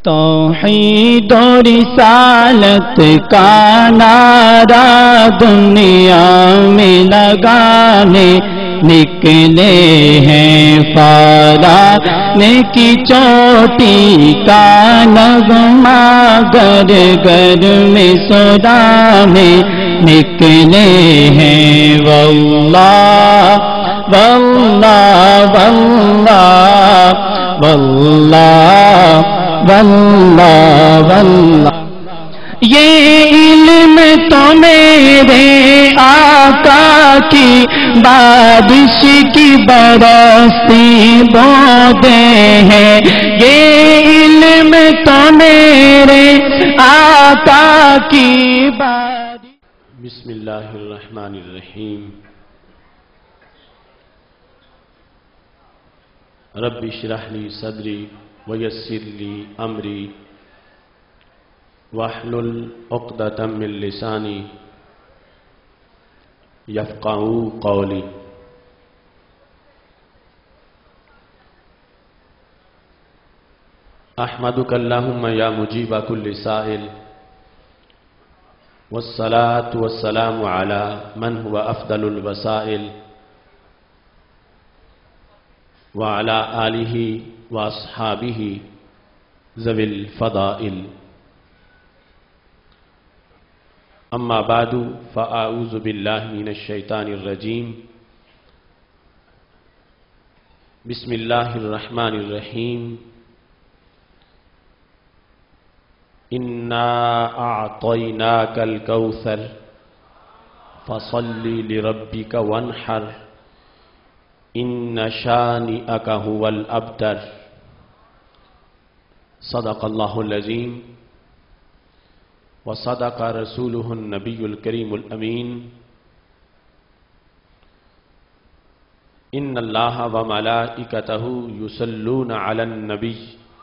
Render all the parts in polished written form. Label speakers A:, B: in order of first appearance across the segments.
A: توحید و رسالت کا نعرہ دنیا میں لگانے نکلے ہیں فارانے کی چوٹی کا نغمہ گر گر میں سرانے نکلے ہیں واللہ واللہ واللہ واللہ واللہ واللہ یہ علم تو میرے آقا کی بارش کی برستی بودے ہیں، یہ علم تو میرے آقا کی بارش۔
B: بسم اللہ الرحمن الرحیم۔ رب اشرح لی صدری ویسر لی امری واحلل عقدۃ من لسانی یفقہوا قولی۔ احمدک اللہم یا مجیب کل سائل والصلاة والسلام علی من هو افضل الوسائل وعلى آلہ واصحابہ ذوی الفضائل۔ اما بعد فاعوذ باللہ من الشیطان الرجیم۔ بسم اللہ الرحمن الرحیم۔ انا اعطیناک الکوثر فصل لربک وانحر ان شانئک هو الابتر۔ صدق اللہ العظیم وصدق رسولہ النبی الکریم الامین۔ ان اللہ وملائکتہ یصلون علی النبی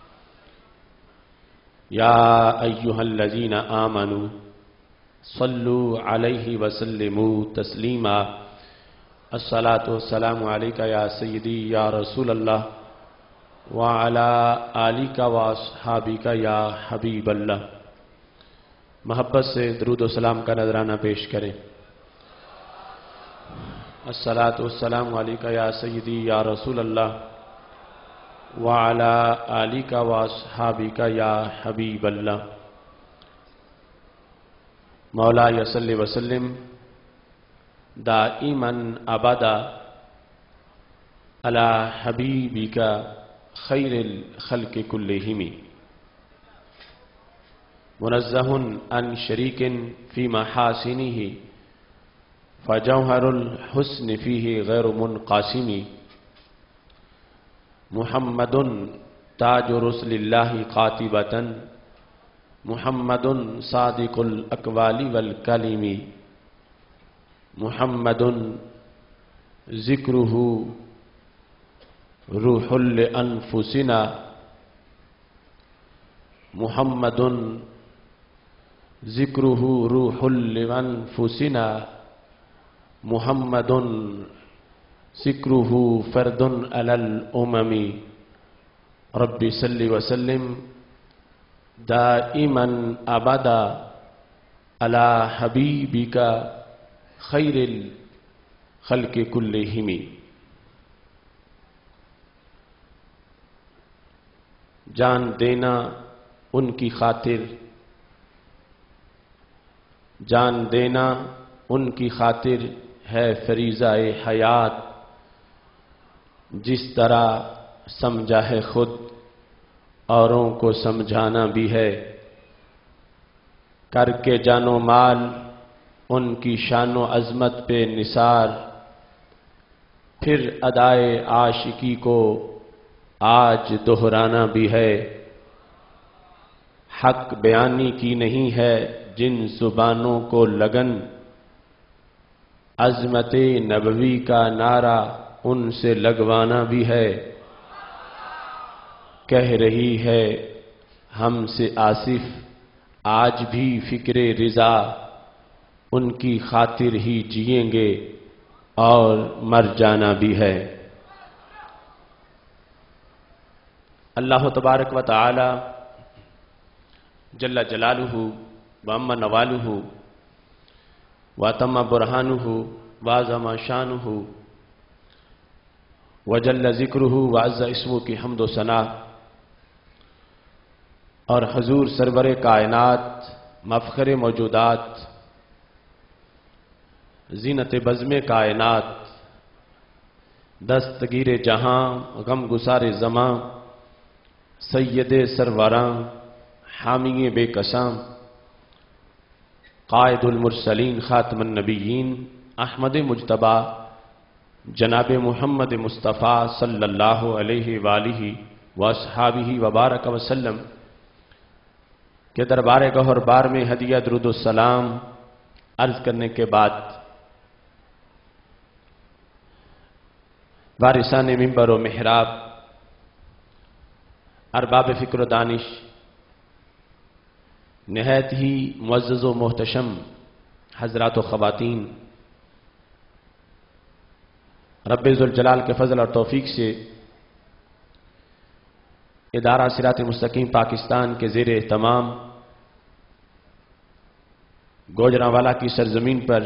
B: یا ایہا الذین آمنوا صلوا علیہ وسلموا تسلیما۔ الصلاۃ والسلام علیکہ یا سیدی یا رسول اللہ وعلی آلک واصحابک یا حبیب اللہ۔ محبت سے درود و سلام کا نذرانہ پیش کریں۔ الصلاۃ والسلام علیکہ یا سیدی یا رسول اللہ وعلی آلک واصحابک یا حبیب اللہ۔ مولایا صلی وسلم دائما ابدا علی حبیبک خیر الخلق کلہم، منزہ عن شریک فی محاسنہ فجوہر الحسن فیہ غیر منقاسم۔ محمد تاج رسل اللہ قاطبۃ، محمد صادق الاقوال والکلم، محمد ذکرہ روح لانفسنا، محمد ذکرہ روح لانفسنا، محمد ذکرہ فرد علی الامم۔ رب صلی وسلم دائما ابدا علی حبیبک خیر الخلق کلہم۔ جان دینا ان کی خاطر، جان دینا ان کی خاطر ہے فریضہ حیات، جس طرح سمجھا ہے خود اوروں کو سمجھانا بھی ہے، کر کے جان و مال ان کی شان و عظمت پہ نثار، پھر ادائے عاشقی کو آج دہرانا بھی ہے۔ حق بیانی کی نہیں ہے جن زبانوں کو لگن، عظمت نبوی کا نعرہ ان سے لگوانا بھی ہے۔ کہہ رہی ہے ہم سے آصف آج بھی فکر رضا، ان کی خاطر ہی جئیں گے اور مر جانا بھی ہے۔ اللہ تبارک و تعالی जल्ल जलालुहु व अम्मा नवालुहु व तम्मा बुरहानुहु व अज़मा शानुहु व जल्ल ज़िक्रुहु व अज़्ज़ा इस्मुहु की हम्द व सना और हजूर सरवर कायनात मफ़ख़र मौजूदात ज़ीनत बज़्म कायनात दस्तगीर जहां गम गुसार ज़मां सैयद सरवरां हामी बेकसां क़ाइदुल मुरसलीन ख़ातमुन नबिय्यीन अहमद मुज्तबा जनाब मुहम्मद मुस्तफ़ा सल्लल्लाहु अलैहि वालिहि व अस्हाबिहि व बारक वसल्लम के दरबार गौहर बार में हदिया दुरूद सलाम अर्ज करने के बाद वारिसान मिंबर व मेहराब अरबाब फ़िक्र दानिश नहायत ही मुअज़्ज़ज़ व मोहतशम हज़रात व ख़वातीन, रब्बे ज़ुल जलाल के फ़ज़ल और तौफ़ीक़ से इदारा सिरात मुस्तकीम पाकिस्तान के ज़ेर एहतमाम गोजरांवाला की सरज़मीन पर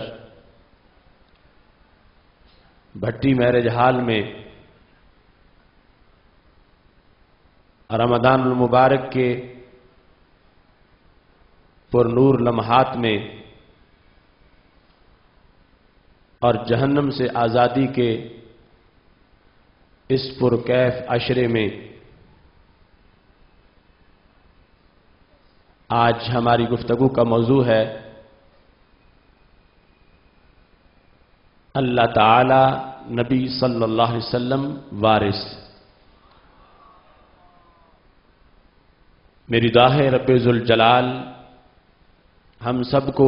B: भट्टी मैरिज हाल में रमज़ानुल मुबारक के पुरनूर लम्हात में और जहन्नम से आज़ादी के इस पुरकैफ अशरे में आज हमारी गुफ्तगू का मौजू है अल्लाह ताला नबी सल्लल्लाहु अलैहि वसल्लम वारिस। मेरी दुआ है रब्बे ज़ुल जलाल हम सबको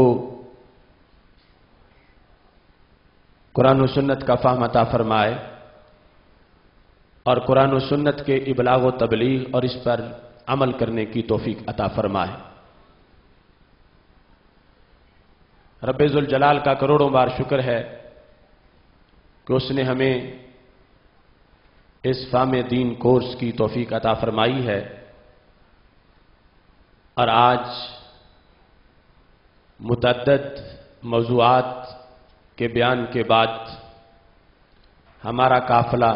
B: कुरान व सुन्नत का फ़हम अता फरमाए और कुरान व सुन्नत के इबलाग व तबलीग और इस पर अमल करने की तौफीक अता फरमाए। रब्बे ज़ुल जलाल का करोड़ों बार शुक्र है कि उसने हमें इस फ़ाहम दीन कोर्स की तौफीक अता फरमाई है और आज मुतअद्दिद मौज़ूआत के बयान के बाद हमारा काफ़िला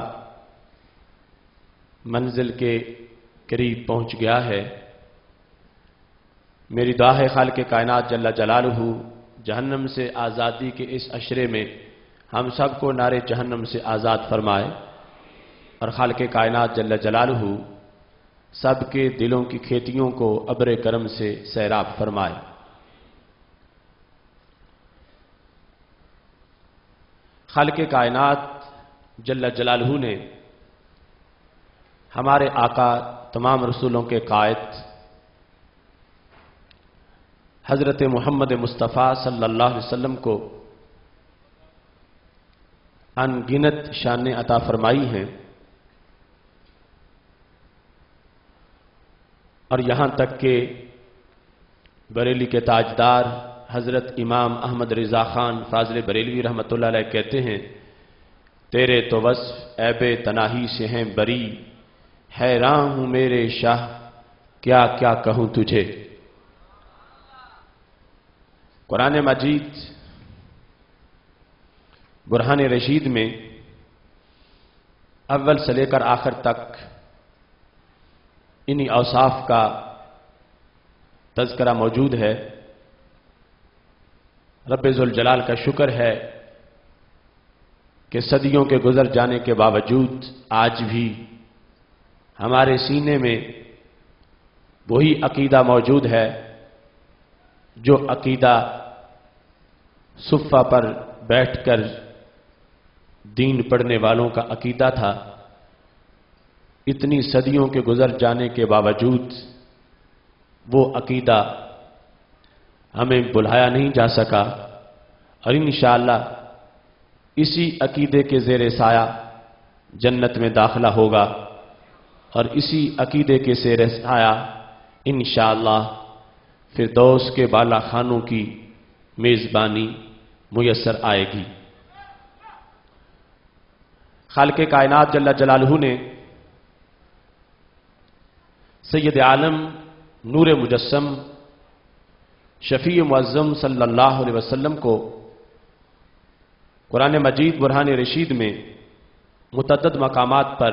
B: मंजिल के करीब पहुंच गया है। मेरी दुआ है खालिक़ कायनात जल्ल जलालुहु जहन्नम से आज़ादी के इस अशरे में हम सबको नारे जहन्नम से आज़ाद फरमाए और खालिक़ कायनात जल्ल जलालुहु सबके दिलों की खेतियों को अब्र करम से सैराब फरमाए। खालिक़ कायनात जल्ल जलालुहु ने हमारे आका तमाम रसूलों के कायद हज़रत मुहम्मद मुस्तफ़ा सल्लल्लाहु अलैहि वसल्लम को अनगिनत शानें अता फरमाई हैं और यहाँ तक कि बरेली के ताजदार हज़रत इमाम अहमद रिज़ा खान फाज़िल बरेलवी रहमतुल्लाह अलैह कहते हैं, तेरे तो वस्फ़ ऐबे तनाही से हैं बरी, हैरान हूँ मेरे शाह क्या क्या कहूँ तुझे। कुरान मजीद बुरहान रशीद में अव्वल से लेकर आखिर तक इन्हीं औसाफ का तज़किरा मौजूद है। रब्बे ज़ुल जलाल का शुक्र है कि सदियों के गुजर जाने के बावजूद आज भी हमारे सीने में वही अकीदा मौजूद है जो अकीदा सुफ़ा पर बैठकर दीन पढ़ने वालों का अकीदा था। इतनी सदियों के गुजर जाने के बावजूद वो अकीदा हमें भुलाया नहीं जा सका और इंशाअल्लाह इसी अकीदे के ज़ेर साया जन्नत में दाखिला होगा और इसी अकीदे के ज़ेर साया इंशाअल्लाह फिरदौस के बाला खानों की मेज़बानी मुयस्सर आएगी। खालिक़ कायनात जल्ल जलालुहु ने सैयद आलम नूर मुजस्सम शफी मुअज़्ज़म सल्लल्लाहु अलैहि वसल्लम को कुरान मजीद बुरहान रशीद में मुतअद्दिद मकामात पर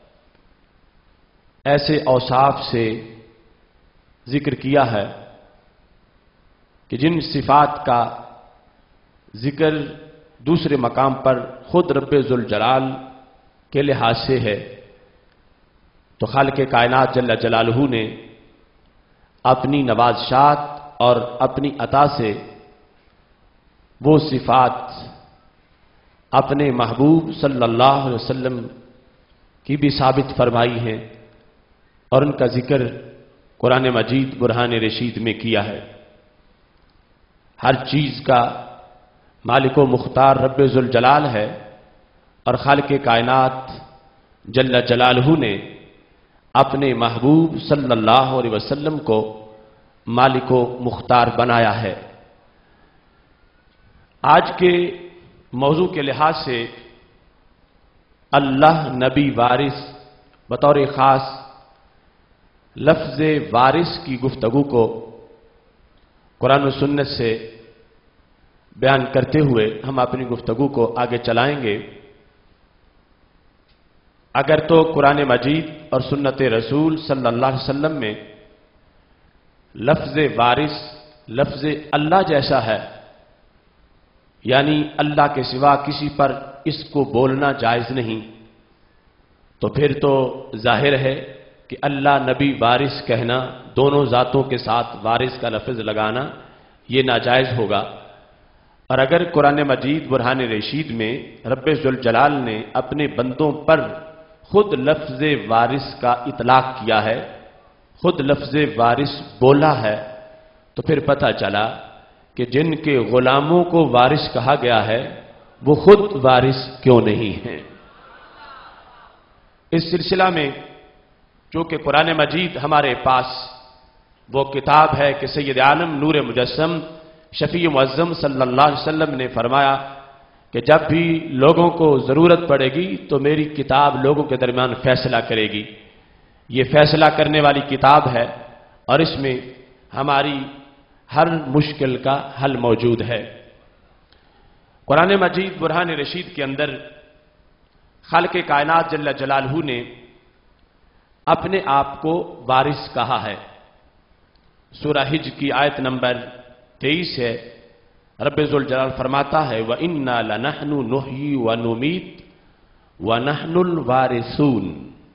B: ऐसे औसाफ से जिक्र किया है कि जिन सिफात का जिक्र दूसरे मकाम पर खुद रब्बे ज़ुल जलाल के लिहाज से है, तो खालिक़े कायनात जल्ल जलालहू ने अपनी नवाज़शात और अपनी अता से वो सिफात अपने महबूब सल्लल्लाहु अलैहि वसल्लम की भी साबित फरमाई हैं और उनका जिक्र कुरान मजीद बुरहान रशीद में किया है। हर चीज का मालिक व मुख्तार रब्बे ज़ुल जलाल है और खालिक़े कायनात जल्ल जलालहू ने अपने महबूब सल्लल्लाहु अलैहि वसल्लम को मालिक व मुख्तार बनाया है। आज के मौजू के लिहाज से अल्लाह नबी वारिस बतौर खास लफ्ज़ वारिस की गुफ्तगू को कुरान और सुन्नत से बयान करते हुए हम अपनी गुफ्तगू को आगे चलाएंगे। अगर तो कुरान मजीद और सुन्नत रसूल सल्लल्लाहु अलैहि वसल्लम में लफ्ज़ वारिस लफ्ज़ अल्लाह जैसा है, यानी अल्लाह के सिवा किसी पर इसको बोलना जायज़ नहीं, तो फिर तो जाहिर है कि अल्लाह नबी वारिस कहना, दोनों ज़ातों के साथ वारिस का लफ्ज़ लगाना ये नाजायज़ होगा। और अगर कुरान मजीद बुरहान रशीद में रब्बे ज़ुल जलाल ने अपने बंदों पर खुद लफ्ज़ वारिस का इतलाक़ किया है, खुद लफ्ज़ वारिस बोला है, तो फिर पता चला कि जिनके गुलामों को वारिस कहा गया है वो खुद वारिस क्यों नहीं हैं। इस सिलसिला में चूँकि कुरान मजीद हमारे पास वो किताब है कि सैयद आलम नूर मुजस्सम शफी मुअज़्ज़म सल्लल्लाहु अलैहि वसल्लम ने फरमाया कि जब भी लोगों को ज़रूरत पड़ेगी तो मेरी किताब लोगों के दरमियान फैसला करेगी। ये फैसला करने वाली किताब है और इसमें हमारी हर मुश्किल का हल मौजूद है। कुरान मजीद बुरहान रशीद के अंदर खालिक़े कायनात जल्ल जलालहू ने अपने आप को वारिस कहा है। सूरह हिज्र की आयत नंबर 23 है। रब्बे ज़ुल जलाल फरमाता है व इन्ना लनहनु नुहयी व नुमीत व नहनुल वारिसून,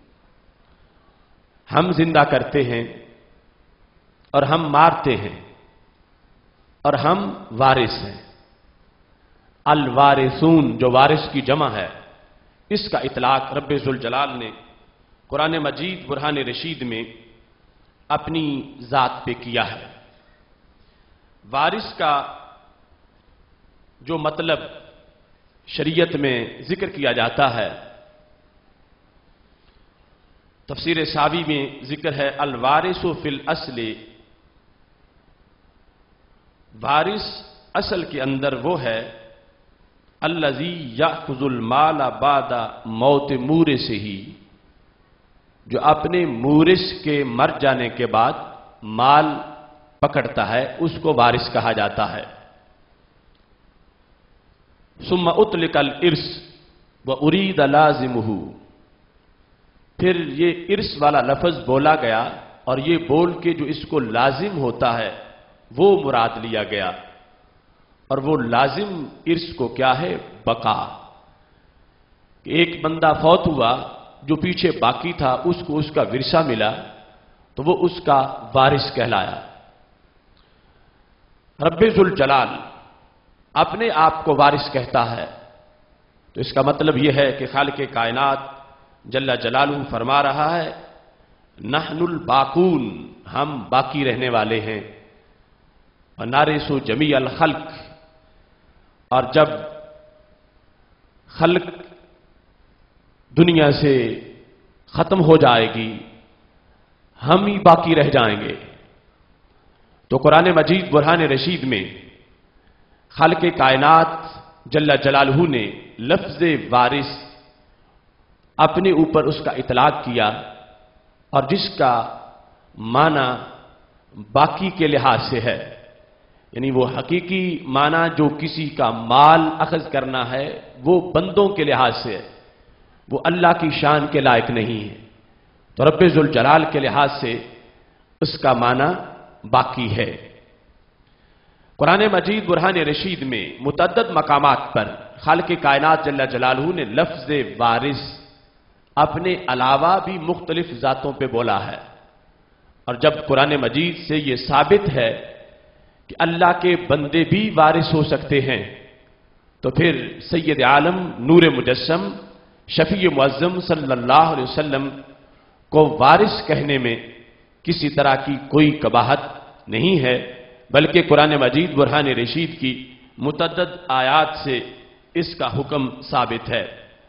B: हम जिंदा करते हैं और हम मारते हैं और हम वारिस हैं। अल वारिसून जो वारिस की जमा है, इसका इतलाक रब्बे ज़ुल जलाल ने कुरान मजीद बुरहान रशीद में अपनी ज़ात पे किया है। वारिस का जो मतलब शरीयत में जिक्र किया जाता है, तफसीर सावी में जिक्र है अल वारिसु फिल असली, वारिस असल के अंदर वो है अल्लज़ी याखुज़ुल माला बादा मौत मूरिसिही, जो अपने मूरिस के मर जाने के बाद माल पकड़ता है, उसको वारिस कहा जाता है। सुम्मा उतलिकल इर्स व उरीद लाजिमुहु, फिर ये इर्स वाला लफ्ज बोला गया और ये बोल के जो इसको लाजिम होता है वो मुराद लिया गया। और वो लाजिम इर्स को क्या है? बका। एक बंदा फौत हुआ, जो पीछे बाकी था उसको उसका विरसा मिला तो वो उसका वारिस कहलाया। रब्बे ज़ुल जलाल अपने आप को वारिस कहता है, तो इसका मतलब यह है कि खालिक़े कायनात जल्ल जलालहू फरमा रहा है नहनुल बाकून, हम बाकी रहने वाले हैं। और नारिसु जमी अल खल्क, और जब खल्क दुनिया से खत्म हो जाएगी हम ही बाकी रह जाएंगे। तो कुरान मजीद बुरहान रशीद में खालिक़े कायनात जल्ल जलालहू ने लफ्ज़ वारिस अपने ऊपर उसका इतलाक किया और जिसका माना बाकी के लिहाज से है। یعنی وہ حقیقی معنی جو کسی کا مال اخذ کرنا ہے وہ بندوں کے لحاظ سے ہے، وہ اللہ کی شان کے لائق نہیں ہے، تو رب ذوالجلال کے لحاظ سے اس کا معنی باقی ہے۔ قرآن مجید برہان رشید میں متعدد مقامات پر خالق کائنات جل جلالہ نے لفظ وارث اپنے علاوہ بھی مختلف ذاتوں پہ بولا ہے، اور جب قرآن مجید سے یہ ثابت ہے کہ اللہ کے بندے بھی وارث ہو سکتے ہیں، تو پھر سید عالم نور مجسم شفیع معظم صلی اللہ علیہ وسلم کو وارث کہنے میں کسی طرح کی کوئی قباحت نہیں ہے، بلکہ قرآن مجید برہان رشید کی متعدد آیات سے اس کا حکم ثابت ہے۔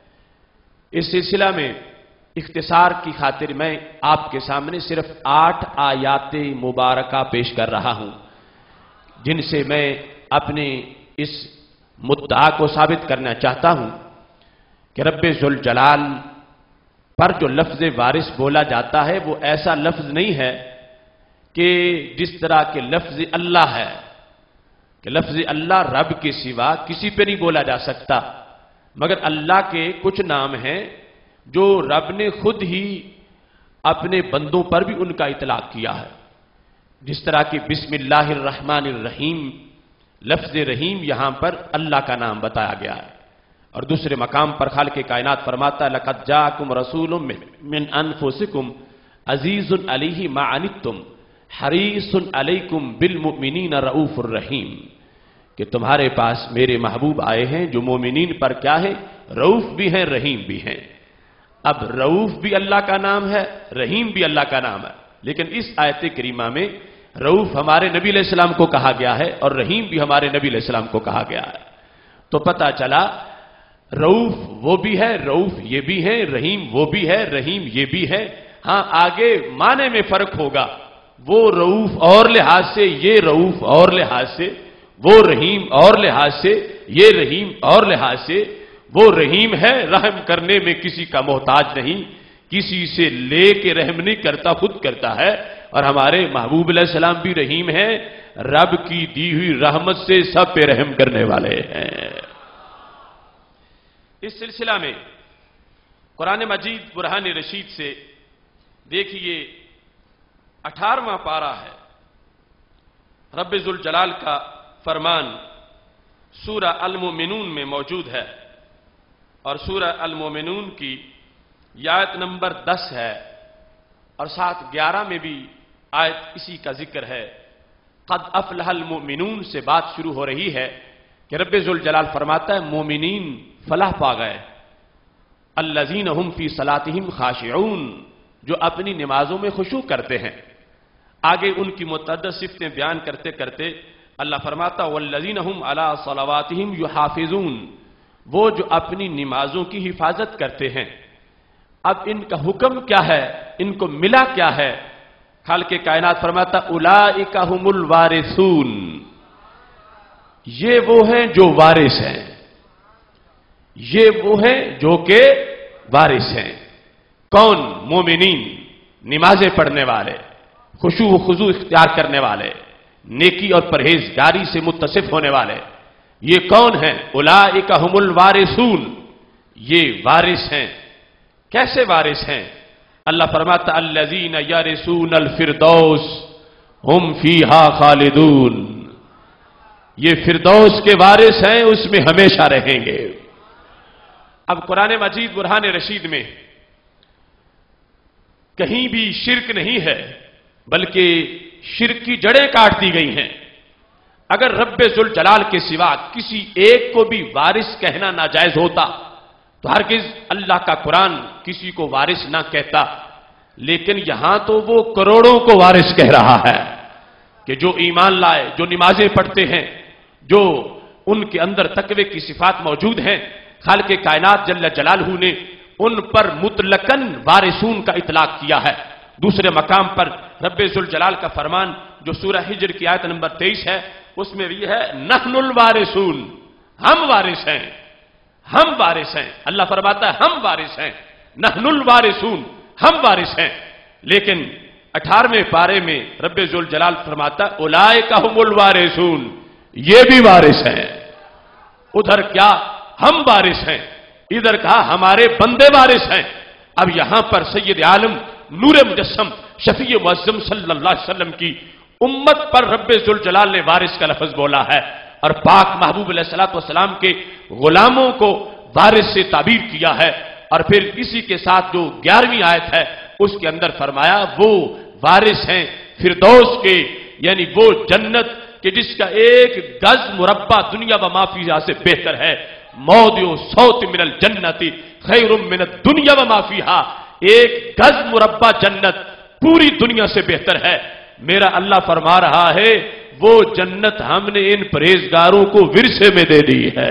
B: اس سلسلہ میں اختصار کی خاطر میں آپ کے سامنے صرف 8 آیات مبارکہ پیش کر رہا ہوں، جن سے میں اپنے اس مدعا کو ثابت کرنا چاہتا ہوں کہ رب ذوالجلال پر جو لفظ وارث بولا جاتا ہے وہ ایسا لفظ نہیں ہے کہ جس طرح کے لفظ اللہ ہے، کہ لفظ اللہ رب کے سوا کسی پہ نہیں بولا جا سکتا، مگر اللہ کے کچھ نام ہیں جو رب نے خود ہی اپنے بندوں پر بھی ان کا اطلاق کیا ہے، جس طرح کہ بسم اللہ الرحمن الرحیم، لفظ رحیم یہاں پر اللہ کا نام بتایا گیا ہے، اور دوسرے مقام پر خالق کائنات فرماتا ہے لَقَدْ جَاءَكُمْ رَسُولٌ مِّنْ أَنفُسِكُمْ عَزِيزٌ عَلَيْهِ مَا عَنِتُّمْ حَرِيصٌ عَلَيْكُمْ بِالْمُؤْمِنِينَ رَءُوفٌ رَحِيمٌ، کہ تمہارے پاس میرے محبوب آئے ہیں جو مومنین پر کیا ہے، رؤوف بھی ہیں رحیم بھی ہیں۔ اب رؤوف بھی اللہ کا نام ہے، رحیم بھی اللہ کا نام ہے، لیکن اس آیت کریمہ میں رؤوف ہمارے نبی علیہ السلام کو کہا گیا ہے اور رحیم بھی ہمارے نبی علیہ السلام کو کہا گیا ہے، تو پتہ چلا رؤوف وہ بھی ہے، رؤوف یہ بھی ہے، رحیم وہ بھی ہے، رحیم یہ بھی ہے۔ ہاں آگے معنی میں فرق ہوگا، وہ رؤوف اور لحاظ سے، یہ رؤوف اور لحاظ سے، وہ رحیم اور لحاظ سے، یہ رحیم اور لحاظ سے۔ وہ رحیم ہے، رحم کرنے میں کسی کا محتاج نہیں، کسی سے لے کے رحم نہیں کرتا، خود کرتا ہے، اور ہمارے محبوب علیہ السلام بھی رحیم ہیں، رب کی دی ہوئی رحمت سے سب پہ رحم کرنے والے ہیں۔ اس سلسلہ میں قرآن مجید برہان رشید سے دیکھیے 18واں پارہ ہے، رب ذوالجلال کا فرمان سورہ المومنون میں موجود ہے، اور سورہ المومنون کی آیت نمبر 10 ہے، اور ساتھ 11 میں بھی آیت اسی کا ذکر ہے۔ قد افلح المؤمنون سے بات شروع ہو رہی ہے کہ رب ذوالجلال فرماتا ہے مومنین فلاح پا گئے، الذین هم فی صلاتہم خاشعون، جو اپنی نمازوں میں خشوع کرتے ہیں۔ آگے ان کی متعدد صفتیں بیان کرتے کرتے اللہ فرماتا والذین هم علی صلواتہم یحافظون، وہ جو اپنی نمازوں کی حفاظت کرتے ہیں۔ اب ان کا حکم کیا ہے، ان کو ملا کیا ہے؟ خالق کائنات فرماتا اولئک هم الوارثون، یہ وہ ہیں جو وارث ہیں، یہ وہ ہیں جو کہ وارث ہیں۔ کون؟ مومنین، نمازیں پڑھنے والے، خشوع و خضوع اختیار کرنے والے، نیکی اور پرہیزگاری سے متصف ہونے والے، یہ کون ہیں؟ اولئک هم الوارثون، یہ وارث ہیں۔ کیسے وارث ہیں؟ اللہ فرماتا الذین یرثون الفردوس ہم فیہا خالدون، یہ فردوس کے وارث ہیں، اس میں ہمیشہ رہیں گے۔ اب قرآن مجید برہان رشید میں کہیں بھی شرک نہیں ہے، بلکہ شرک کی جڑیں کاٹ دی گئی ہیں۔ اگر رب ذوالجلال کے سوا کسی ایک کو بھی وارث کہنا ناجائز ہوتا تو ہرگز اللہ کا قرآن کسی کو وارث نہ کہتا، لیکن یہاں تو وہ کروڑوں کو وارث کہہ رہا ہے کہ جو ایمان لائے، جو نمازیں پڑھتے ہیں، جو ان کے اندر تقوی کی صفات موجود ہیں، خالق کائنات جل جلالہ نے ان پر مطلقاً وارثون کا اطلاق کیا ہے۔ دوسرے مقام پر رب ذوالجلال کا فرمان جو سورہ ہجر کی آیت نمبر 23 ہے، اس میں بھی ہے نحن الوارثون، ہم وارث ہیں، ہم وارث ہیں۔ اللہ فرماتا ہے ہم وارث ہیں، نحن الوارثون، ہم وارث ہیں۔ لیکن 18वें पारे में रब्बे जुल जलाल फरमाता उलाइका हुमुल वारिसून, ये भी वारिस हैं। उधर क्या हम वारिस हैं, इधर कहा हमारे बंदे वारिस हैं। अब यहां पर सैयद आलम नूर मुजस्सम शफी मुअज्जम सल्लल्लाहु अलैहि वसल्लम की उम्मत पर रब्बे जुल जलाल ने वारिस का लफ्ज बोला है और पाक महबूब अलैहिस्सलातु वस्सलाम के गुलामों को वारिस से ताबीर किया है। और फिर इसी के साथ जो 11वीं आयत है उसके अंदर फरमाया वो वारिस हैं फिरदौस के, यानी वो जन्नत कि जिसका एक गज मुरब्बा दुनिया व माफिया से बेहतर है। मौदियो सौत मिनल जन्नति खैरुम मिनद दुनिया व माफिहा, एक गज मुरब्बा जन्नत पूरी दुनिया से बेहतर है। मेरा अल्लाह फरमा रहा है वो जन्नत हमने इन परहेजगारों को विरसे में दे दी है।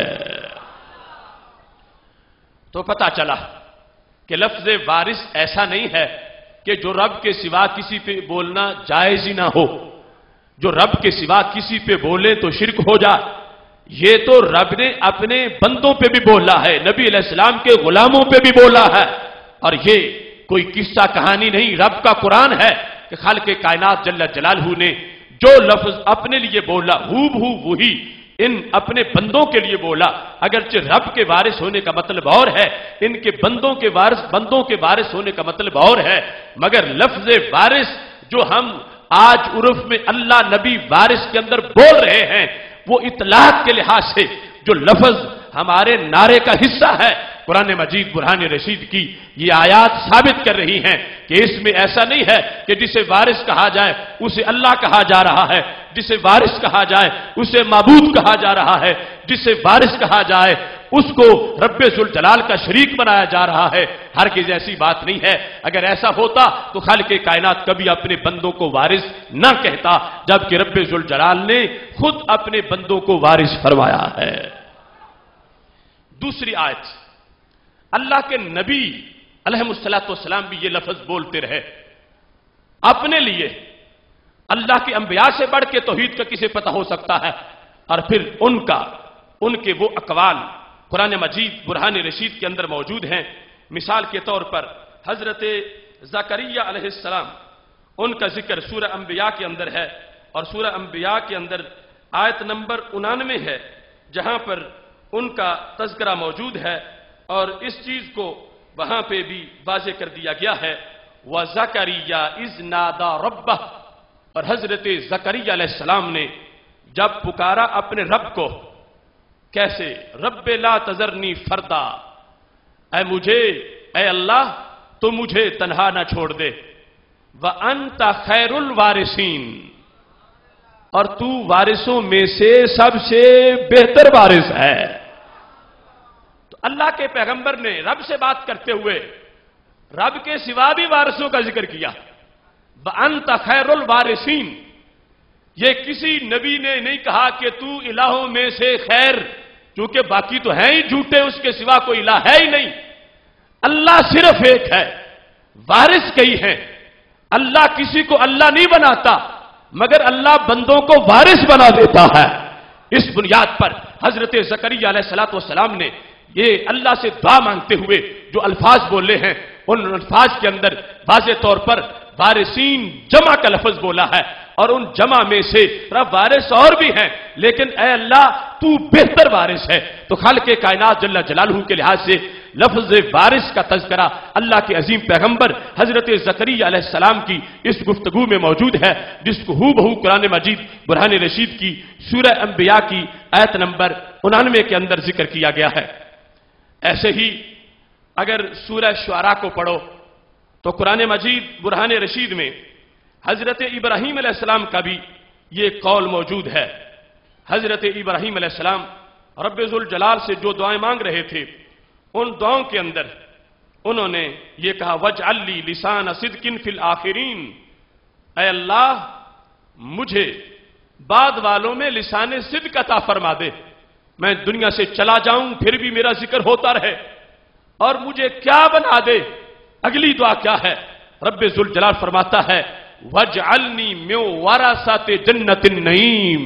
B: तो पता चला कि लफ्ज़ वारिस ऐसा नहीं है कि जो रब के सिवा किसी पे बोलना जायज ही ना हो, जो रब के सिवा किसी पे बोले तो शिरक हो जाए। ये तो रब ने अपने बंदों पे भी बोला है, नबी अलैहिस्सलाम के गुलामों पे भी बोला है। और ये कोई किस्सा कहानी नहीं, रब का कुरान है कि खालिक़े कायनात जल्ल जलालहू ने जो लफ्ज अपने लिए बोला हूबहू वही इन अपने बंदों के लिए बोला। अगरचे रब के वारिस होने का मतलब और है, इनके बंदों के वारिस होने का मतलब और है। मगर लफ्ज वारिस जो हम आज उर्फ में अल्लाह नबी वारिस के अंदर बोल रहे हैं, वो इतलाक के लिहाज से जो लफ्ज हमारे नारे का हिस्सा है, कुरान मजीद बुरहान रशीद की ये आयात साबित कर रही हैं कि इसमें ऐसा नहीं है कि जिसे वारिस कहा जाए उसे अल्लाह कहा जा रहा है, जिसे वारिस कहा जाए उसे माबूद कहा जा रहा है, जिसे वारिस कहा जाए उसको रब्बे जुल जलाल का शरीक बनाया जा रहा है। हर किसी ऐसी बात नहीं है। अगर ऐसा होता तो खालिक़े कायनात कभी अपने बंदों को वारिस ना कहता, जबकि रब्बे जुल जलाल ने खुद अपने बंदों को वारिस फरमाया है। दूसरी आयत, अल्लाह के नबी अलैहिस्सलातु वस्सलाम भी ये लफ्ज बोलते रहे अपने लिए। अल्लाह के अंबिया से बढ़ के तौहीद का किसे पता हो सकता है। और फिर उनके वो अकवाल कुरान मजीद बुरहान रशीद के अंदर मौजूद हैं। मिसाल के तौर पर हजरत ज़करिया अलैहिस्सलाम, उनका जिक्र सूरह अंबिया के अंदर है और सूरह अंबिया के अंदर आयत नंबर 99 है जहां पर उनका तज़किरा मौजूद है। और इस चीज को वहां पे भी वाज़े कर दिया गया है, व ज़करिया इज़ नादा रब्बह, और हजरत ज़करिया अलैहिस्सलाम ने जब पुकारा अपने रब को, कैसे, रब्बे ला तज़रनी फरदा, ऐ अल्लाह तो मुझे तन्हा ना छोड़ दे, व अंता खैरुल वारिसीन, और तू वारिसों में से सबसे बेहतर वारिस है। तो अल्लाह के पैगंबर ने रब से बात करते हुए रब के सिवा भी वारिसों का जिक्र किया, व अंता खैरुल वारिसीन। ये किसी नबी ने नहीं कहा कि तू इलाहों में से खैर, क्योंकि बाकी तो हैं ही झूठे, उसके सिवा कोई इलाह है ही नहीं। अल्लाह सिर्फ एक है, वारिस कई हैं। अल्लाह किसी को अल्लाह नहीं बनाता, मगर अल्लाह बंदों को वारिस बना देता है। इस बुनियाद पर हजरत ज़करिया अलैहिस्सलातु वस्सलाम ने ये अल्लाह से दुआ मांगते हुए जो अल्फाज बोले हैं, उन अल्फाज के अंदर वाज़े तौर पर वारिसीन जमा का लफ्ज बोला है। और उन जमा में से रब वारिस और भी हैं, लेकिन ऐ अल्लाह तू बेहतर वारिस है। तो खालिक़े कायनात जल्ल जलालहू के लिहाज से लफ्ज वारिस का तज़किरा अल्लाह के अजीम पैगंबर हजरत ज़करिया अलैहिस्सलाम की इस गुफ्तगू में मौजूद है, जिसको हूबहू कुरान मजीद बुरहान रशीद की सूरह अंबिया की आयत नंबर 99 के अंदर जिक्र किया गया है। ऐसे ही अगर सूरह शुआरा को पढ़ो तो कुरान मजीद बुरहान रशीद में हजरत इब्राहीम अलैहिस्सलाम का भी ये कौल मौजूद है। हजरत इब्राहीम अलैहिस्सलाम रब्बे जुल जलाल से जो दुआएं मांग रहे थे, उन दुआओं के अंदर उन्होंने ये कहा, वजअल्ली लिसान सिद्किन फिल आखिरीन, ऐ अल्लाह मुझे बाद वालों में लिसान सिद्क अता फरमा दे, मैं दुनिया से चला जाऊं फिर भी मेरा जिक्र होता रहे, और मुझे क्या बना दे। अगली दुआ क्या है, रब्बे जुल जलाल फरमाता है, वजअल्नी मिन वरासाते जन्नतिन नईम,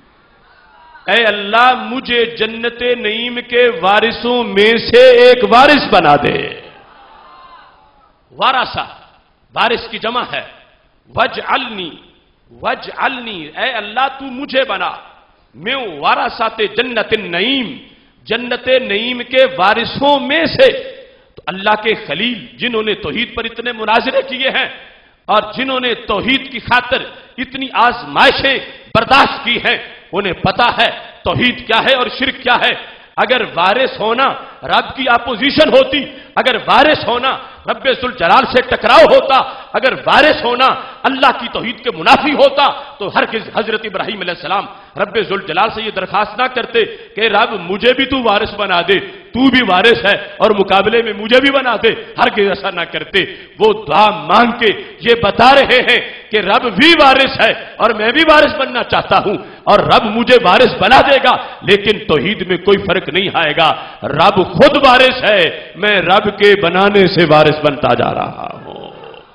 B: ऐ अल्लाह मुझे जन्नते नईम के वारिसों में से एक वारिस बना दे। वारासा वारिस की जमा है, وجعلنی اے اللہ تو مجھے بنا میں وارثات جنت النعیم جنت نعیم کے وارثوں میں سے. تو اللہ کے خلیل جنہوں نے توحید پر اتنے مناظرے کیے ہیں اور جنہوں نے توحید کی خاطر اتنی آزمائشیں برداشت کی ہیں انہیں پتا ہے توحید کیا ہے اور شرک کیا ہے. اگر وارث ہونا رب کی اپوزیشن ہوتی، اگر وارث ہونا رب ذوالجلال سے ٹکراؤ ہوتا، اگر وارث ہونا اللہ کی توحید کے منافی ہوتا تو ہرگز حضرت ابراہیم علیہ السلام رب ذوالجلال سے یہ درخواست نہ کرتے کہ رب مجھے بھی تو وارث بنا دے، تو بھی وارث ہے اور مقابلے میں مجھے بھی بنا دے. ہرگز ایسا نہ کرتے. وہ دعا مانگ کے یہ بتا رہے ہیں کہ رب بھی وارث ہے اور میں بھی وارث بننا چاہتا ہوں اور رب مجھے وارث بنا دے گا، لیکن توحید میں کوئی فرق نہیں آئے گا. رب خود وارث ہے، میں رب کے بنانے سے وارث بنتا جا رہا ہوں.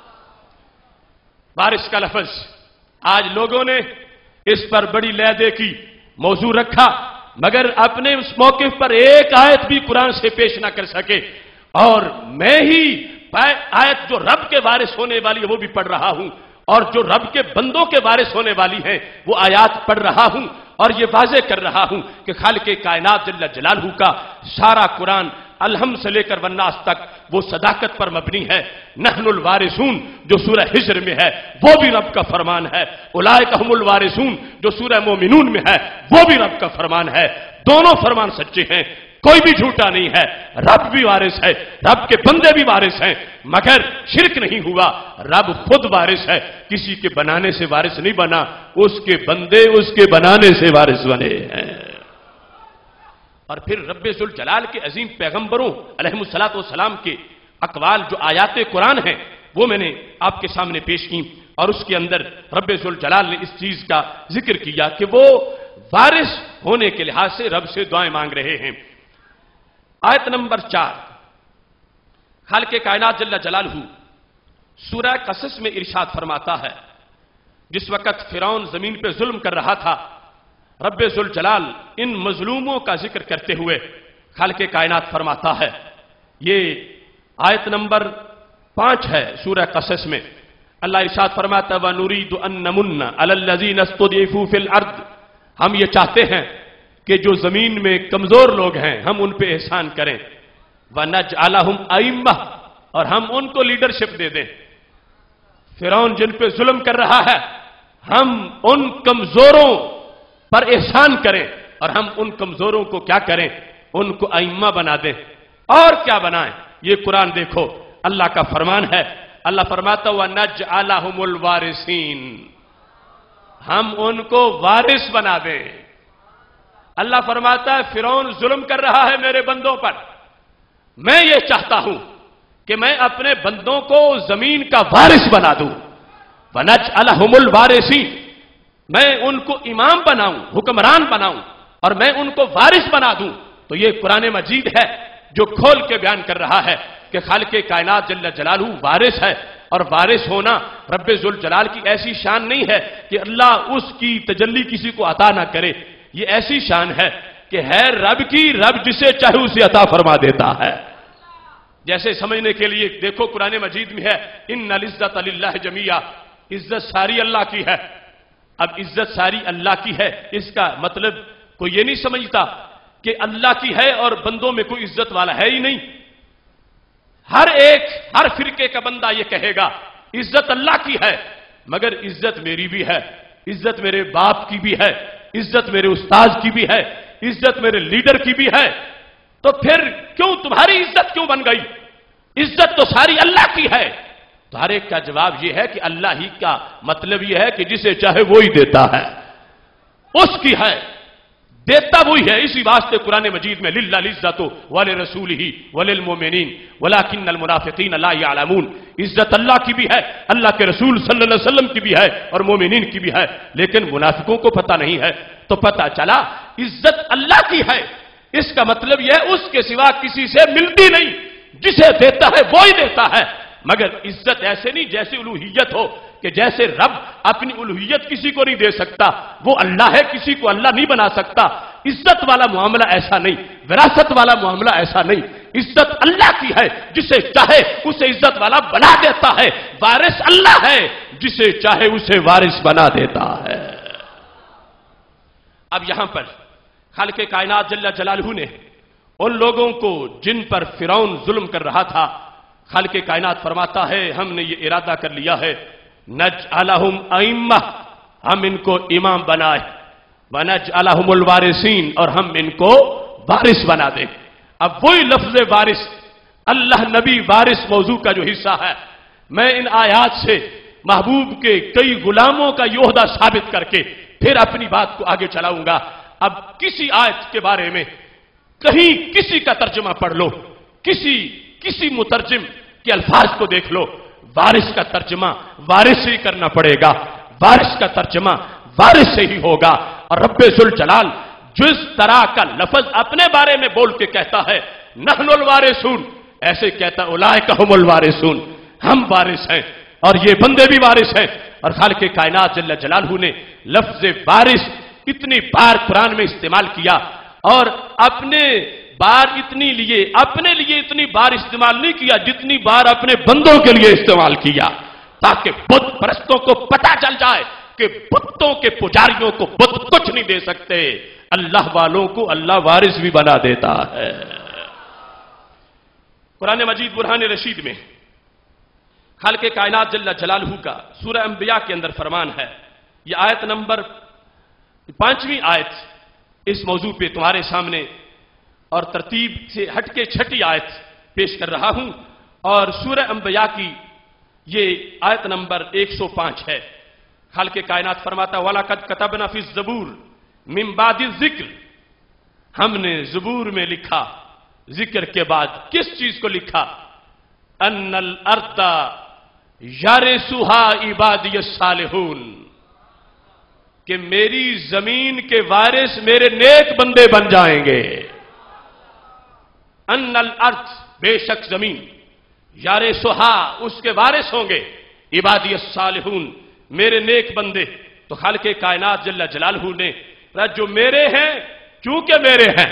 B: وارث کا لفظ آج لوگوں نے اس پر بڑی لیدے کی موضوع رکھا، مگر اپنے اس موقف پر ایک آیت بھی قرآن سے پیش نہ کر سکے. اور میں ہی آیت جو رب کے وارث ہونے والی ہے وہ بھی پڑھ رہا ہوں، اور جو رب کے بندوں کے وارث ہونے والی ہیں وہ آیات پڑھ رہا ہوں، اور یہ واضح کر رہا ہوں کہ خالق کائنات جل جلالہ کا سارا قرآن الحمد سے لے کر والناس تک وہ صداقت پر مبنی ہے. نحن الوارثون جو سورہ حجر میں ہے وہ بھی رب کا فرمان ہے. اولئک هم الوارثون جو سورہ مومنون میں ہے وہ بھی رب کا فرمان ہے. دونوں فرمان سچے ہیں، کوئی بھی جھوٹا نہیں ہے. رب بھی وارث ہے، رب کے بندے بھی وارث ہیں، مگر شرک نہیں ہوا. رب خود وارث ہے، کسی کے بنانے سے وارث نہیں بنا، اس کے بندے اس کے بنانے سے وارث بنے ہیں. اور پھر رب ذوالجلال کے عظیم پیغمبروں علیہم الصلوۃ والسلام کے اقوال جو آیات قرآن ہیں وہ میں نے آپ کے سامنے پیش کی، اور اس کے اندر رب ذوالجلال نے اس چیز کا ذکر کیا کہ وہ وارث ہونے کے لحاظ سے رب سے دعائیں مانگ رہے ہیں. آیت نمبر 4 خالق کائنات جل جلالہ سورہ قصص میں ارشاد فرماتا ہے، جس وقت فرعون زمین پہ ظلم کر رہا تھا، رب ذوالجلال ان مظلوموں کا ذکر کرتے ہوئے خالق کائنات فرماتا ہے. یہ آیت نمبر 5 ہے سورہ قصص میں. اللہ ارشاد فرماتا ہے وَنُرِيدُ أَن نَّمُنَّ عَلَى الَّذِينَ اسْتُضْعِفُوا فِي الْأَرْضِ ہم یہ چاہتے ہیں کہ جو زمین میں کمزور لوگ ہیں ہم ان پہ احسان کریں. وَنَجْعَلَهُمْ أَئِمَّةً اور ہم ان کو لیڈرشپ دے دیں. فرعون جن پہ ظلم کر رہا ہے ہم ان کمزوروں پر احسان کریں، اور ہم ان کمزوروں کو کیا کریں؟ ان کو ائمہ بنا دیں. اور کیا بنائیں؟ یہ قرآن دیکھو اللہ کا فرمان ہے. اللہ فرماتا وَنَجْعَلَهُمُ الْوَارِثِينَ ہم ان کو وارث بنا دیں. اللہ فرماتا ہے فرعون ظلم کر رہا ہے میرے بندوں پر، میں یہ چاہتا ہوں کہ میں اپنے بندوں کو زمین کا وارث بنا دوں. وَنَجْعَلَهُمُ الْوَارِثِينَ میں ان کو امام بناؤں، حکمران بناؤں، اور میں ان کو وارث بنا دوں. تو یہ قرآن مجید ہے جو کھول کے بیان کر رہا ہے کہ خالق کائنات جل جلالہ وارث ہے، اور وارث ہونا رب ذوالجلال کی ایسی شان نہیں ہے کہ اللہ اس کی تجلی کسی کو عطا نہ کرے. یہ ایسی شان ہے کہ ہے رب کی، رب جسے چاہے اسے عطا فرما دیتا ہے. جیسے سمجھنے کے لیے دیکھو قرآن مجید میں ہے ان العزت للہ جمیعا، عزت ساری اللہ کی ہے. اب عزت ساری اللہ کی ہے اس کا مطلب کوئی یہ نہیں سمجھتا کہ اللہ کی ہے اور بندوں میں کوئی عزت والا ہے ہی نہیں. ہر فرقے کا بندہ یہ کہے گا عزت اللہ کی ہے، مگر عزت میری بھی ہے، عزت میرے باپ کی بھی ہے، عزت میرے استاد کی بھی ہے، عزت میرے لیڈر کی بھی ہے. تو پھر کیوں تمہاری عزت کیوں بن گئی؟ عزت تو ساری اللہ کی ہے. تو ہر ایک کا جواب یہ ہے کہ اللہ ہی کا مطلب یہ ہے کہ جسے چاہے وہی دیتا ہے، اس کی ہے، دیتا وہی ہے. اسی واسطے قرآن مجید میں للہ العزت ولرسولہ وللمؤمنین ولکن المنافقین لا یعلمون، عزت اللہ کی بھی ہے، اللہ کے رسول صلی اللہ علیہ وسلم کی بھی ہے اور مومنین کی بھی ہے، لیکن منافقوں کو پتہ نہیں ہے. تو پتہ چلا عزت اللہ کی ہے، اس کا مطلب یہ ہے اس کے سوا کسی سے ملتی نہیں، جسے دیتا ہے وہی دیتا ہے. مگر عزت ایسے نہیں جیسے الوہیت ہو کہ جیسے رب اپنی الوہیت کسی کو نہیں دے سکتا، وہ اللہ ہے کسی کو اللہ نہیں بنا سکتا. عزت والا معاملہ ایسا نہیں، وراثت والا معاملہ ایسا نہیں. عزت اللہ کی ہے، جسے چاہے اسے عزت والا بنا دیتا ہے، وارث اللہ ہے، جسے چاہے اسے وارث بنا دیتا ہے۔ اب یہاں پر خالق کائنات جل جلالہ نے ان لوگوں کو جن پر فرعون ظلم کر رہا تھا، خالق کائنات فرماتا ہے ہم نے یہ ارادہ کر لیا ہے نجعلہم ائمہ، ہم ان کو امام بنائے، ونجعلہم الوارثین، اور ہم ان کو وارث بنا دیں۔ اب وہی لفظ وارث، اللہ نبی وارث موضوع کا جو حصہ ہے، میں ان آیات سے محبوب کے کئی غلاموں کا یہ عہدہ ثابت کر کے پھر اپنی بات کو آگے چلاؤں گا۔ اب کسی آیت کے بارے میں کہیں کسی کا ترجمہ پڑھ لو، کسی مترجم کے الفاظ کو دیکھ لو، وارث کا ترجمہ وارث سے ہی کرنا پڑے گا، وارث کا ترجمہ وارث سے ہی ہوگا۔ اور رب ذوالجلال جس طرح کا لفظ اپنے بارے میں بول کے کہتا ہے نحن الوارثون، ایسے کہتا اولئک هم الوارثون، ہم وارث ہیں اور یہ بندے بھی وارث ہیں۔ اور خالق کائنات جل جلالہ نے لفظ وارث اتنی بار قرآن میں استعمال کیا، اور اپنے لیے اتنی بار استعمال نہیں کیا جتنی بار اپنے بندوں کے لیے استعمال کیا، تاکہ بت پرستوں کو پتہ چل جائے کہ بتوں کے پجاریوں کو بت کچھ نہیں دے سکتے، اللہ والوں کو اللہ وارث بھی بنا دیتا ہے۔ قرآن مجید برہان رشید میں خالق کائنات جل جلالہ کا سورہ انبیاء کے اندر فرمان ہے، یہ آیت نمبر 5ویں آیت اس موضوع پہ تمہارے سامنے اور ترتیب سے ہٹ کے 6ٹھی آیت پیش کر رہا ہوں، اور سورہ انبیاء کی یہ آیت نمبر 105 ہے۔ خالق کائنات فرماتا وَلَقَدْ كَتَبْنَا فِي الزَّبُورِ مِن بَعْدِ الذِّكْرِ، ہم نے زبور میں لکھا، ذکر کے بعد کس چیز کو لکھا؟ أَنَّ الْأَرْضَ يَرِثُهَا عِبَادِيَ الصَّالِحُونَ، کہ میری زمین کے وارث میرے نیک بندے بن جائیں گے۔ ان الارض، بے شک زمین، یارثھا، اس کے وارث ہوں گے، عبادی الصالحون، میرے نیک بندے۔ تو خالق کائنات جل جلالہ نے جو میرے ہیں، چونکہ میرے ہیں،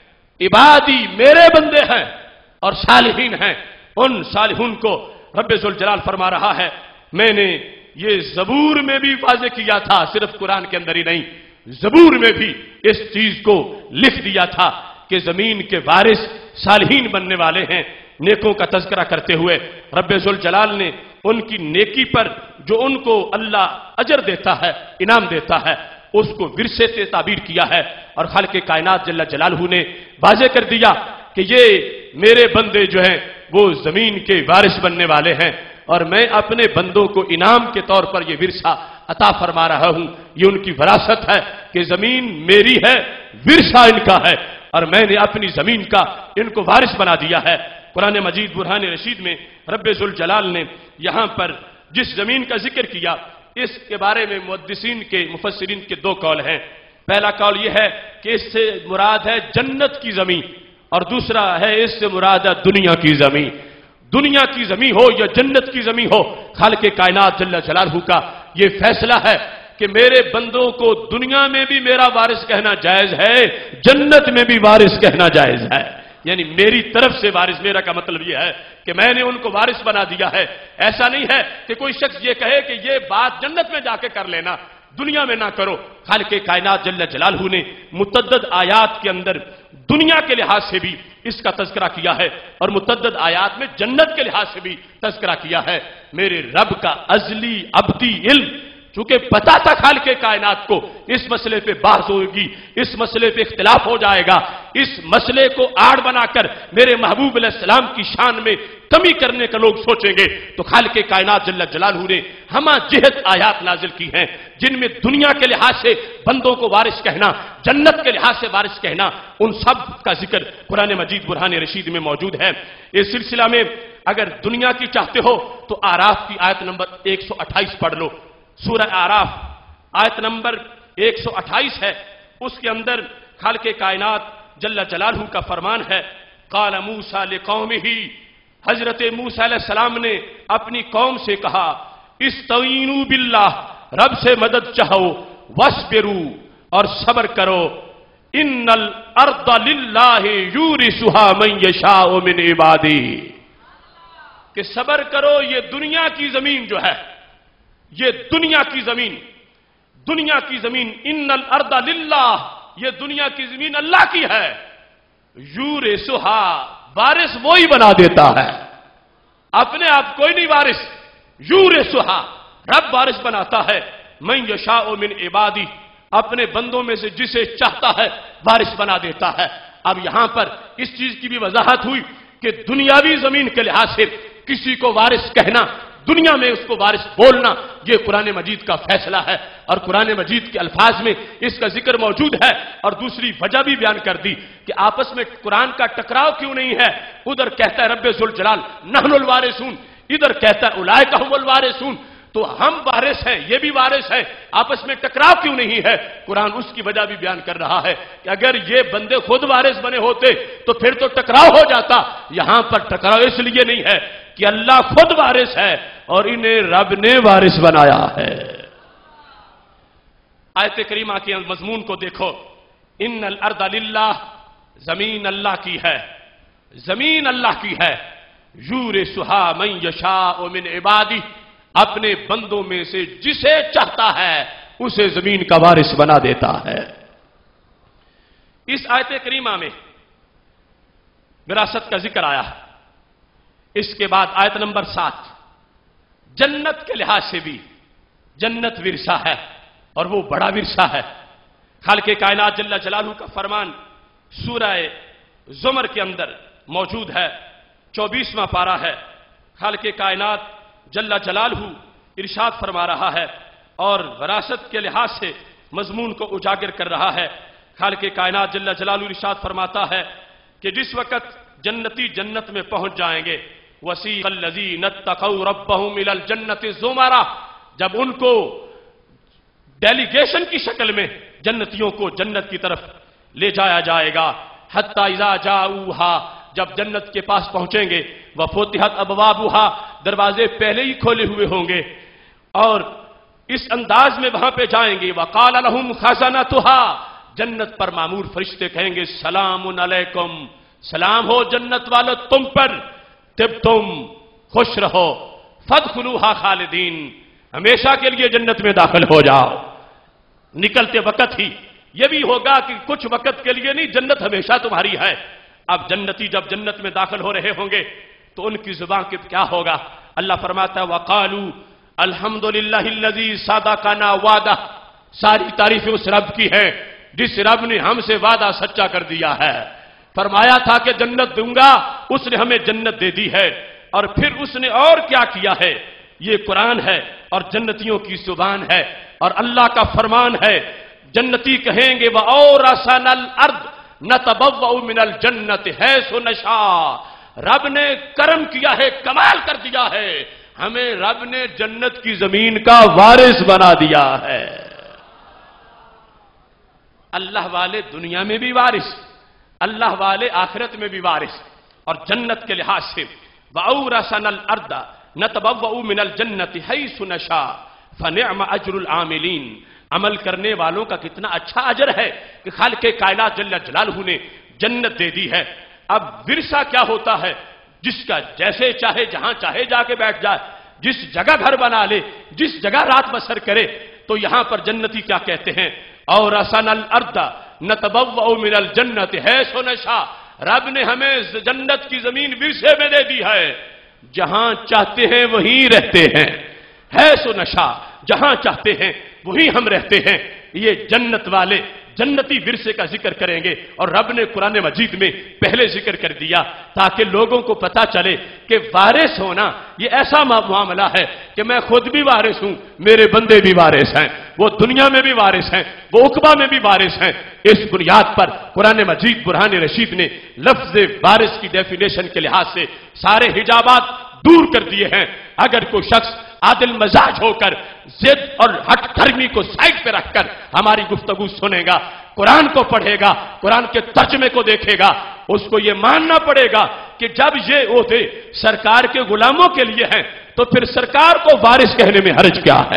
B: عبادی میرے بندے ہیں اور صالحین ہیں، ان صالحون کو رب ذوالجلال فرما رہا ہے میں نے یہ زبور میں بھی واضح کیا تھا، صرف قرآن کے اندر ہی نہیں، زبور میں بھی اس چیز کو لکھ دیا تھا کہ زمین کے وارث صالحین بننے والے ہیں۔ نیکوں کا تذکرہ کرتے ہوئے رب ذوالجلال نے ان کی نیکی پر جو ان کو اللہ اجر دیتا ہے، انعام دیتا ہے، اس کو ورثے سے تعبیر کیا ہے، اور خالق کائنات جل جلالہ نے واضح کر دیا کہ یہ میرے بندے جو ہیں وہ زمین کے وارث بننے والے ہیں، اور میں اپنے بندوں کو انعام کے طور پر یہ ورثہ عطا فرما رہا ہوں۔ یہ ان کی وراثت ہے کہ زمین میری ہے، ورثہ ان کا ہے، اور میں نے اپنی زمین کا ان کو وارث بنا دیا ہے۔ قرآن مجید برہان رشید میں رب ذوالجلال نے یہاں پر جس زمین کا ذکر کیا، اس کے بارے میں محدثین کے مفسرین کے 2 قول ہیں۔ پہلا قول یہ ہے کہ اس سے مراد ہے جنت کی زمین، اور دوسرا ہے اس سے مراد ہے دنیا کی زمین۔ دنیا کی زمین ہو یا جنت کی زمین ہو، خالق کائنات جل جلالہ کا یہ فیصلہ ہے کہ میرے بندوں کو دنیا میں بھی میرا وارث کہنا جائز ہے، جنت میں بھی وارث کہنا جائز ہے۔ یعنی میری طرف سے وارث، میرا کا مطلب یہ ہے کہ میں نے ان کو وارث بنا دیا ہے۔ ایسا نہیں ہے کہ کوئی شخص یہ کہے کہ یہ بات جنت میں جا کے کر لینا، دنیا میں نہ کرو۔ خالق کائنات جل جلالہ نے متعدد آیات کے اندر دنیا کے لحاظ سے بھی اس کا تذکرہ کیا ہے، اور متعدد آیات میں جنت کے لحاظ سے بھی تذکرہ کیا ہے۔ میرے رب کا ازلی ابدی علم، چونکہ پتا تھا خالق کائنات کو اس مسئلے پہ بحث ہوگی، اس مسئلے پہ اختلاف ہو جائے گا، اس مسئلے کو آڑ بنا کر میرے محبوب علیہ السلام کی شان میں کمی کرنے کا لوگ سوچیں گے، تو خالق کائنات جل جلالہ نے ہمہ جہت آیات نازل کی ہیں جن میں دنیا کے لحاظ سے بندوں کو وارث کہنا، جنت کے لحاظ سے وارث کہنا، ان سب کا ذکر قرآن مجید برہان رشید میں موجود ہے۔ اس سلسلہ میں اگر دنیا کی چاہتے ہو تو آراف کی آیت نمبر 128 پڑھ لو۔ سورہ آراف آیت نمبر 128 ہے، اس کے اندر خالق کائنات جل جلالہ کا فرمان ہے قال موسیٰ لقومہ، حضرت موسیٰ علیہ السلام نے اپنی قوم سے کہا استعینوا باللہ، رب سے مدد چاہو، واسبروا، اور صبر کرو، इन्नल अर्द लिल्लाहि यूरिसुहा मन यशाउ मिन इबादी, कि सबर करो, ये दुनिया की जमीन जो है, ये दुनिया की जमीन, इन्नल अर्द लिल्लाह, ये दुनिया की जमीन अल्लाह की है, यूरिसुहा, वारिस वही बना देता है, अपने आप कोई नहीं वारिस, यूरिसुहा, रब वारिस बनाता है, मन यशाउ मिन इबादी, अपने बंदों में से जिसे चाहता है वारिस बना देता है। अब यहां पर इस चीज की भी वजाहत हुई कि दुनियावी जमीन के लिहाज से किसी को वारिस कहना, दुनिया में उसको वारिस बोलना, यह कुरान मजीद का फैसला है और कुरान मजीद के अल्फाज में इसका जिक्र मौजूद है। और दूसरी वजह भी बयान कर दी कि आपस में कुरान का टकराव क्यों नहीं है। उधर कहता है रब्बे जुल जलाल नहनुल वारिसून, इधर कहता है उलाइका हुमुल वारिसून, तो हम वारिस हैं, ये भी वारिस है, आपस में टकराव क्यों नहीं है। कुरान उसकी वजह भी बयान कर रहा है कि अगर ये बंदे खुद वारिस बने होते तो फिर तो टकराव हो जाता। यहां पर टकराव इसलिए नहीं है कि अल्लाह खुद वारिस है और इन्हें रब ने वारिस बनाया है। आयत करीमा के मजमून को देखो, इन्नल अर्द लिल्लाह, जमीन अल्लाह की है, जमीन अल्लाह की है, यूरिसुहा मन यशाउ मिन इबादी, अपने बंदों में से जिसे चाहता है उसे जमीन का वारिस बना देता है। इस आयत करीमा में विरासत का जिक्र आया। इसके बाद आयत नंबर 7, जन्नत के लिहाज से भी जन्नत विरसा है और वो बड़ा विरसा है। खालिक़े कायनात जल्ल जलालहू का फरमान सूरह ज़ुमर के अंदर मौजूद है, 24वां पारा है। खालिक़े कायनात जल्ला जलालहू इरशाद फरमा रहा है और विरासत के लिहाज से मजमून को उजागर कर रहा है। खालिक़े कायनात जल्ला जलालहू इरशाद फरमाता है कि जिस वक़्त जन्नती जन्नत में पहुंच जाएंगे, वसीक़ल लज़ीना तक़ौ रब्बहुम इलल जन्नति ज़ुमरा, जब उनको डेलीगेशन की शक्ल में जन्नतियों को जन्नत की तरफ ले जाया जाएगा, हत्ता इज़ा जाऊहा, जब जन्नत के पास पहुंचेंगे, वफुतिहत अबवाबुहा, दरवाजे पहले ही खोले हुए होंगे और इस अंदाज में वहां पे जाएंगे। वक़ाल लहुम खज़नतुहा, जन्नत पर मामूर फरिश्ते कहेंगे सलामुन अलैकुम, सलाम हो जन्नत वालों तुम पर, तिब्तुम, खुश रहो, फदखुलूहा खालिदीन, हमेशा के लिए जन्नत में दाखिल हो जाओ। निकलते वक्त ही यह भी होगा कि कुछ वक्त के लिए नहीं, जन्नत हमेशा तुम्हारी है। अब जन्नती जब जन्नत में दाखिल हो रहे होंगे तो उनकी जुबान की क्या होगा। अल्लाह फरमाता है वक़ालू अल्हम्दुलिल्लाहिल्लज़ी सदक़ना वादा, सारी तारीफें उस रब की है जिस रब ने हमसे वादा सच्चा कर दिया है। फरमाया था कि जन्नत दूंगा, उसने हमें जन्नत दे दी है। और फिर उसने और क्या किया है, ये कुरान है और जन्नतियों की जुबान है और अल्लाह का फरमान है। जन्नती कहेंगे व औरसनल अर्द नतबव्वउ मिनल जन्नति हैसु नशा, रब ने करम किया है, कमाल कर दिया है, हमें रब ने जन्नत की जमीन का वारिस बना दिया है। अल्लाह वाले दुनिया में भी वारिस, अल्लाह वाले आखिरत में भी वारिस। और जन्नत के लिहाज से वऔरसनल अर्द नतबव्वउ मिनल जन्नति हैसु नशा फनिअम अजरुल आमिलीन, अमल करने वालों का कितना अच्छा अजर है कि खालिक़े कायनात जल्ल जलालहू ने जन्नत दे दी है। अब विरसा क्या होता है, जिसका जैसे चाहे जहां चाहे जाके बैठ जाए, जिस जगह घर बना ले, जिस जगह रात बसर करे। तो यहां पर जन्नती क्या कहते हैं, और असनल अर्द नतबव्वउ मिनल जन्नति हैसु नशा, रब ने हमें जन्नत की जमीन विरसे में दे दी है, जहां चाहते हैं वहीं रहते हैं। हैसु नशा, जहां चाहते हैं वहीं हम रहते हैं। ये जन्नत वाले जन्नती विरसे का जिक्र करेंगे और रब ने कुरान मजीद में पहले जिक्र कर दिया ताकि लोगों को पता चले कि वारिस होना ये ऐसा मामला है कि मैं खुद भी वारिस हूं, मेरे बंदे भी वारिस हैं, वो दुनिया में भी वारिस हैं, वो उकबा में भी वारिस हैं। इस बुनियाद पर कुरान मजीद बुरहान रशीद ने लफ्ज वारिस की डेफिनेशन के लिहाज से सारे हिजाबात दूर कर दिए हैं। अगर कोई शख्स आदिल मजाज होकर जिद और हठधर्मी को साइड पे रखकर हमारी गुफ्तगू सुनेगा, कुरान को पढ़ेगा, कुरान के तर्जमे को देखेगा, उसको यह मानना पड़ेगा कि जब ये ओहदे सरकार के गुलामों के लिए हैं तो फिर सरकार को वारिस कहने में हर्ज क्या है।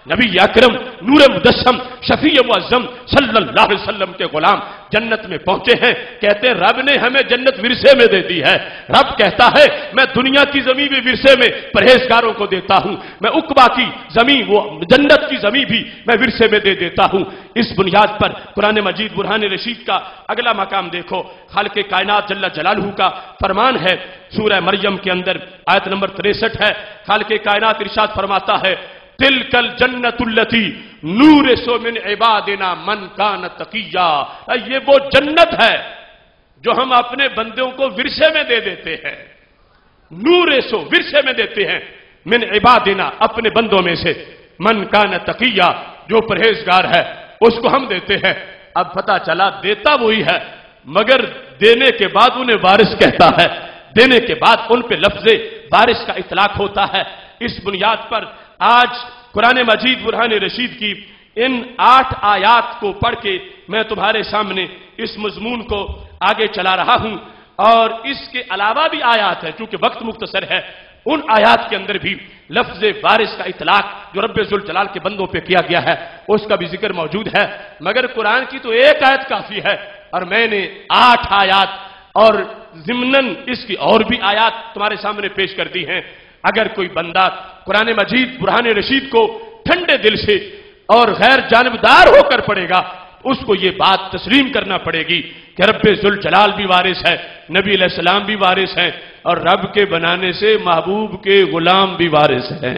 B: नबी अकरम नूर मुदस्सम शफी मुअज्जम सल्लल्लाहु अलैहि वसल्लम के गुलाम जन्नत में पहुंचे हैं। कहते हैं रब ने हमें जन्नत विरसे में दे दी है। रब कहता है मैं दुनिया की जमीन भी विरसे में परहेजगारों को देता हूं, मैं उकबा की जमीन, वो जन्नत की जमीन भी मैं विरसे में दे देता हूं। इस बुनियाद पर कुरान मजीद बुरहान रशीद का अगला मकाम देखो, खालिक कायनात जल्ल जलालहू का फरमान है सूरह मरियम के अंदर आयत नंबर 63 है। खालिक कायनात इरशाद फरमाता है तिलकल जन्नतुल्लती नूरिसु मिन इबादिना मन कान तकिया, ये वो जन्नत है जो हम अपने बंदों को विरसे में दे देते हैं। नूरिसु विरसे में देते हैं, मिन इबादिना अपने बंदों में से, मन कान तकिया जो परहेजगार है उसको हम देते हैं। अब पता चला देता वही है मगर देने के बाद उन्हें वारिस कहता है, देने के बाद उन पे लफ्ज़े वारिस का इतलाक होता है। इस बुनियाद पर आज कुरान मजीद बुरहान रशीद की इन 8 आयात को पढ़ के मैं तुम्हारे सामने इस मजमून को आगे चला रहा हूं। और इसके अलावा भी आयात है, चूंकि वक्त मुख्तसर है, उन आयात के अंदर भी लफ्ज़ वारिस का इतलाक जो रब्बे जुल जलाल के बंदों पे किया गया है उसका भी जिक्र मौजूद है। मगर कुरान की तो एक आयत काफी है और मैंने 8 आयात और ज़िम्नन इसकी और भी आयात तुम्हारे सामने पेश कर दी हैं। अगर कोई बंदा कुरान मजीद बुरहान रशीद को ठंडे दिल से और गैर जानबदार होकर पढ़ेगा, उसको ये बात तस्लीम करना पड़ेगी कि रब्बे जुल जलाल भी वारिस है, नबी अलैहि सलाम भी वारिस हैं और रब के बनाने से महबूब के गुलाम भी वारिस हैं।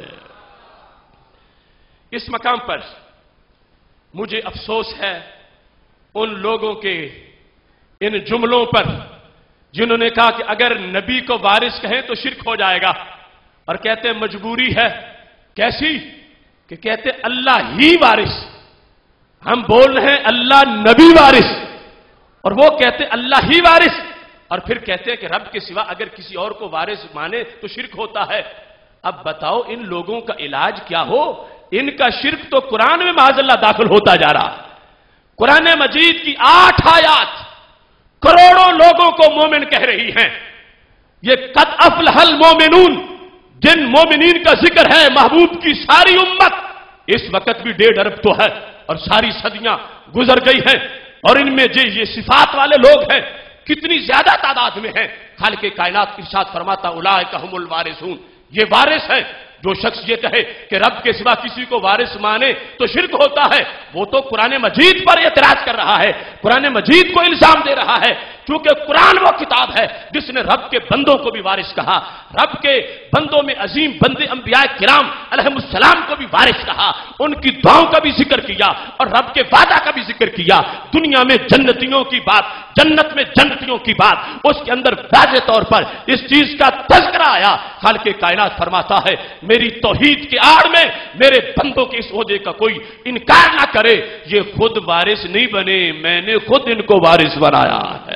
B: इस मकाम पर मुझे अफसोस है उन लोगों के इन जुमलों पर जिन्होंने कहा कि अगर नबी को वारिस कहें तो शिर्क हो जाएगा, और कहते हैं मजबूरी है। कैसी? कि कहते अल्लाह ही वारिस, हम बोल रहे हैं अल्लाह नबी वारिस और वो कहते अल्लाह ही वारिस, और फिर कहते हैं कि रब के सिवा अगर किसी और को वारिस माने तो शिर्क होता है। अब बताओ इन लोगों का इलाज क्या हो? इनका शिर्क तो कुरान में माज़अल्लाह दाखिल होता जा रहा है। कुरान मजीद की 8 आयात करोड़ों लोगों को मोमिन कह रही हैं। ये कद अफलहल मोमिनून, जिन मोमिनीन का जिक्र है महबूब की सारी उम्मत, इस वक्त भी 1.5 अरब तो है और सारी सदियां गुजर गई हैं, और इनमें जो ये सिफात वाले लोग हैं कितनी ज्यादा तादाद में हैं। खालिक कायनात इरशाद फरमाता उलाइका हुमुल वारिसून, ये वारिस है। जो शख्स ये कहे कि रब के सिवा किसी को वारिस माने तो शिर्क होता है, वो तो कुरान मजीद पर एतराज कर रहा है, कुरान मजीद को इल्जाम दे रहा है। क्योंकि कुरान वो किताब है जिसने रब के बंदों को भी वारिस कहा, रब के बंदों में अजीम बंदे अंबिया किराम अलैहिमुस्सलाम को भी वारिस कहा, उनकी दुआओं का भी जिक्र किया और रब के वादा का भी जिक्र किया। दुनिया में जन्नतियों की बात, जन्नत में जन्नतियों की बात, उसके अंदर वाज़ेह तौर पर इस चीज का तज़किरा आया। खालिक कायनात फरमाता है मेरी तौहीद के आड़ में मेरे बंदों के इस ओहदे का कोई इनकार ना करे, ये खुद वारिस नहीं बने, मैंने खुद इनको वारिस बनाया है।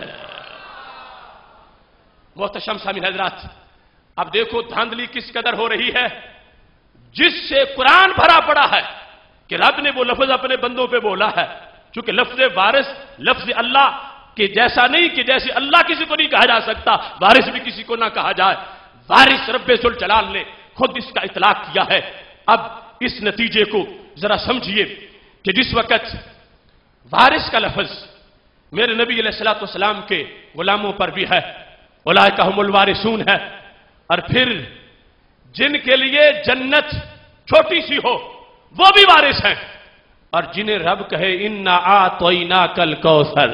B: मोहतरम सामीन हज़रात, अब देखो धांधली किस कदर हो रही है, जिससे कुरान भरा पड़ा है कि रब ने वो लफ्ज अपने बंदों पे बोला है। चूंकि लफ्ज वारिस लफ्ज अल्लाह के जैसा नहीं कि जैसे अल्लाह किसी को नहीं कहा जा सकता, वारिस भी किसी को ना कहा जाए। वारिस रब्बे जुल जलाल ने खुद इसका इतलाक किया है। अब इस नतीजे को जरा समझिए कि जिस वक्त वारिस का लफ्ज मेरे नबी अलैहिस्सलाम के गुलामों पर भी है, उलाइका हुमुल वारिसून है, और फिर जिनके लिए जन्नत छोटी सी हो वो भी वारिस हैं, और जिन्हें रब कहे इन्ना आतोइना कल कौसर,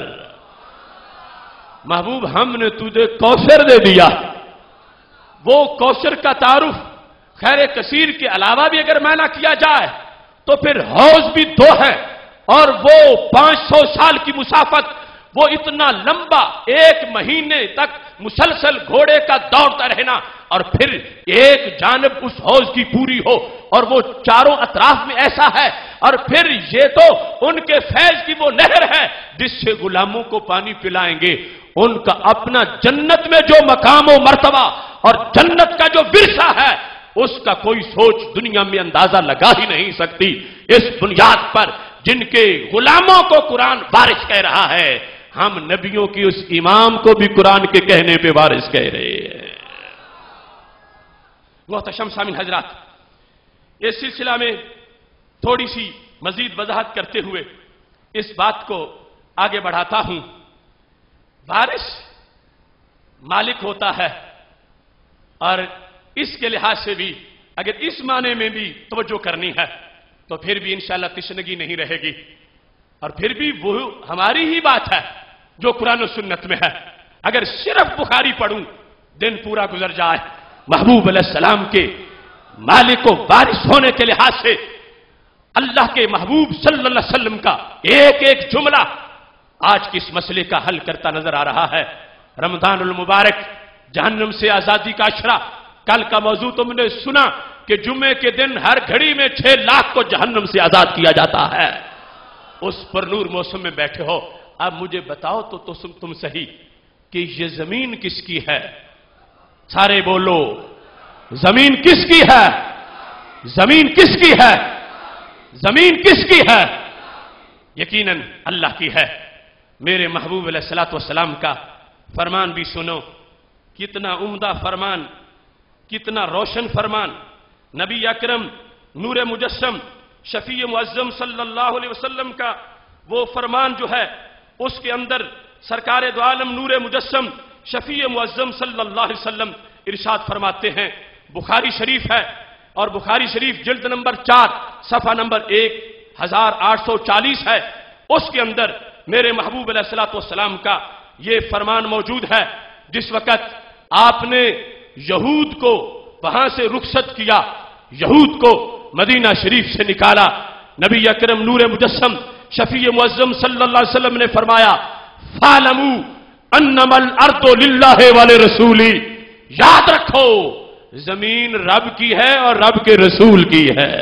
B: महबूब हमने तुझे कौसर दे दिया। वो कौसर का तारुफ खैर कसीर के अलावा भी अगर माना किया जाए तो फिर हौज भी 2 है, और वो 500 साल की मुसाफत, वो इतना लंबा 1 महीने तक मुसलसल घोड़े का दौड़ता रहना, और फिर एक जानब उस हौज की पूरी हो और वो चारों अतराफ में ऐसा है, और फिर ये तो उनके फैज की वो नहर है जिससे गुलामों को पानी पिलाएंगे। उनका अपना जन्नत में जो मकाम व मर्तबा और जन्नत का जो विरसा है उसका कोई सोच दुनिया में अंदाजा लगा ही नहीं सकती। इस बुनियाद पर जिनके गुलामों को कुरान वारिस कह रहा है, हम नबियों की उस इमाम को भी कुरान के कहने पे वारिस कह रहे हैं। मोहतरम सामीन हजरात, इस सिलसिला में थोड़ी सी मजीद वजाहत करते हुए इस बात को आगे बढ़ाता हूं। वारिस मालिक होता है, और इसके लिहाज से भी अगर इस माने में भी तवज्जो करनी है तो फिर भी इंशाअल्लाह तिश्नगी नहीं रहेगी, और फिर भी वो हमारी ही बात है जो कुरान और सुन्नत में है। अगर सिर्फ बुखारी पढ़ूं दिन पूरा गुजर जाए। महबूब अलैहिस्सलाम के मालिक को वारिस होने के लिहाज से अल्लाह के महबूब सल्लल्लाहु अलैहि वसल्लम का एक एक जुमला आज किस मसले का हल करता नजर आ रहा है। रमजानुल मुबारक, जहन्नम से आजादी का अशरा। कल का मौजू तुमने सुना कि जुम्मे के दिन हर घड़ी में 6 लाख को जहन्नम से आजाद किया जाता है। उस परनूर मौसम में बैठे हो, अब मुझे बताओ तो तुम सही कि ये जमीन किसकी है? सारे बोलो, जमीन किसकी है? जमीन किसकी है? जमीन किसकी है? यकीनन अल्लाह की है। मेरे महबूब अलैहिस्सलातु वस्सलाम का फरमान भी सुनो, कितना उम्दा फरमान, कितना रोशन फरमान। नबी अकरम नूर मुजस्सम शफी मुअज्जम सल्लल्लाहु अलैहि वसल्लम का वो फरमान जो है, उसके अंदर सरकार दो आलम नूर मुजस्सम शफी मुअज्जम सल्लल्लाहु अलैहि वसल्लम इरशाद फरमाते हैं। बुखारी शरीफ है, और बुखारी शरीफ जिल्द नंबर 4 सफा नंबर 1840 है। उसके अंदर मेरे महबूब अलैहिस्सलातु वस्सलाम का ये फरमान मौजूद है। जिस वक़्त आपने यहूद को वहां से रुखसत किया, यहूद को मदीना शरीफ से निकाला, नबी अकरम नूर मुजस्सम शफी मुअज्जम सल्लल्लाहु अलैहि वसल्लम ने फरमाया, फालमू अन्नमल अर्दु लिल्लाहि व लिरसूली। याद रखो, जमीन रब की है और रब के रसूल की है।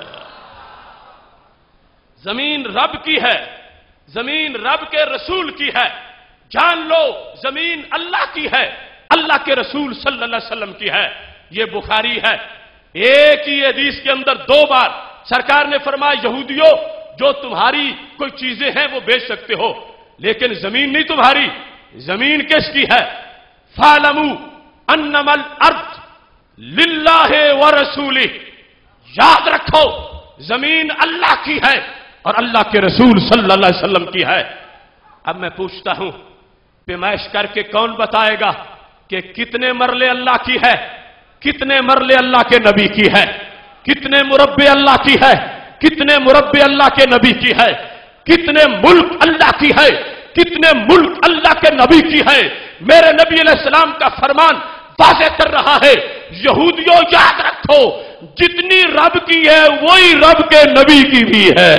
B: जमीन रब की है, जमीन रब के रसूल की है। जान लो, जमीन अल्लाह की है, अल्लाह के रसूल सल्लल्लाहु अलैहि वसल्लम की है। यह बुखारी है। एक ही हदीस के अंदर 2 बार सरकार ने फरमाया, यहूदियों जो तुम्हारी कोई चीजें हैं वो बेच सकते हो, लेकिन जमीन नहीं तुम्हारी। जमीन किसकी है? फालमू अन्नमल अर्द लिल्लाहि व रसूली। याद रखो, जमीन अल्लाह की है और अल्लाह के रसूल सल्लल्लाहु अलैहि वसल्लम की है। अब मैं पूछता हूं, पैमाइश करके कौन बताएगा कि कितने मरले अल्लाह की है, कितने मरले अल्लाह के नबी की है, कितने मुरब्बे अल्लाह की है, कितने मुरब्बे अल्लाह के नबी की है, कितने मुल्क अल्लाह की है, कितने मुल्क अल्लाह के नबी की है। मेरे नबी अलैहिस्सलाम का फरमान वाज़ेह कर रहा है, यहूदियों याद रखो, जितनी रब की है वही रब के नबी की भी है।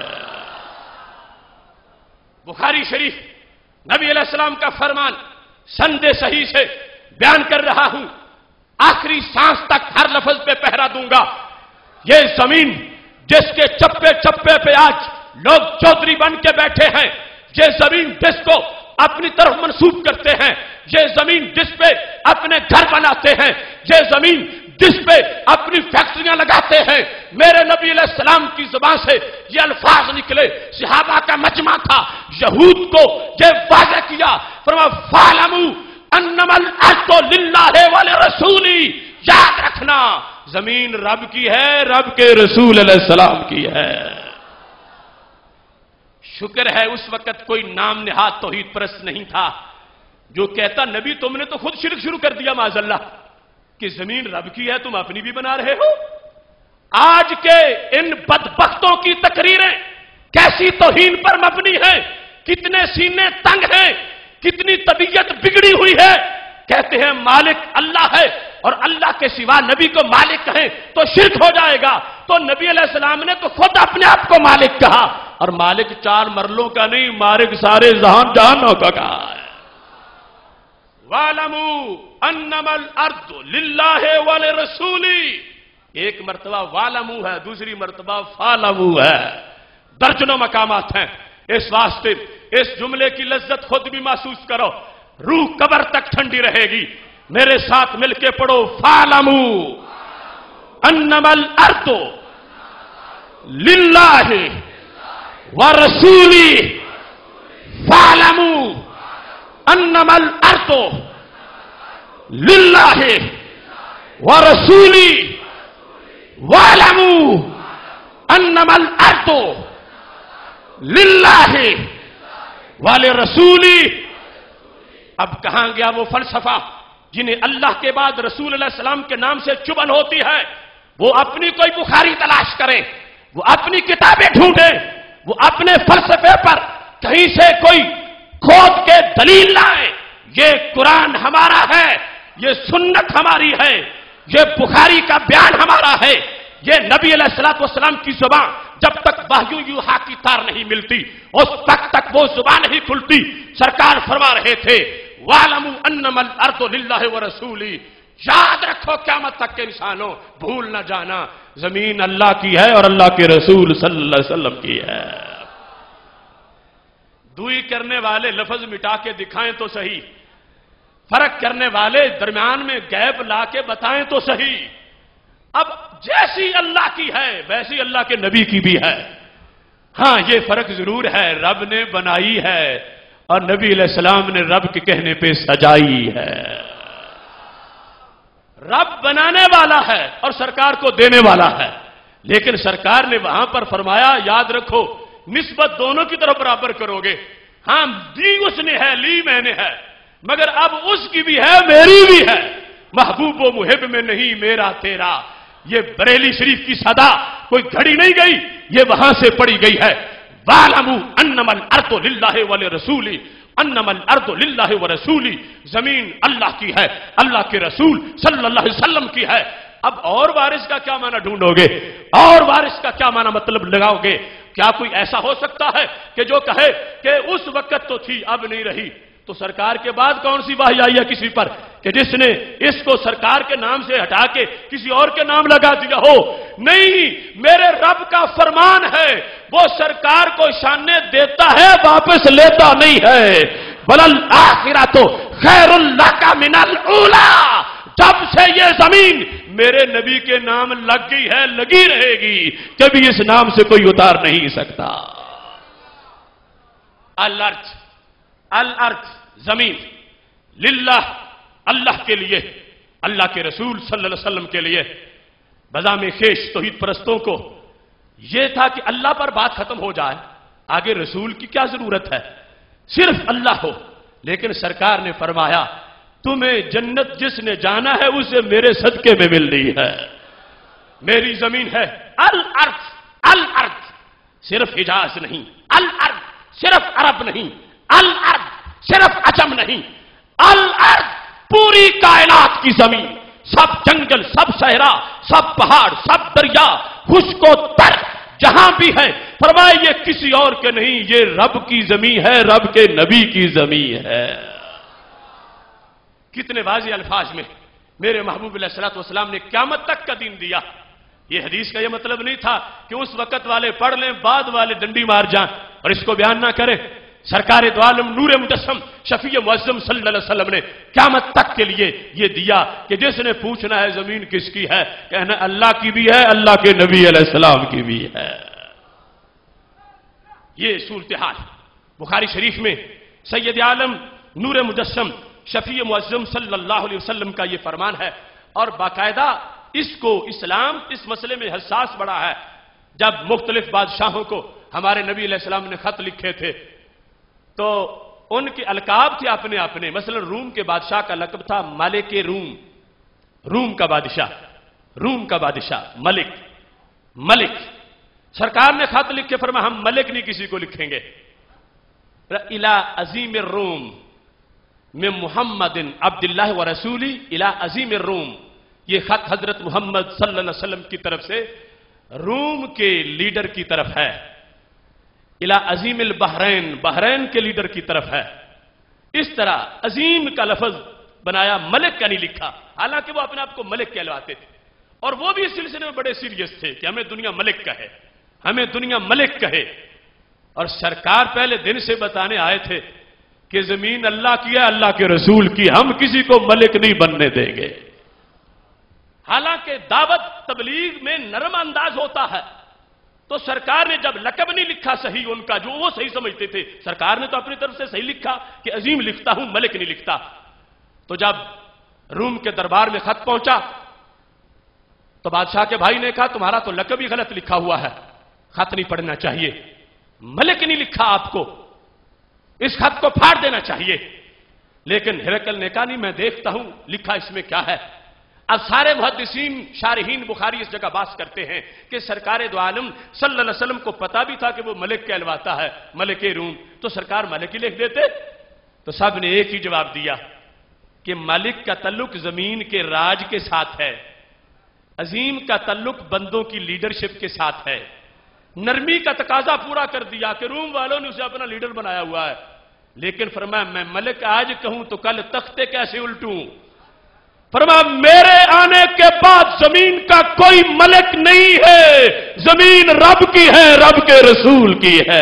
B: बुखारी शरीफ नबी अलैहिस्सलाम का फरमान संदे सही से बयान कर रहा हूं, आखिरी सांस तक हर लफ्ज पे पहरा दूंगा। ये जमीन जिसके चप्पे चप्पे पे आज लोग चौधरी बन के बैठे हैं, ये जमीन जिसको अपनी तरफ मंसूब करते हैं, ये जमीन जिस पे अपने घर बनाते हैं, ये जमीन जिस पे अपनी फैक्ट्रियां लगाते हैं। मेरे नबी अलैहिस्सलाम की जुबान से ये अल्फाज निकले, सहाबा का मजमा था, यहूद को ये वाज़ेह किया, फरमाया फालमू अन्नमल अर्दु लिल्लाहि व लिरसूली। याद रखना, जमीन रब की है, रब के रसूल अलैहिस्सलाम की है। शुक्र है उस वक्त कोई नाम निहाद तौहीद परस्त नहीं था जो कहता, नबी तुमने तो खुद शिरक शुरू कर दिया माज़अल्लाह, कि जमीन रब की है, तुम अपनी भी बना रहे हो। आज के इन बदबख्तों की तकरीरें कैसी तौहीन पर मबनी है, कितने सीने तंग हैं, कितनी तबीयत बिगड़ी हुई है। कहते हैं मालिक अल्लाह है और अल्लाह के सिवा नबी को मालिक कहें तो शिरक हो जाएगा। तो नबी अलैहिस्सलाम ने तो खुद अपने आप को मालिक कहा, और मालिक 4 मरलों का नहीं, मालिक सारे जहानों का कहा है। वालमू अन्नमल अर्दु लिल्लाहि व लिरसूली। एक मर्तबा वालमू है, दूसरी मर्तबा फालमू है, दर्जनों मकामात हैं। इस वास्ते इस जुमले की लज्जत खुद भी महसूस करो, रूह कब्र तक ठंडी रहेगी। मेरे साथ मिलके पढ़ो, फालमू अन्नमल अर्दु लिल्लाहि व रसूली। फालमू अन्नमल अर्दु लिल्लाहि व रसूली। वालमू अन्नमल अर्दु लिल्लाहि वलिरसूली। अब कहां गया वो फलसफा जिन्हें अल्लाह के बाद रसूल अलैहि सलाम के नाम से चुभन होती है? वो अपनी कोई बुखारी तलाश करें, वो अपनी किताबें ढूंढें, वो अपने फलसफे पर कहीं से कोई खोद के दलील लाएं। ये कुरान हमारा है, ये सुन्नत हमारी है, ये बुखारी का बयान हमारा है, ये नबी अलैहिस्सलातु वस्सलाम की जुबान जब तक वाह्यू यूहा की तार नहीं मिलती उस वक्त तक वो जुबान नहीं खुलती। सरकार फरमा रहे थे वालमू अन्नमल अर्दु लिल्लाहि व रसूली, याद रखो क़यामत तक के इंसानों, भूल न जाना जमीन अल्लाह की है और अल्लाह के रसूल सल्लल्लाहु अलैहि वसल्लम की है। दुई करने वाले लफ्ज मिटा के दिखाएं तो सही, फर्क करने वाले दरमियान में गैप ला के बताएं तो सही। अब जैसी अल्लाह की है वैसी अल्लाह के नबी की भी है। हां ये फर्क जरूर है, रब ने बनाई है और नबी अलैहिस्सलाम ने रब के कहने पे सजाई है। रब बनाने वाला है और सरकार को देने वाला है, लेकिन सरकार ने वहां पर फरमाया याद रखो निस्बत दोनों की तरफ बराबर करोगे। हां दी उसने है, ली मैंने है, मगर अब उसकी भी है मेरी भी है। महबूब व मुहिब में नहीं मेरा तेरा, ये बरेली शरीफ की सदा कोई घड़ी नहीं गई, ये वहां से पड़ी गई है। वालमू अन्नमल अर्दु लिल्लाहि व लिरसूली, अन्नमल अर्दु लिल्लाहि व रसूली, जमीन अल्लाह की है, अल्लाह के रसूल सल्लल्लाहु अलैहि वसल्लम की है। अब और वारिस का क्या माना ढूंढोगे, और वारिस का क्या माना मतलब लगाओगे? क्या कोई ऐसा हो सकता है कि जो कहे कि उस वक्त तो थी अब नहीं रही? तो सरकार के बाद कौन सी वाही आई है किसी पर कि जिसने इसको सरकार के नाम से हटा के किसी और के नाम लगा दिया हो? नहीं, मेरे रब का फरमान है, वो सरकार को शाने देता है वापस लेता नहीं है। बलल आखिरतु खैरुल लका मिनल ऊला, जब से ये जमीन मेरे नबी के नाम लग गई है लगी रहेगी, कभी इस नाम से कोई उतार नहीं सकता। अल अर्ज, अल अर्ज जमीन लिल्लाह अल्लाह के लिए, अल्लाह के रसूल सल्लल्लाहु अलैहि वसल्लम के लिए। बज़ाम खेश तौहीद परस्तों को यह था कि अल्लाह पर बात खत्म हो जाए, आगे रसूल की क्या जरूरत है, सिर्फ अल्लाह हो। लेकिन सरकार ने फरमाया तुम्हें जन्नत जिसने जाना है उसे मेरे सदके में मिल रही है। मेरी जमीन है अल अर्ज, अल अर्ज सिर्फ हिजाज नहीं, अल अर्ज सिर्फ अरब नहीं, अल अर्ज सिर्फ अजम नहीं, अल अर्ज पूरी कायनात की जमीन, सब जंगल, सब सहरा, सब पहाड़, सब दरिया, खुश्को तर जहां भी है, फरमाए ये किसी और के नहीं, ये रब की जमीन है, रब के नबी की जमीन है। कितने वाज़ेह अल्फाज में मेरे महबूब अलैहिस्सलातु वस्सलाम ने क़यामत तक का दिन दिया। ये हदीस का ये मतलब नहीं था कि उस वक्त वाले पढ़ लें बाद वाले डंडी मार जाएं और इसको बयान ना करें। सरकार दो आलम नूर मुजस्सम शफी मुअज़्ज़म सल्लल्लाहु अलैहि वसल्लम ने क़यामत तक के लिए ये दिया कि जिसने पूछना है जमीन किसकी है, कहना अल्लाह की भी है, अल्लाह के नबी अलैहिस्सलाम की भी है। ये सूरत हाल बुखारी शरीफ में सैयद आलम नूर मुजस्सम शफी मुअज़्ज़म सल्लल्लाहु अलैहि वसल्लम का ये फरमान है। और बाकायदा इसको इस्लाम इस मसले में हसास बड़ा है। जब मुख्तलिफ बादशाहों को हमारे नबी अलैहिस्सलाम ने खत लिखे थे तो उनके अलकाब थे अपने अपने। मसलन रूम के बादशाह का लकब था मलिक रूम, रूम का बादशाह, रूम का बादशाह मलिक, मलिक। सरकार ने खत लिख के फरमा हम मलिक नहीं किसी को लिखेंगे, इला अजीम रूम में मुहम्मदिन अब्दुल्लाह व रसूली इला अजीम रूम। ये खत हजरत मोहम्मद सल्लल्लाहु अलैहि वसल्लम की तरफ से रूम के लीडर की तरफ है, इला अजीम बहरैन, बहरैन के लीडर की तरफ है। इस तरह अजीम का लफ्ज बनाया, मलिक का नहीं लिखा, हालांकि वो अपने आप को मलिक कहलवाते थे और वो भी इस सिलसिले में बड़े सीरियस थे कि हमें दुनिया मलिक कहे, हमें दुनिया मलिक कहे। और सरकार पहले दिन से बताने आए थे कि जमीन अल्लाह की है, अल्लाह के रसूल की, हम किसी को मलिक नहीं बनने देंगे। हालांकि दावत तबलीग में नरम अंदाज होता है, तो सरकार ने जब लकब नहीं लिखा सही उनका जो वो सही समझते थे, सरकार ने तो अपनी तरफ से सही लिखा कि अजीम लिखता हूं, मलिक नहीं लिखता। तो जब रूम के दरबार में खत पहुंचा तो बादशाह के भाई ने कहा तुम्हारा तो लकब ही गलत लिखा हुआ है, खत नहीं पढ़ना चाहिए, मलिक नहीं लिखा आपको, इस खत को फाड़ देना चाहिए। लेकिन हिरकल ने कहा नहीं, मैं देखता हूं लिखा इसमें क्या है। अब सारे मुहद्दिसीन शारहीन बुखारी इस जगह बात करते हैं कि सरकार दो आलम सल्लल्लाहु अलैहि वसल्लम को पता भी था कि वो मलिक कहलवाता है, मलिक रूम, तो सरकार मलिक ही लिख देते। तो सब ने एक ही जवाब दिया कि मलिक का तल्लुक जमीन के राज के साथ है, अजीम का तल्लुक बंदों की लीडरशिप के साथ है। नरमी का तकाजा पूरा कर दिया कि रूम वालों ने उसे अपना लीडर बनाया हुआ है, लेकिन फरमाया मैं मलिक आज कहूं तो कल तख्ते कैसे उल्टूं। फरमाया मेरे आने के बाद जमीन का कोई मलिक नहीं है, जमीन रब की है, रब के रसूल की है।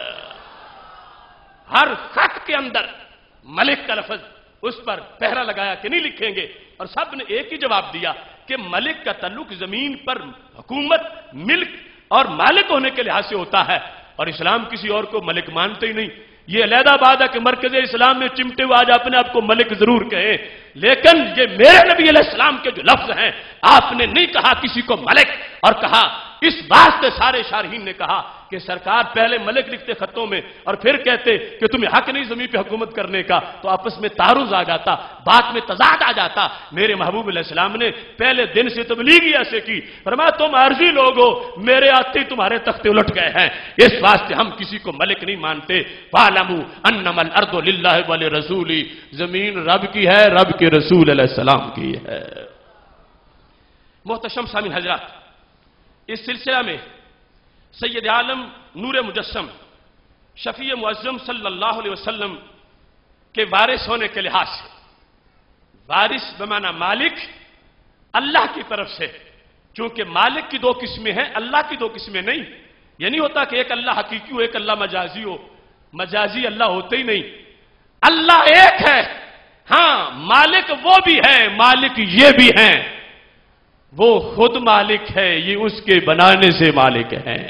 B: हर खत के अंदर मलिक का लफ्ज, उस पर पहरा लगाया कि नहीं लिखेंगे, और सब ने एक ही जवाब दिया कि मलिक का ताल्लुक जमीन पर हुकूमत, मिल्क और मालिक होने के लिहाज से होता है, और इस्लाम किसी और को मलिक मानते ही नहीं। ये अलहदा बात है कि मरकज इस्लाम में चिमटे हुए आज अपने आप को मलिक जरूर कहे, लेकिन ये मेरे नबी अलैहिस्सलाम के जो लफ्ज हैं, आपने नहीं कहा किसी को मलिक, और कहा इस बात से सारे शारहीन ने कहा कि सरकार पहले मलिक लिखते खतों में और फिर कहते कि तुम्हें हक नहीं जमीन पे हुकूमत करने का, तो आपस में तारुज आ जाता, बात में तजाद आ जाता। मेरे महबूब अलैहिस्सलाम ने पहले दिन से तबलीगी ऐसे की, फरमाया तुम अर्जी लोग हो, मेरे आते तुम्हारे तख्ते उलट गए हैं, इस वास्ते हम किसी को मलिक नहीं मानते। फालमू अन्नमल अर्दु लिल्लाहि व लिरसूली, जमीन रब की है, रब के रसूल अलैहिस्सलाम की है। मोहतरम सामीन हजरात, इस सिलसिला में सैयद आलम नूर मुजस्सम शफी मुअज्जम सल्लल्लाहु अलैहि वसल्लम के वारिस होने के लिहाज से, वारिस बमाना मालिक अल्लाह की तरफ से, क्योंकि मालिक की दो किस्में हैं, अल्लाह की दो किस्में नहीं। यह नहीं होता कि एक अल्लाह हकीकी हो, एक अल्लाह मजाजी हो, मजाजी अल्लाह होते ही नहीं, अल्लाह एक है। हां, मालिक वो भी है, मालिक ये भी हैं, वो खुद मालिक है, ये उसके बनाने से मालिक हैं।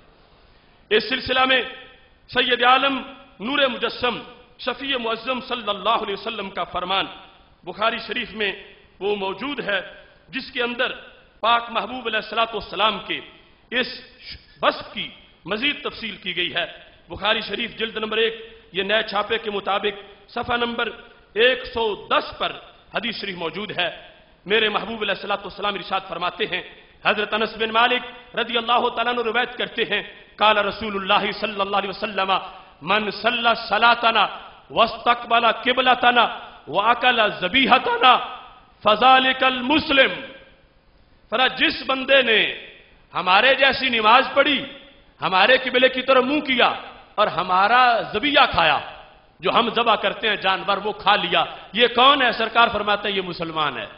B: इस सिलसिला में सैयद आलम नूर मुजस्सम शफी मुअज्जम सल्लल्लाहु अलैहि वसल्लम का फरमान बुखारी शरीफ में वो मौजूद है, जिसके अंदर पाक महबूब अलैहिस्सलातु वस्सलाम के इस वस्फ की मजीद तफसील की गई है। बुखारी शरीफ जिल्द नंबर 1, ये नए छापे के मुताबिक सफा नंबर 110 पर हदीस शरीफ मौजूद है। मेरे महबूब अलैहिस्सलातु वस्सलाम इरशाद फरमाते हैं, हजरत अनस बिन मालिक रज़ी अल्लाह तआला अन्हु रिवायत करते हैं, काला रसूलुल्लाह सल्लल्लाहु अलैहि वसल्लम मन सल्ला सलातना वस्तकबला किबलतना व अकला ज़बीहतना फज़ालिकल मुस्लिम। फरा जिस बंदे ने हमारे जैसी नमाज पढ़ी, हमारे किबले की तरफ मुंह किया और हमारा ज़बिया खाया, जो हम ज़बा करते हैं जानवर, वो खा लिया, ये कौन है? सरकार फरमाते हैं ये मुसलमान है।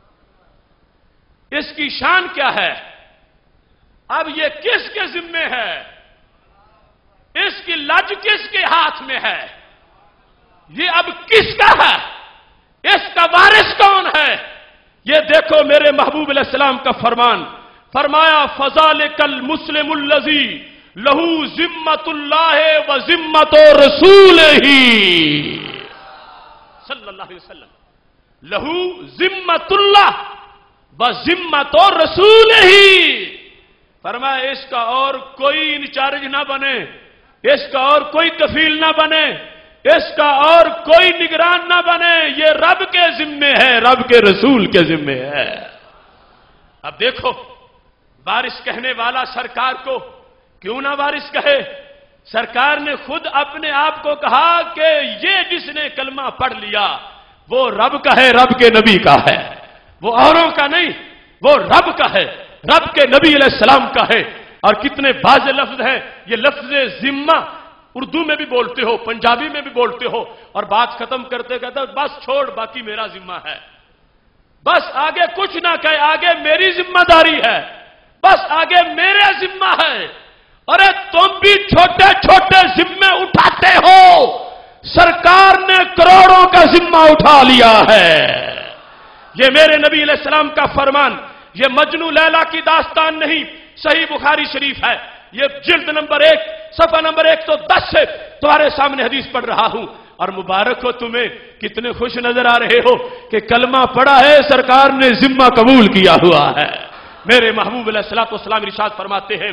B: इसकी शान क्या है? अब ये किसके जिम्मे है? इसकी लज किसके हाथ में है? ये अब किसका है? इसका वारिस कौन है? ये देखो मेरे महबूब अलैहिस्सलाम का फरमान, फरमाया फज़ालिकल मुस्लिमुल्लज़ी लहू जिम्मतुल्लाह व जिम्मतु रसूलिही सल्लल्लाहु अलैहि वसल्लम, लहू जिम्मतुल्लाह व जिम्मतु रसूलिही। फरमाया इसका और कोई इंचार्ज ना बने, इसका और कोई कफील ना बने, इसका और कोई निगरान ना बने, ये रब के जिम्मे है, रब के रसूल के जिम्मे है। अब देखो, वारिस कहने वाला सरकार को क्यों ना वारिस कहे? सरकार ने खुद अपने आप को कहा कि ये जिसने कलमा पढ़ लिया वो रब का है, रब के नबी का है, वो औरों का नहीं, वो रब का है, रब के नबी अलैहिस्सलाम का है। और कितने वाज़ेह लफ्ज हैं, ये लफ्ज जिम्मा उर्दू में भी बोलते हो, पंजाबी में भी बोलते हो, और बात खत्म करते कहते बस छोड़, बाकी मेरा जिम्मा है, बस आगे कुछ ना कहे, आगे मेरी जिम्मेदारी है, बस आगे मेरा जिम्मा है। अरे तुम भी छोटे छोटे जिम्मे उठाते हो, सरकार ने करोड़ों का जिम्मा उठा लिया है। ये मेरे नबी अलैहिस्सलाम का फरमान, ये मजनू लैला की दास्तान नहीं, सही बुखारी शरीफ है, ये जिल्द नंबर 1 सफा नंबर 110 से तुम्हारे सामने हदीस पढ़ रहा हूं। और मुबारक हो तुम्हें, कितने खुश नजर आ रहे हो कि कलमा पढ़ा है, सरकार ने जिम्मा कबूल किया हुआ है। मेरे महबूब अलैहिस्सलातु वस्सलाम इरशाद फरमाते हैं,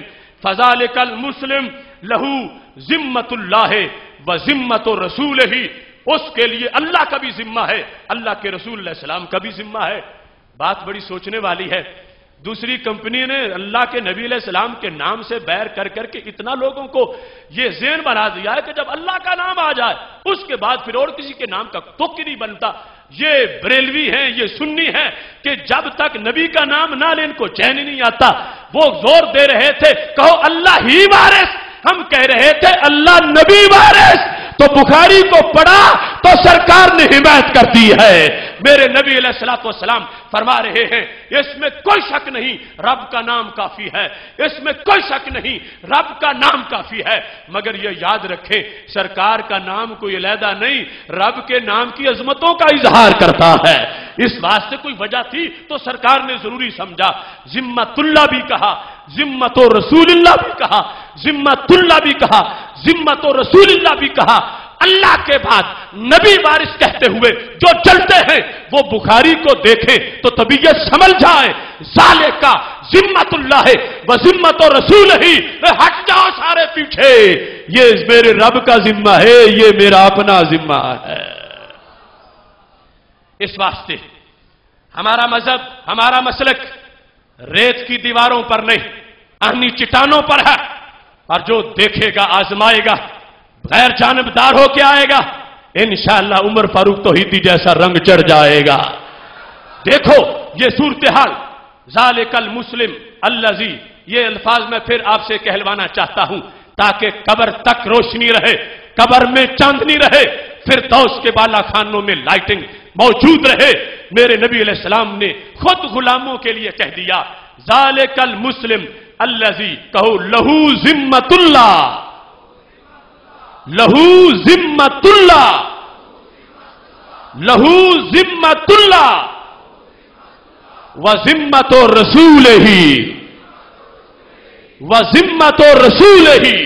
B: फज़ालिकल मुस्लिम लहू ज़िम्मतुल्लाह व ज़िम्मतु रसूलिही, उसके लिए अल्लाह का भी जिम्मा है, अल्लाह के रसूल अलैहि सलाम का भी जिम्मा है। बात बड़ी सोचने वाली है। दूसरी कंपनी ने अल्लाह के नबी अलैहि सलाम के नाम से बैर कर करके इतना लोगों को यह ज़हन बना दिया है कि जब अल्लाह का नाम आ जाए उसके बाद फिर और किसी के नाम का तुक ही नहीं बनता। ये बरेलवी हैं, ये सुन्नी हैं कि जब तक नबी का नाम ना ले इनको चैन ही नहीं आता। वो जोर दे रहे थे कहो अल्लाह ही वारिस, हम कह रहे थे अल्लाह नबी वारिस। तो बुखारी को पढ़ा तो सरकार ने हिमायत कर दी है। मेरे नबी अलैहिस्सलाम फरमा रहे हैं इसमें कोई शक नहीं रब का नाम काफी है, इसमें कोई शक नहीं रब का नाम काफी है। मगर यह याद रखें सरकार का नाम कोई अलहदा नहीं, रब के नाम की अजमतों का इजहार करता है। इस वास्ते कोई वजह थी तो सरकार ने जरूरी समझा। जिम्मतुल्लाह भी कहा, जिम्मतो रसूलिल्लाह भी कहा, जिम्मतुल्लाह भी कहा, जिम्मतो रसूलिल्लाह भी कहा। अल्लाह के बाद नबी वारिस कहते हुए जो चलते हैं वो बुखारी को देखें तो तभी ये समझ जाए जाले का जिम्मतुल्लाह है व जिम्मतो रसूल ही। हट जाओ सारे पीछे, ये मेरे रब का जिम्मा है, ये मेरा अपना जिम्मा है। इस वास्ते हमारा मजहब, हमारा मसलक रेत की दीवारों पर नहीं आहनी चट्टानों पर है। और जो देखेगा आजमाएगा गैर जानबदार होके आएगा, इंशाअल्लाह उमर फारूक तौहीदी जैसा रंग चढ़ जाएगा। देखो ये सूरत हाल, ज़ालिकल मुस्लिम अल्लज़ी, ये अल्फाज मैं फिर आपसे कहलवाना चाहता हूं ताकि कब्र तक रोशनी रहे, कब्र में चांदनी रहे, फिर दौस के बाला खानों में लाइटिंग मौजूद रहे। मेरे नबी अलैहिस्सलाम ने खुद गुलामों के लिए कह दिया ज़ालिकल मुस्लिम अल्लज़ी, कहो लहू जिम्मतुल्लाह, लहू जिम्मतुल्लाह, लहू जिम्मतुल्लाह व जिम्मतो रसूलिही, व जिम्मतो रसूलिही,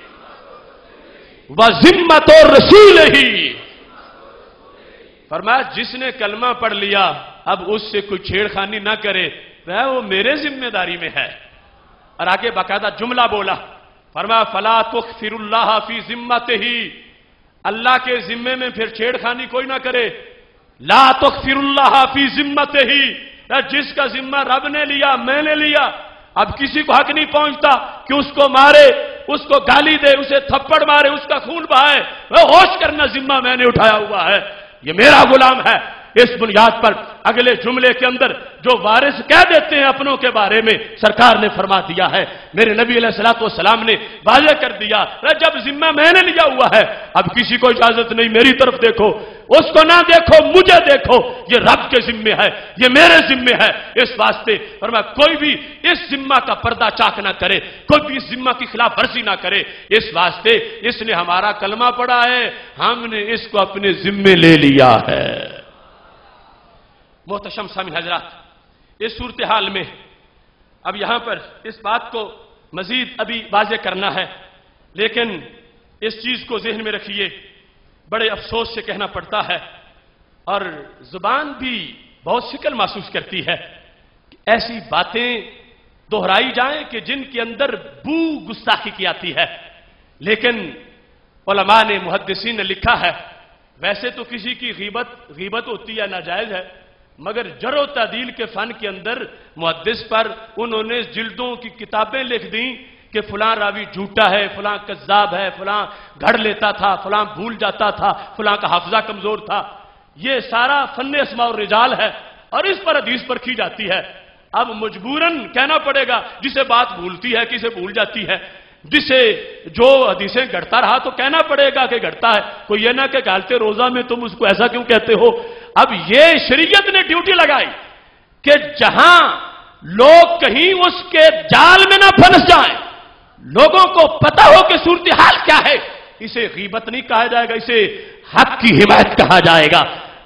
B: व जिम्मतो रसूलिही। फरमाया जिसने कलमा पढ़ लिया अब उससे कोई छेड़खानी ना करे, वह वो मेरे जिम्मेदारी में है। और आगे बाकायदा जुमला बोला, फरमाया फला तुखफिरुल्लाह फी जिम्मतिही, अल्लाह के जिम्मे में फिर छेड़खानी कोई ना करे। ला तुखफिरुल्लाह फी जिम्मतिही, जिसका जिम्मा रब ने लिया, मैंने लिया, अब किसी को हक नहीं पहुंचता कि उसको मारे, उसको गाली दे, उसे थप्पड़ मारे, उसका खून बहाए। वह होश करना जिम्मा मैंने उठाया हुआ है, ये मेरा गुलाम है। इस बुनियाद पर अगले जुमले के अंदर जो वारिस कह देते हैं अपनों के बारे में, सरकार ने फरमा दिया है, मेरे नबी अलैहिस्सलाम ने वाज़ेह कर दिया जब जिम्मा मैंने लिया हुआ है अब किसी को इजाजत नहीं, मेरी तरफ देखो, उसको ना देखो, मुझे देखो, ये रब के जिम्मे है, ये मेरे जिम्मे है। इस वास्ते फरमाया कोई भी इस जिम्मा का पर्दा चाक ना करे, कोई भी इस जिम्मा की खिलाफ वर्जी ना करे। इस वास्ते इसने हमारा कलमा पढ़ा है, हमने इसको अपने जिम्मे ले लिया है। मोहतरम सामीन हजरात, इस सूरत हाल में अब यहां पर इस बात को मजीद अभी वाज़ेह करना है, लेकिन इस चीज को जहन में रखिए, बड़े अफसोस से कहना पड़ता है और जुबान भी बहुत शिकल महसूस करती है कि ऐसी बातें दोहराई जाएं कि जिनके अंदर बू गुस्ताखी की आती है। लेकिन उलमा ने, मुहद्दिसीन ने लिखा है, वैसे तो किसी की गीबत होती है, नाजायज है, मगर जरो तादील के फन के अंदर मुहद्दिस पर उन्होंने जिल्दों की किताबें लिख दी कि फलां रावी झूठा है, फलां कज्जाब है, फलां घड़ लेता था, फलां भूल जाता था, फलां का हाफजा कमजोर था। ये सारा फन्ने अस्मा और रिजाल है और इस पर हदीस पर की जाती है। अब मजबूरन कहना पड़ेगा, जिसे बात भूलती है, किसे भूल जाती है, जिसे जो हदीसें घड़ता रहा तो कहना पड़ेगा कि घड़ता है। कोई ये ना कि गालते रोजा में तुम उसको ऐसा क्यों कहते हो। अब ये शरीयत ने ड्यूटी लगाई कि जहां लोग कहीं उसके जाल में ना फंस जाएं, लोगों को पता हो कि सूरत हाल क्या है, इसे गीबत नहीं कहा जाएगा, इसे हक की हिमायत कहा जाएगा।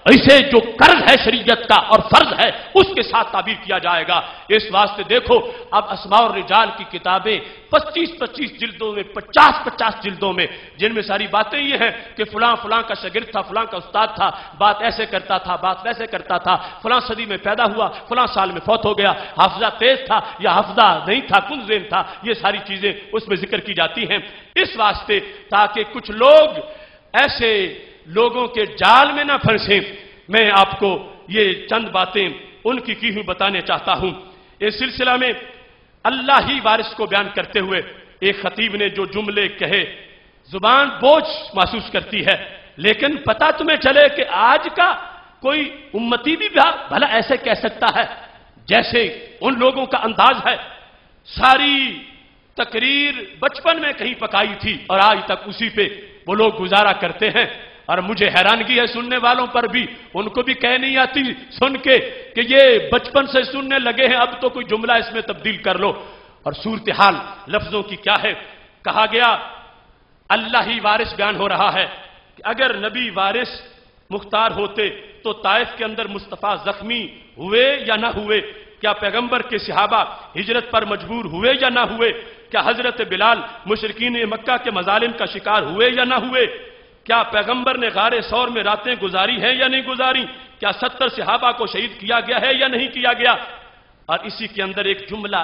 B: اسے جو قرض ہے شریعت کا اور فرض ہے اس کے ساتھ تعبیر کیا جائے گا۔ اس واسطے دیکھو اب اسماء الرجال کی کتابیں 25-25 جلدوں میں، 50-50 جلدوں میں، جن میں ساری باتیں یہ ہیں کہ فلاں فلاں کا شاگرد تھا، فلاں کا استاد تھا، بات ایسے کرتا تھا، بات ویسے کرتا تھا، فلاں صدی میں پیدا ہوا، فلاں سال میں فوت ہو گیا، حافظہ تیز تھا یا حافظہ نہیں تھا، کن ذہن تھا، یہ ساری چیزیں اس میں ذکر کی جاتی ہیں، اس واسطے تاکہ کچھ لوگ ایسے لوگوں کے جال میں نہ پھنسیں۔ میں آپ کو یہ چند باتیں ان کی ہوئی بتانے چاہتا ہوں۔ اس سلسلہ میں اللہ ہی وارث کو بیان کرتے ہوئے ایک خطیب نے جو جملے کہے، زبان بوجھ محسوس کرتی ہے، لیکن پتہ تمہیں چلے کہ آج کا کوئی امتی بھی بھلا ایسے کہہ سکتا ہے جیسے ان لوگوں کا انداز ہے۔ ساری تقریر بچپن میں کہیں پکائی تھی اور آج تک اسی پہ وہ لوگ گزارا کرتے ہیں، اور مجھے حیرانگی ہے سننے والوں پر بھی، ان کو بھی کہہ نہیں آتی سن کے کہ یہ بچپن سے سننے لگے ہیں، اب تو کوئی جملہ اس میں تبدیل کر لو۔ اور صورتحال لفظوں کی کیا ہے؟ کہا گیا اللہ ہی وارث بیان ہو رہا ہے کہ اگر نبی وارث مختار ہوتے تو طائف کے اندر مصطفیٰ زخمی ہوئے یا نہ ہوئے؟ کیا پیغمبر کے صحابہ ہجرت پر مجبور ہوئے یا نہ ہوئے؟ کیا حضرت بلال مشرکین مکہ کے مظالم کا شکار ہوئے یا نہ ہوئے؟ کیا پیغمبر نے غار ثور میں راتیں گزاری ہیں یا نہیں گزاری؟ کیا 70 صحابہ کو شہید کیا گیا ہے یا نہیں کیا گیا؟ اور اسی کے اندر ایک جملہ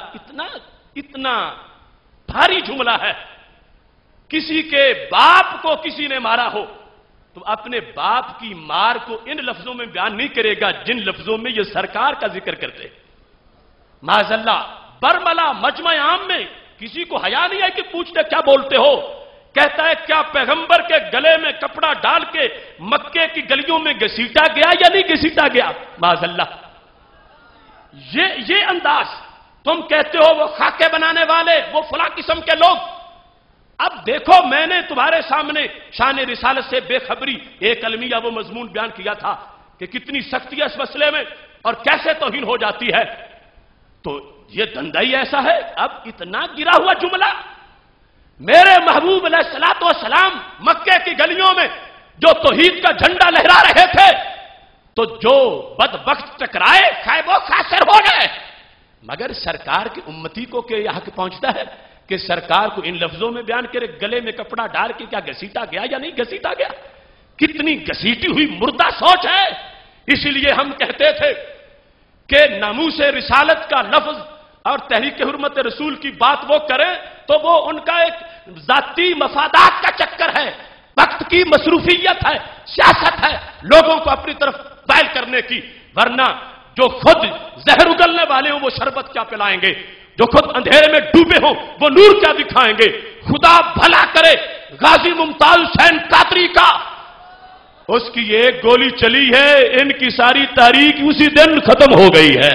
B: اتنا بھاری جملہ ہے، کسی کے باپ کو کسی نے مارا ہو تو اپنے باپ کی مار کو ان لفظوں میں بیان نہیں کرے گا جن لفظوں میں یہ سرکار کا ذکر کرتے۔ معاذ اللہ، برملا مجمع عام میں کسی کو حیا نہیں ہے کہ پوچھتے کیا بولتے ہو؟ کہتا ہے کیا پیغمبر کے گلے میں کپڑا ڈال کے مکے کی گلیوں میں گھسیٹا گیا یا نہیں گھسیٹا گیا؟ معاذ اللہ، یہ انداز تم کہتے ہو وہ خاکے بنانے والے، وہ فلاں قسم کے لوگ۔ اب دیکھو میں نے تمہارے سامنے شان رسالت سے بے خبری ایک المیہ وہ مضمون بیان کیا تھا کہ کتنی سختی ہے اس مسئلے میں اور کیسے توہین ہو جاتی ہے، تو یہ دھندا ہی ایسا ہے۔ اب اتنا گرا ہوا جملہ، میرے محبوب علیہ الصلوۃ والسلام مکے کی گلیوں میں جو توحید کا جھنڈا لہرا رہے تھے تو جو بدبخت ٹکرائے خائب و خاسر ہو گئے، مگر سرکار کی امتی کو کہ یہ حق پہنچتا ہے کہ سرکار کو ان لفظوں میں بیان کرے گلے میں کپڑا ڈال کے کیا گھسیٹا گیا یا نہیں گھسیٹا گیا؟ کتنی گھسیٹی ہوئی مردہ سوچ ہے۔ اسی لیے ہم کہتے تھے کہ ناموس رسالت کا لفظ اور تحریک حرمت رسول کی بات وہ کریں تو وہ ان کا ایک ذاتی مفادات کا چکر ہے، وقت کی مصروفیت ہے، سیاست ہے لوگوں کو اپنی طرف مائل کرنے کی، ورنہ جو خود زہر اگلنے والے ہوں وہ شربت کیا پلائیں گے، جو خود اندھیرے میں ڈوبے ہوں وہ نور کیا دکھائیں گے؟ خدا بھلا کرے غازی ممتاز حسین قادری کا، اس کی ایک گولی چلی ہے، ان کی ساری تاریخ اسی دن ختم ہو گئی ہے۔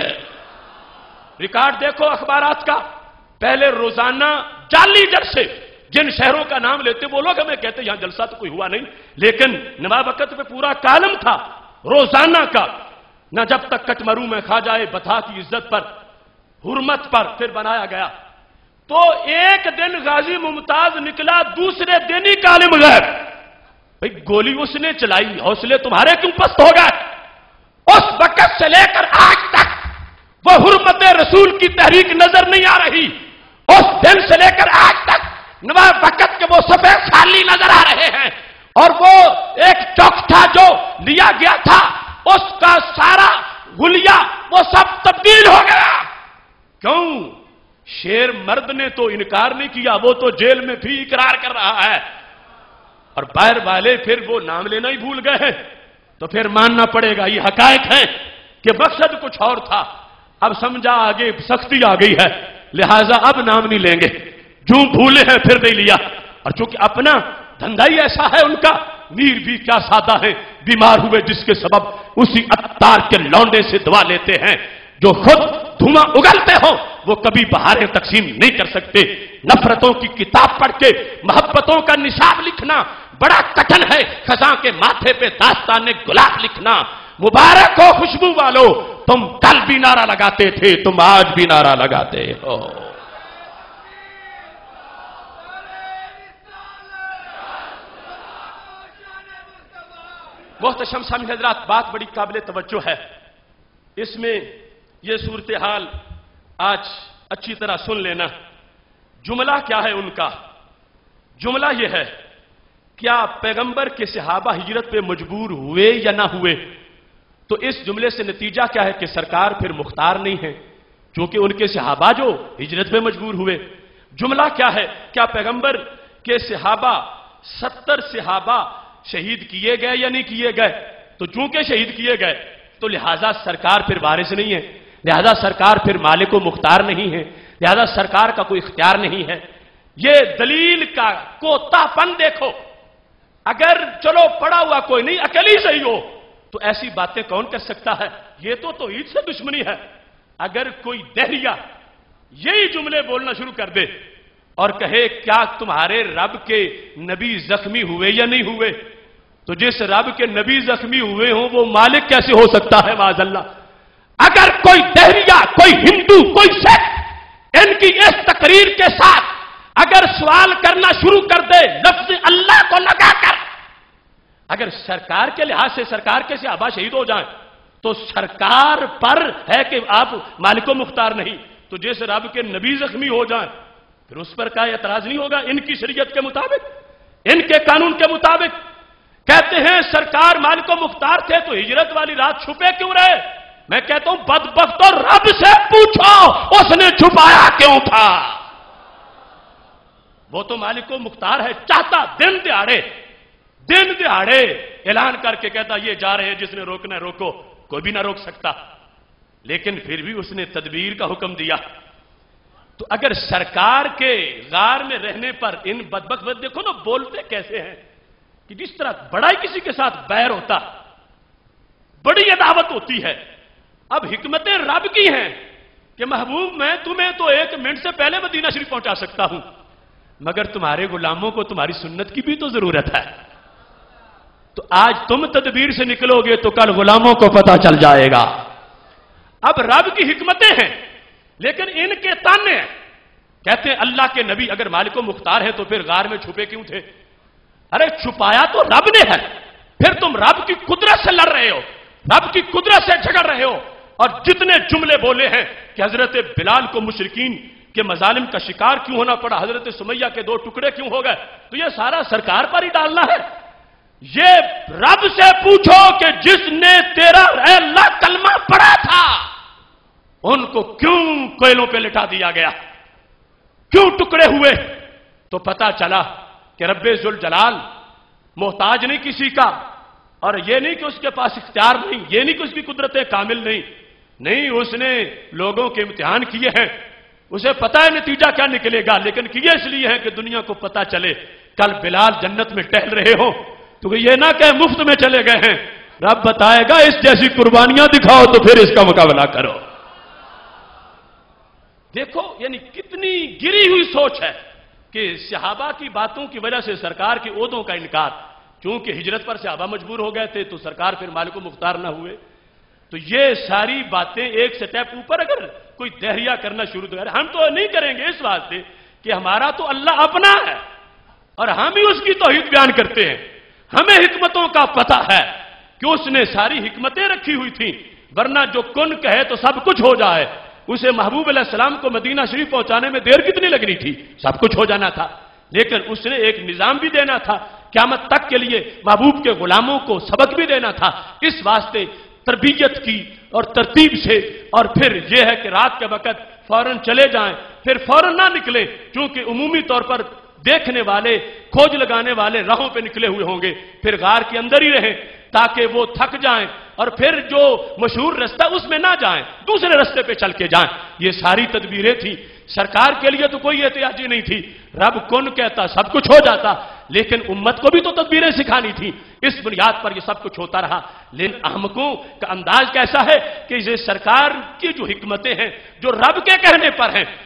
B: ریکارڈ دیکھو اخبارات کا، پہلے روزانہ جعلی جلسے جن شہروں کا نام لیتے وہ لوگ ہمیں کہتے یہاں جلسہ تو کوئی ہوا نہیں، لیکن نواب وقت پہ پورا کالم تھا روزانہ کا، نہ جب تک کٹمرو میں کھا جائے بتا کی عزت پر حرمت پر پھر بنایا گیا، تو ایک دن غازی ممتاز نکلا، دوسرے دن ہی کالم غائب۔ بھئی گولی اس نے چلائی، حوصلے تمہارے کیوں پست ہو گئے؟ اس وقت سے لے کر آج تک وہ حرمت رسول کی تحریک نظر نہیں آ رہی، اس دن سے لے کر آج تک نواب وقت کے وہ صفحے خالی نظر آ رہے ہیں، اور وہ ایک چوکٹھا جو لیا گیا تھا اس کا سارا غلیہ وہ سب تبدیل ہو گیا۔ کیوں؟ شیر مرد نے تو انکار نہیں کیا، وہ تو جیل میں بھی اقرار کر رہا ہے، اور باہر والے پھر وہ نام لینا ہی بھول گئے ہیں، تو پھر ماننا پڑے گا یہ حقائق ہیں کہ مقصد کچھ اور تھا۔ اب سمجھا آگے سختی آ گئی ہے، لہذا اب نام نہیں لیں گے، جو بھولے ہیں پھر نہیں لیا، اور چونکہ اپنا دھندا ہی ایسا ہے ان کا، میر بھی کیا سادہ ہے، بیمار ہوئے جس کے سبب اسی عطار کے لونڈے سے دوا لیتے ہیں، جو خود دھواں اگلتے ہو وہ کبھی بہاریں تقسیم نہیں کر سکتے۔ نفرتوں کی کتاب پڑھ کے محبتوں کا نصاب لکھنا بڑا کٹھن ہے، خزاں کے ماتھے پہ داستان گلاب لکھنا۔ مبارک ہو خوشبو والو، تم کل بھی نعرہ لگاتے تھے، تم آج بھی نعرہ لگاتے ہو۔
C: मोहतरम सामीन हजरात, बात बड़ी काबिल तवज्जो है। इसमें यह सूरत हाल आज अच्छी तरह सुन लेना। जुमला क्या है उनका? जुमला यह है, क्या पैगंबर के सहाबा हिजरत पे मजबूर हुए या ना हुए? तो इस जुमले से नतीजा क्या है कि सरकार फिर मुख्तार नहीं है, क्योंकि उनके सहाबा जो हिजरत पे मजबूर हुए। जुमला क्या है? क्या पैगंबर के सहाबा 70 सहाबा शहीद किए गए या नहीं किए गए? तो चूंकि शहीद किए गए तो लिहाजा सरकार फिर वारिस नहीं है, लिहाजा सरकार फिर मालिक व मुख्तार नहीं है, लिहाजा सरकार का कोई इख्तियार नहीं है। ये दलील का कोतापन देखो। अगर चलो पड़ा हुआ कोई नहीं, अकेली सही हो, तो ऐसी बातें कौन कर सकता है? ये तो तौहीद से दुश्मनी है। अगर कोई दहरिया यही जुमले बोलना शुरू कर दे और कहे क्या तुम्हारे रब के नबी जख्मी हुए या नहीं हुए, तो जिस रब के नबी जख्मी हुए हों वो मालिक कैसे हो सकता है? माज़अल्लाह। अगर कोई दहरिया, कोई हिंदू, कोई सिख इनकी इस तकरीर के साथ अगर सवाल करना शुरू कर दे लफ्ज़ अल्लाह को लगाकर, अगर सरकार के लिहाज से सरकार के सहाबा शहीद हो जाएं तो सरकार पर है कि आप मालिको मुख्तार नहीं, तो जिस रब के नबी जख्मी हो जाएं फिर उस पर क्या एतराज नहीं होगा? इनकी शरीयत के मुताबिक, इनके कानून के मुताबिक कहते हैं सरकार मालिको मुख्तार थे तो हिजरत वाली रात छुपे क्यों रहे? मैं कहता हूं बदबख्तो, रब से पूछो उसने छुपाया क्यों था? वो तो मालिको मुख्तार है, चाहता दिन दिहाड़े ऐलान करके कहता ये जा रहे हैं, जिसने रोकना रोको, कोई भी ना रोक सकता, लेकिन फिर भी उसने तदबीर का हुक्म दिया। तो अगर सरकार के गार में रहने पर इन बदबख्त, देखो ना बोलते कैसे हैं कि जिस तरह बड़ा ही किसी के साथ बैर होता, बड़ी अदावत होती है। अब हिकमतें रब की हैं कि महबूब मैं तुम्हें तो 1 मिनट से पहले मदीना शरीफ पहुंचा सकता हूं, मगर तुम्हारे गुलामों को तुम्हारी सुन्नत की भी तो जरूरत है। तो आज तुम तदबीर से निकलोगे तो कल गुलामों को पता चल जाएगा। अब रब की हिकमतें हैं, लेकिन इनके ताने हैं। कहते हैं अल्लाह के नबी अगर मालिको मुख्तार है तो फिर गार में छुपे क्यों थे? अरे छुपाया तो रब ने है, फिर तुम रब की कुदरत से लड़ रहे हो, रब की कुदरत से झगड़ रहे हो। और जितने जुमले बोले हैं कि हजरत बिलाल को मुशरिकीन के मजालिम का शिकार क्यों होना पड़ा, हजरत सुमैया के 2 टुकड़े क्यों हो गए, तो यह सारा सरकार पर ही डालना है। ये रब से पूछो कि जिसने तेरा अल्लाह कलमा पढ़ा था उनको क्यों कोयलों पे लिटा दिया गया, क्यों टुकड़े हुए? तो पता चला कि रब्बे जुल जलाल मोहताज नहीं किसी का, और ये नहीं कि उसके पास इख्तियार नहीं, ये नहीं कि उसकी कुदरतें कामिल नहीं, उसने लोगों के इम्तिहान किए हैं, उसे पता है नतीजा क्या निकलेगा, लेकिन किए इसलिए है कि दुनिया को पता चले कल बिलाल जन्नत में टहल रहे हो तो ये ना कहे मुफ्त में चले गए हैं। रब बताएगा इस जैसी कुर्बानियां दिखाओ तो फिर इसका मुकाबला करो। देखो यानी कितनी गिरी हुई सोच है कि सहाबा की बातों की वजह से सरकार के ओहदों का इनकार, क्योंकि हिजरत पर सहाबा मजबूर हो गए थे तो सरकार फिर मालिको मुख्तार ना हुए। तो ये सारी बातें एक स्टेप ऊपर अगर कोई दहरिया करना शुरू कर, हम तो नहीं करेंगे इस वास्ते कि हमारा तो अल्लाह अपना है और हम ही उसकी तौहीद बयान करते हैं। हमें हिकमतों का पता है कि उसने सारी हिकमतें रखी हुई थी, वरना जो कुन कहे तो सब कुछ हो जाए, उसे महबूब अलैहिस्सलाम को मदीना शरीफ पहुंचाने में देर कितनी लगनी थी? सब कुछ हो जाना था, लेकिन उसने एक निजाम भी देना था, क़यामत तक के लिए महबूब के गुलामों को सबक भी देना था। इस वास्ते तरबियत की और तरतीब से, और फिर यह है कि रात के वक्त फौरन चले जाएं, फिर फौरन ना निकले, क्योंकि उमूमी तौर पर देखने वाले, खोज लगाने वाले राहों पे निकले हुए होंगे, फिर गार के अंदर ही रहें ताकि वो थक जाएं और फिर जो मशहूर रास्ता उसमें ना जाएं, दूसरे रास्ते पे चल के जाएं। ये सारी तदबीरें थी। सरकार के लिए तो कोई एहतियाजी नहीं थी, रब कौन कहता सब कुछ हो जाता, लेकिन उम्मत को भी तो तदबीरें सिखानी थी। इस बुनियाद पर ये सब कुछ होता रहा। लेकिन अहमकों का अंदाज कैसा है कि ये सरकार की जो हिकमतें हैं जो रब के कहने पर हैं,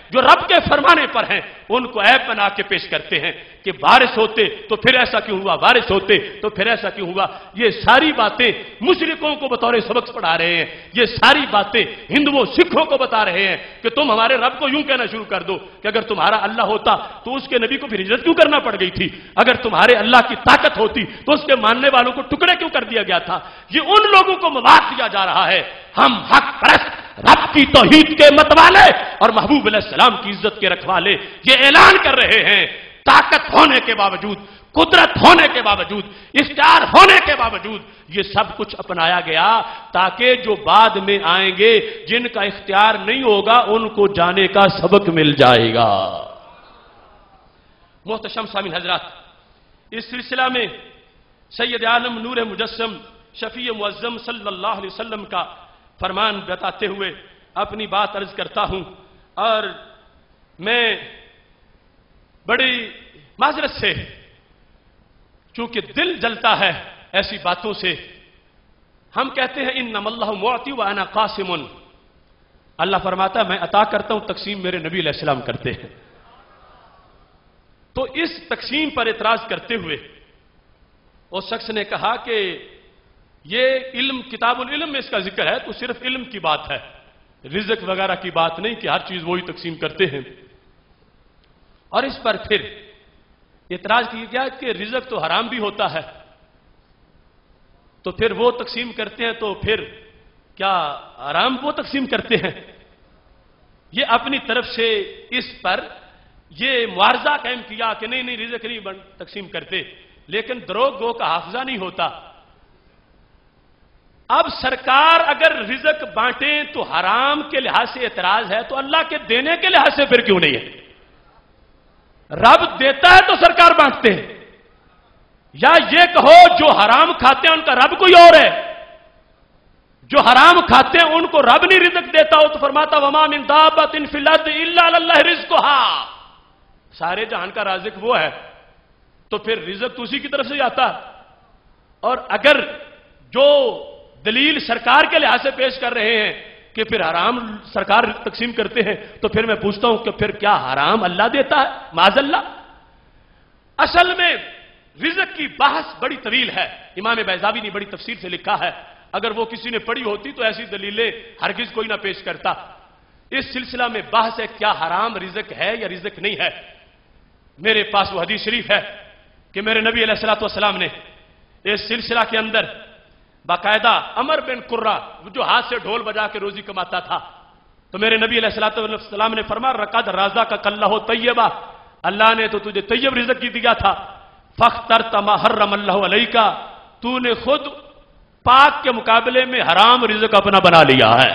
C: جو رب کے فرمانے پر ہیں ان کو عیب بنا کے پیش کرتے ہیں کہ بارش ہوتے تو پھر ایسا کیوں ہوا، بارش ہوتے تو پھر ایسا کیوں ہوا. یہ ساری باتیں مشرکوں کو بطور سبق پڑھا رہے ہیں. یہ ساری باتیں ہندوؤں سکھوں کو بتا رہے ہیں کہ تم ہمارے رب کو یوں کہنا شروع کر دو کہ اگر تمہارا اللہ ہوتا تو اس کے نبی کو پھر ہجرت کیوں کرنا پڑ گئی تھی، اگر تمہارے اللہ کی طاقت ہوتی تو اس کے ماننے والوں کو ٹکڑے کیوں کر دیا گیا تھا. یہ ان لوگوں کو مواد دیا جا رہا ہے. ہم حق پرست، رب کی توحید کے متوالے اور محبوب علیہ السلام کی عزت کے رکھوالے یہ اعلان کر رہے ہیں، طاقت ہونے کے باوجود، قدرت ہونے کے باوجود، اختیار ہونے کے باوجود یہ سب کچھ اپنایا گیا تاکہ جو بعد میں آئیں گے جن کا اختیار نہیں ہوگا ان کو جانے کا سبق مل جائے گا. محتشم سامعین حضرات، اس سلسلہ میں سید عالم نور مجسم شفیع معظم صلی اللہ علیہ وسلم کا فرمان بتاتے ہوئے اپنی بات عرض کرتا ہوں. اور میں بڑی معذرت سے، چونکہ دل جلتا ہے ایسی باتوں سے. ہم کہتے ہیں انما اللہ معطی وانا قاسم، اللہ فرماتا ہے میں عطا کرتا ہوں، تقسیم میرے نبی علیہ السلام کرتے ہیں. تو اس تقسیم پر اعتراض کرتے ہوئے اس شخص نے کہا کہ یہ علم، کتاب العلم میں اس کا ذکر ہے تو صرف علم کی بات ہے، رزق وغیرہ کی بات نہیں کہ ہر چیز وہی تقسیم کرتے ہیں. اور اس پر پھر اعتراض کیا گیا کہ رزق تو حرام بھی ہوتا ہے تو پھر وہ تقسیم کرتے ہیں تو پھر کیا حرام وہ تقسیم کرتے ہیں؟ یہ اپنی طرف سے اس پر یہ معارضہ قائم کیا کہ نہیں رزق نہیں تقسیم کرتے، لیکن دروغ گو کا حافظہ نہیں ہوتا. اب سرکار اگر رزق بانٹیں تو حرام کے لحاظ سے اعتراض ہے تو اللہ کے دینے کے لحاظ سے پھر کیوں نہیں ہے؟ رب دیتا ہے تو سرکار بانٹتے ہیں، یا یہ کہو جو حرام کھاتے ہیں ان کا رب کوئی اور ہے؟ جو حرام کھاتے ہیں ان کو رب نہیں رزق دیتا ہو تو فرماتا وما من دابۃ فی الارض الا علی اللہ رزقھا، سارے جہان کا رازق وہ ہے، تو پھر رزق تو اسی کی طرف سے جاتا ہے. اور اگر جو دلیل سرکار کے لحاظ سے پیش کر رہے ہیں کہ پھر حرام سرکار تقسیم کرتے ہیں تو پھر میں پوچھتا ہوں کہ پھر کیا حرام اللہ دیتا ہے؟ معاذ اللہ. اصل میں رزق کی بحث بڑی طویل ہے، امام بیضاوی نے بڑی تفصیل سے لکھا ہے. اگر وہ کسی نے پڑھی ہوتی تو ایسی دلیلیں ہرگز کوئی نہ پیش کرتا. اس سلسلہ میں بحث ہے کیا حرام رزق ہے یا رزق نہیں ہے. میرے پاس وہ حدیث شریف ہے کہ میرے نبی علیہ الصلوۃ والسلام نے اس سلسلہ کے اندر باقاعدہ عمر بن قرہ جو ہاتھ سے ڈھول بجا کے روزی کماتا تھا تو میرے نبی علیہ الصلوۃ والسلام نے فرمایا رقد رازقک اللہ طیبا، اللہ نے تو تجھے طیب رزق کی دیا تھا، فاخترت ما حرم اللہ علیک، تو نے خود پاک کے مقابلے میں حرام رزق اپنا بنا لیا ہے.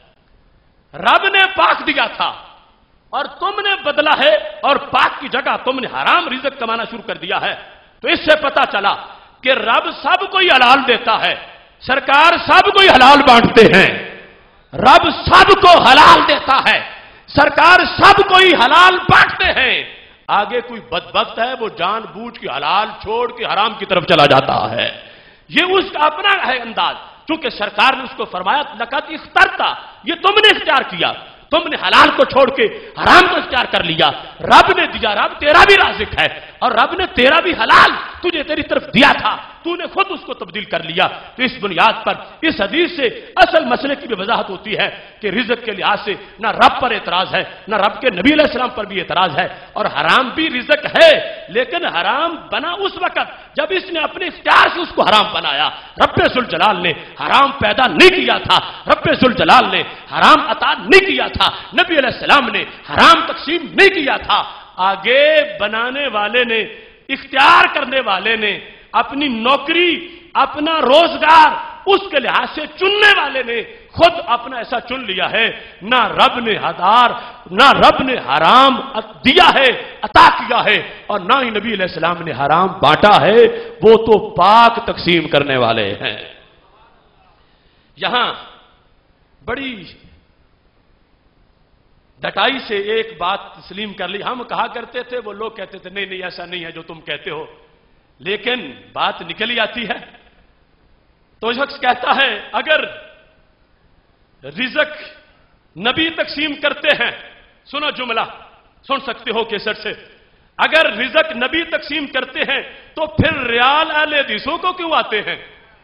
C: رب نے پاک دیا تھا اور تم نے بدلا ہے اور پاک کی جگہ تم نے حرام رزق کمانا شروع کر دیا ہے. تو اس سے پتا چلا کہ رب سب کو ہی حلال دیتا ہے، سرکار سب کو ہی حلال بانٹتے ہیں. رب سب کو حلال دیتا ہے، سرکار سب کو ہی حلال بانٹتے ہیں. آگے کوئی بدبخت ہے وہ جان بوجھ کے حلال چھوڑ کے حرام کی طرف چلا جاتا ہے. یہ اس کا اپنا ہے انداز، چونکہ سرکار نے اس کو فرمایا لقد اخترتا، یہ تم نے اختیار کیا، تم نے حلال کو چھوڑ کے حرام کو اختیار کر لیا. رب نے دیا، رب تیرا بھی رازق ہے اور رب نے تیرا بھی حلال تجھے تیری طرف دیا تھا، تو نے خود اس کو تبدیل کر لیا. تو اس بنیاد پر اس حدیث سے اصل مسئلے کی بھی وضاحت ہوتی ہے کہ رزق کے لحاظ سے نہ رب پر اعتراض ہے نہ رب کے نبی علیہ السلام پر بھی اعتراض ہے. اور حرام بھی رزق ہے، لیکن حرام بنا اس وقت جب اس نے اپنے اختیار سے اس کو حرام بنایا. رب ذوالجلال نے حرام پیدا نہیں کیا تھا، رب ذوالجلال نے حرام عطا نہیں کیا تھا، نبی علیہ السلام نے حرام تقسیم نہیں کیا تھا. آگے بنانے والے نے، اختیار کرنے والے نے، اپنی نوکری، اپنا روزگار اس کے لحاظ سے چننے والے نے خود اپنا ایسا چن لیا ہے. نہ رب نے نہ رب نے حرام دیا ہے، عطا کیا ہے، اور نہ ہی نبی علیہ السلام نے حرام بانٹا ہے. وہ تو پاک تقسیم کرنے والے ہیں. یہاں بڑی ڈٹائی سے ایک بات تسلیم کر لی. ہم کہا کرتے تھے، وہ لوگ کہتے تھے نہیں ایسا نہیں ہے جو تم کہتے ہو، لیکن بات نکل ہی آتی ہے. تو شخص کہتا ہے اگر رزق نبی تقسیم کرتے ہیں सुनो जुमला, सुन सकते हो केसर से। अगर रिज़्क नबी तकसीम करते हैं तो फिर रियाल अहले हदीसों को क्यों आते हैं?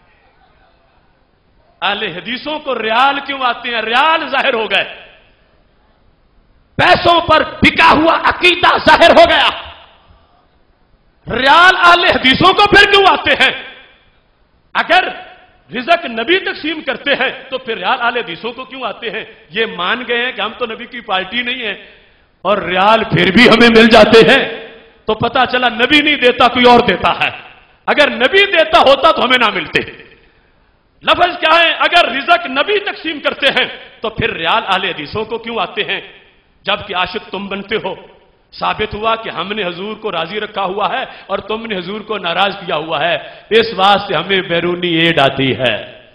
C: अहले हदीसों को रियाल क्यों आते हैं? रियाल जाहिर हो गए, पैसों पर बिका हुआ अकीदा जाहिर हो गया। रियाल अहले हदीसों को फिर क्यों आते हैं? अगर रिज़्क नबी तकसीम करते हैं तो फिर रियाल अहले हदीसों को क्यों आते हैं? ये मान गए हैं कि हम तो नबी की पार्टी नहीं है और रियाल फिर भी हमें मिल जाते हैं। तो पता चला नबी नहीं देता, कोई और देता है। अगर नबी देता होता तो हमें ना मिलते। लफ्ज क्या है? अगर रिज़्क नबी तकसीम करते हैं तो फिर रियाल अहले हदीसों को क्यों आते हैं? जबकि आशिक तुम बनते हो। साबित हुआ कि हमने हजूर को राजी रखा हुआ है और तुमने हजूर को नाराज किया हुआ है। इस वास्ते हमें बैरूनी एड आती है।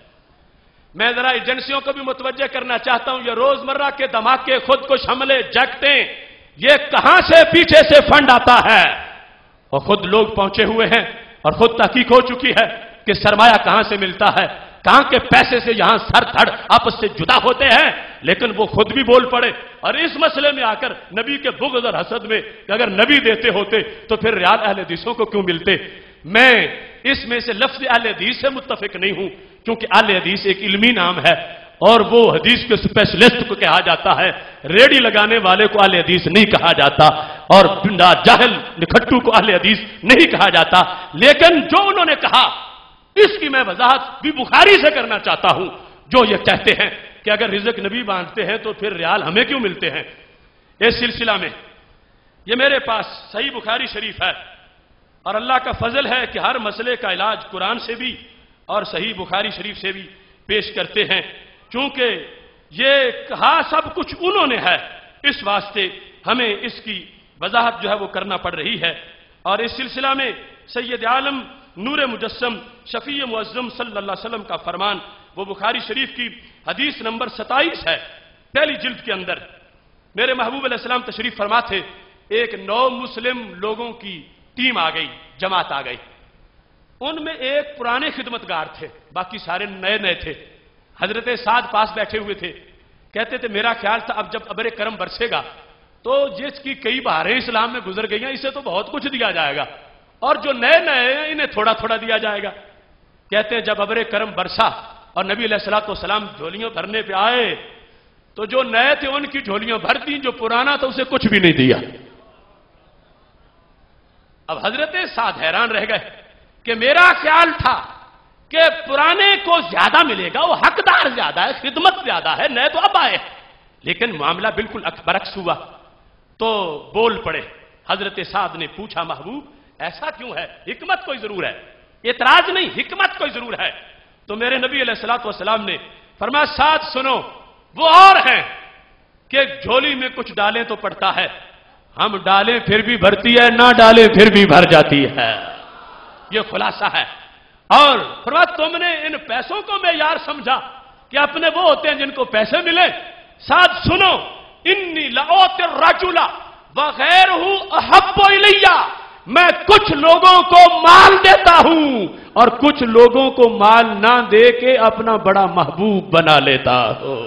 C: मैं जरा एजेंसियों को भी मुतवज्जह करना चाहता हूं, ये रोजमर्रा के धमाके, खुदकुश हमले, जैकटें, ये कहां से पीछे से फंड आता है? और खुद लोग पहुंचे हुए हैं और खुद तहकीक हो चुकी है कि सरमाया कहां से मिलता है, कहां के पैसे से यहां सर धड़ आपस से जुदा होते हैं। लेकिन वो खुद भी बोल पड़े और इस मसले में आकर नबी के बुग़्ज़ और हसद में कि अगर नबी देते होते तो फिर रियाल अहले हदीसों को क्यों मिलते। मैं इसमें से लफ्ज़ अहले हदीस से मुत्तफिक नहीं हूं, क्योंकि अहले हदीस एक इल्मी नाम है और वो हदीस के स्पेशलिस्ट को कहा जाता है। रेडी लगाने वाले को अहले हदीस नहीं कहा जाता और जाहिल निखट्टू को अहले हदीस नहीं कहा जाता। लेकिन जो उन्होंने कहा इसकी मैं वजाहत भी बुखारी से करना चाहता हूं, जो ये कहते हैं कि अगर रिज़्क नबी बांटते हैं तो फिर रियाल हमें क्यों मिलते हैं। इस सिलसिला में ये मेरे पास सही बुखारी शरीफ है और अल्लाह का फजल है कि हर मसले का इलाज कुरान से भी और सही बुखारी शरीफ से भी पेश करते हैं। चूंकि ये कहा सब कुछ उन्होंने है, इस वास्ते हमें इसकी वजाहत जो है वो करना पड़ रही है। और इस सिलसिला में सैयद आलम नूर मुजस्सम शफी मुअज़्ज़म सल्लल्लाहु अलैहि वसल्लम का फरमान, वो बुखारी शरीफ की हदीस नंबर 27 है, पहली जिल्द के अंदर। मेरे महबूब अलैहिस्सलाम तशरीफ फरमा थे। एक नौ मुस्लिम लोगों की टीम आ गई, जमात आ गई। उनमें एक पुराने खिदमतगार थे, बाकी सारे नए नए थे। हजरत साद पास बैठे हुए थे। कहते थे मेरा ख्याल था अब जब अबरे करम बरसेगा तो जिसकी कई बहारें इस्लाम में गुजर गई हैं इसे तो बहुत कुछ दिया जाएगा और जो नए नए हैं इन्हें थोड़ा थोड़ा दिया जाएगा। कहते हैं जब अबरे करम बरसा और नबी अलैहिस्सलातु वस्सलाम झोलियां भरने पे आए तो जो नए थे उनकी झोलियां भर दी, जो पुराना था उसे कुछ भी नहीं दिया। अब हजरत साद हैरान रह गए कि मेरा ख्याल था कि पुराने को ज्यादा मिलेगा, वो हकदार ज्यादा है, खिदमत ज्यादा है, नए तो अब आए। लेकिन मामला बिल्कुल बरक्स हुआ। तो बोल पड़े। हजरत साद ने पूछा महबूब ऐसा क्यों है? हिकमत कोई जरूर है, एतराज नहीं, हिकमत कोई जरूर है। तो मेरे नबी अलैहिस्सलातु वस्सलाम ने फरमाया साद सुनो, वो और है कि झोली में कुछ डालें तो पड़ता है, हम डालें फिर भी भरती है, ना डालें फिर भी भर जाती है। ये खुलासा है। और फरमाया तुमने इन पैसों को मेयार समझा कि अपने वो होते हैं जिनको पैसे मिले। साथ सुनो, इन्नी लओतिर रजुला वगैरहु अहब्बु इलैया, मैं कुछ लोगों को माल देता हूं और कुछ लोगों को माल ना दे के अपना बड़ा महबूब बना लेता हूं।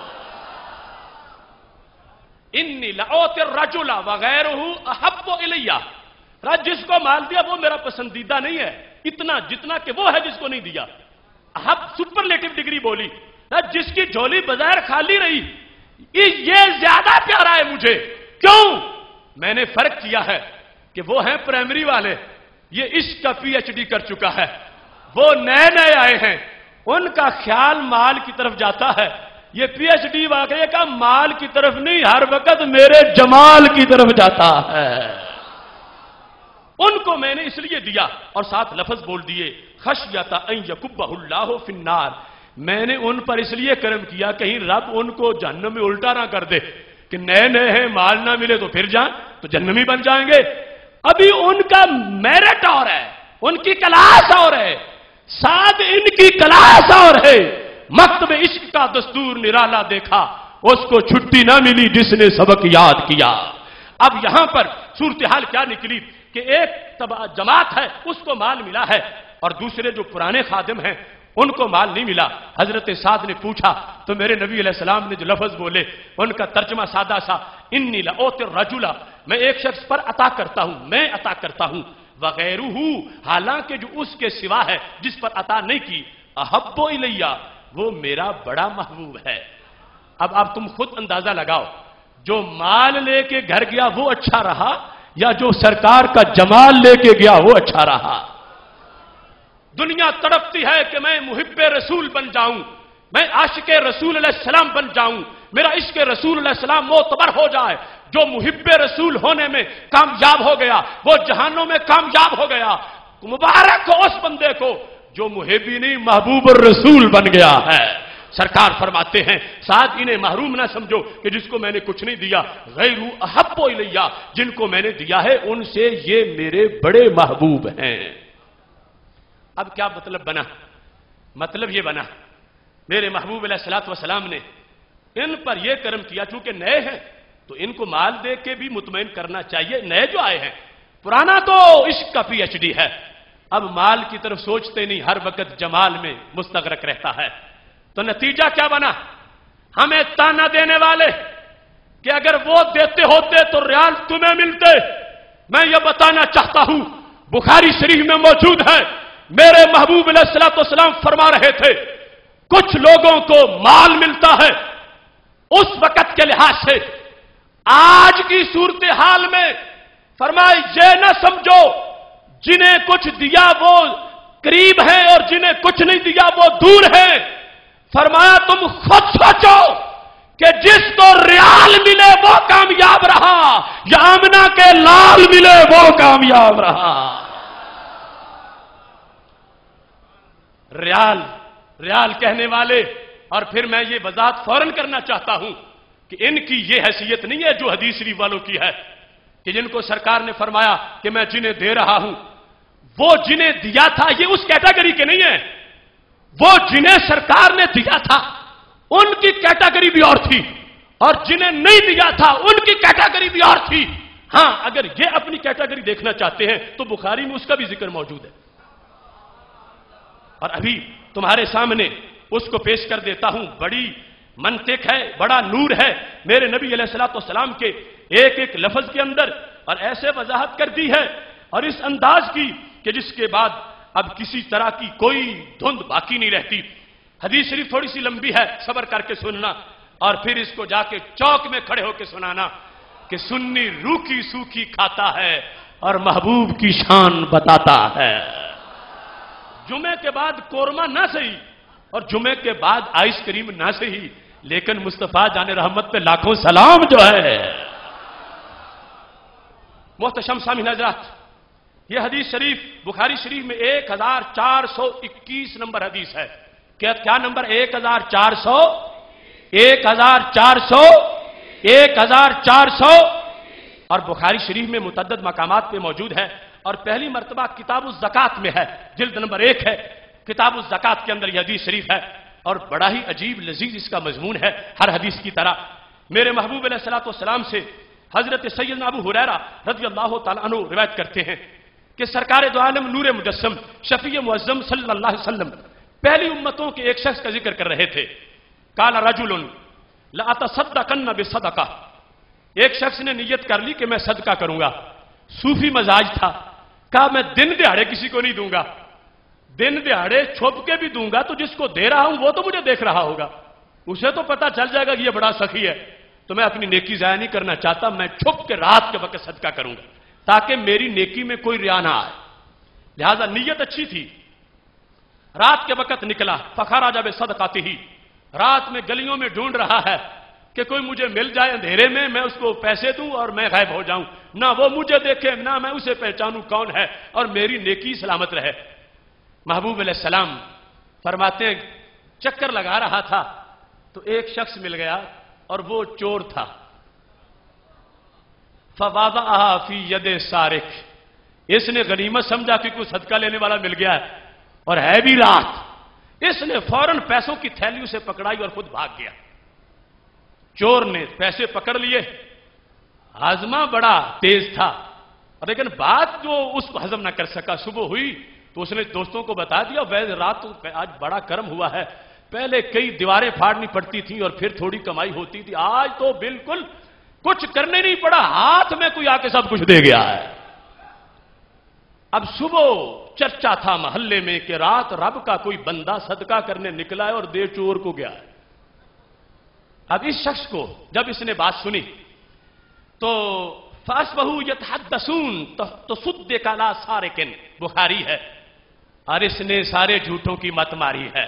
C: इन्नी लओतिर रजुला वगैरहु अहब्बु इलैया, जिसको माल दिया वो मेरा पसंदीदा नहीं है इतना जितना कि वो है जिसको नहीं दिया। अब सुपरलेटिव डिग्री बोली, जिसकी झोली बजाय खाली रही ये ज्यादा प्यारा है मुझे। क्यों? मैंने फर्क किया है कि वो हैं प्राइमरी वाले, ये इसका पीएचडी कर चुका है, वो नए नए आए हैं, उनका ख्याल माल की तरफ जाता है। ये पीएचडी वाले का माल की तरफ नहीं, हर वक्त मेरे जमाल की तरफ जाता है। उनको मैंने इसलिए दिया और साथ लफ्ज बोल दिए खशियता अन यकुब्बहुल्लाहु फिन्नार, मैंने उन पर इसलिए करम किया कहीं रब उनको जहन्नम में उल्टा ना कर दे कि नए नए हैं माल ना मिले तो फिर जाए तो जहन्नमी बन जाएंगे। अभी उनका मेरिट और है, उनकी क्लास और है, साथ इनकी क्लास और है। मक्तब इश्क का दस्तूर निराला देखा, उसको छुट्टी ना मिली जिसने सबक याद किया। अब यहां पर सूरत हाल क्या निकली कि एक जमात है उसको माल मिला है और दूसरे जो पुराने खादिम हैं ان کو مال نہیں ملا. حضرت سعد نے پوچھا تو میرے نبی علیہ السلام نے جو لفظ بولے ان کا ترجمہ سادہ سا، انی لأوتی الرجل، میں ایک شخص پر عطا کرتا ہوں، میں عطا کرتا ہوں، وغیرہ، حالانکہ جو اس کے سوا ہے جس پر عطا نہیں کی، احب الیہ، وہ میرا بڑا محبوب ہے. اب تم خود اندازہ لگاؤ، جو مال لے کے گھر گیا وہ اچھا رہا یا جو سرکار کا جمال لے کے گیا وہ اچھا رہا؟ دنیا تڑپتی ہے کہ میں محب رسول بن جاؤں، میں عاشق رسول علیہ السلام بن جاؤں، میرا عشق رسول علیہ السلام معتبر ہو جائے. جو محب رسول ہونے میں کامیاب ہو گیا وہ جہانوں میں کامیاب ہو گیا. مبارک ہو اس بندے کو جو محبی نہیں محبوب الرسول بن گیا ہے. سرکار فرماتے ہیں ساتھ انہیں محروم نہ سمجھو کہ جس کو میں نے کچھ نہیں دیا، غیر احب الیہ، جن کو میں نے دیا ہے ان سے یہ میرے بڑے محبوب ہیں. اب کیا مطلب بنا؟ مطلب یہ بنا میرے محبوب علیہ الصلوۃ والسلام نے ان پر یہ کرم کیا، چونکہ نئے ہیں تو ان کو مال دے کے بھی مطمئن کرنا چاہیے. نئے جو آئے ہیں، پرانا تو عشق کا پی ایچ ڈی ہے، اب مال کی طرف سوچتے نہیں، ہر وقت جمال میں مستغرق رہتا ہے. تو نتیجہ کیا بنا؟ ہمیں تانا دینے والے کہ اگر وہ دیتے ہوتے تو ریال تمہیں ملتے. میں یہ بتانا چاہتا ہوں، بخاری شریف میں موجود ہے، میرے محبوب علیہ الصلوۃ والسلام فرما رہے تھے کچھ لوگوں کو مال ملتا ہے اس وقت کے لحاظ سے، آج کی صورتحال میں فرمائے یہ نہ سمجھو جنہیں کچھ دیا وہ قریب ہیں اور جنہیں کچھ نہیں دیا وہ دور ہیں. فرمایا تم خود سوچو کہ جس کو ریال ملے وہ کامیاب رہا یا آمنہ کے لال ملے وہ کامیاب رہا. ریال کہنے والے، اور پھر میں یہ وضاحت فوراً کرنا چاہتا ہوں کہ ان کی یہ حیثیت نہیں ہے جو حدیث شریف والوں کی ہے کہ جن کو سرکار نے فرمایا کہ میں جنہیں دے رہا ہوں، وہ جنہیں دیا تھا یہ اس کیٹیگری کے نہیں ہیں. وہ جنہیں سرکار نے دیا تھا ان کی کیٹیگری بھی اور تھی، اور جنہیں نہیں دیا تھا ان کی کیٹیگری بھی اور تھی. ہاں اگر یہ اپنی کیٹیگری دیکھنا چاہتے ہیں تو بخاری میں اس کا بھی ذکر موجود ہے، اور ابھی تمہارے سامنے اس کو پیش کر دیتا ہوں. بڑی منطق ہے، بڑا نور ہے میرے نبی علیہ الصلوۃ والسلام کے ایک ایک لفظ کے اندر، اور ایسے وضاحت کر دی ہے اور اس انداز کی کہ جس کے بعد اب کسی طرح کی کوئی دھند باقی نہیں رہتی. حدیث شریف تھوڑی سی لمبی ہے، صبر کر کے سننا اور پھر اس کو جا کے چوک میں کھڑے ہو کے سنانا کہ سنی روکھی سوکھی کھاتا ہے اور محبوب کی شان بتاتا ہے. جمعے کے بعد قورمہ نہ صحیح اور جمعے کے بعد آئس کریم نہ صحیح، لیکن مصطفیٰ جان رحمت پہ لاکھوں سلام جو ہے. محتشم سامعین حضرات، یہ حدیث شریف بخاری شریف میں 1421 نمبر حدیث ہے. کیا نمبر؟ 1400 اور بخاری شریف میں متعدد مقامات پہ موجود ہے، اور پہلی مرتبہ کتاب الزکات میں ہے، جلد نمبر 1 ہے. کتاب الزکات کے اندر یہ حدیث شریف ہے اور بڑا ہی عجیب لذیذ اس کا مضمون ہے ہر حدیث کی طرح. میرے محبوب علیہ الصلوۃ والسلام سے حضرت سیدنا ابو ہریرہ رضی اللہ تعالیٰ عنہ روایت کرتے ہیں کہ سرکار دو عالم نور مجسم شفیع معظم صلی اللہ علیہ وسلم پہلی امتوں کے ایک شخص کا ذکر کر رہے تھے. قال رجل لأتصدقن بصدقہ، ایک شخص نے نیت کر لی کہ میں صدقہ کروں گا. صوفی مزاج تھا، کہا میں دن دہاڑے کسی کو نہیں دوں گا، دن دہاڑے چھپ کے بھی دوں گا تو جس کو دے رہا ہوں وہ تو مجھے دیکھ رہا ہوگا، اسے تو پتا چل جائے گا کہ یہ بڑا سخی ہے، تو میں اپنی نیکی ضائع نہیں کرنا چاہتا، میں چھپ کے رات کے وقت صدقہ کروں گا تاکہ میری نیکی میں کوئی ریا نہ آئے. لہذا نیت اچھی تھی. رات کے وقت نکلا، فخرج بصدقتہ، رات میں گلیوں میں ڈھونڈ رہا ہے کہ کوئی مجھے مل جائے اندھیرے میں اس کو پیسے دوں اور میں غائب ہو جاؤں، نہ وہ مجھے دیکھے نہ میں اسے پہچانوں کون ہے، اور میری نیکی سلامت رہے. محبوب علیہ السلام فرماتے ہیں چکر لگا رہا تھا تو ایک شخص مل گیا اور وہ چور تھا. فوضعها فی ید سارق، اس نے غنیمت سمجھا کہ کوئی صدقہ لینے والا مل گیا ہے اور ہے بھی رات، اس نے فوراً پیسوں کی تھیلی اسے پکڑائی اور خود بھاگ گیا. چور نے پیسے پکڑ لیے، ہاضمہ بڑا تیز تھا لیکن بات جو اس کو ہضم نہ کر سکا. صبح ہوئی تو اس نے دوستوں کو بتا دیا ویز رات تو آج بڑا کرم ہوا ہے، پہلے کئی دیواریں پھاڑنی پڑتی تھیں اور پھر تھوڑی کمائی ہوتی تھی، آج تو بالکل کچھ کرنے نہیں پڑا، ہاتھ میں کوئی آ کے سب کچھ دے گیا ہے۔ اب صبح چرچا تھا محلے میں کہ رات رب کا کوئی بندہ صدقہ کرنے نکلا ہے اور دے چور کو گیا ہے۔ اب اس شخص کو جب اس نے بات سنی تو فَأَصْبَحُوا يَتَحَدَّثُونَ تَصُدِّقَ عَلَىٰ سَارِقٍ بخاری ہے، اور اس نے سارے جھوٹوں کی مت ماری ہے۔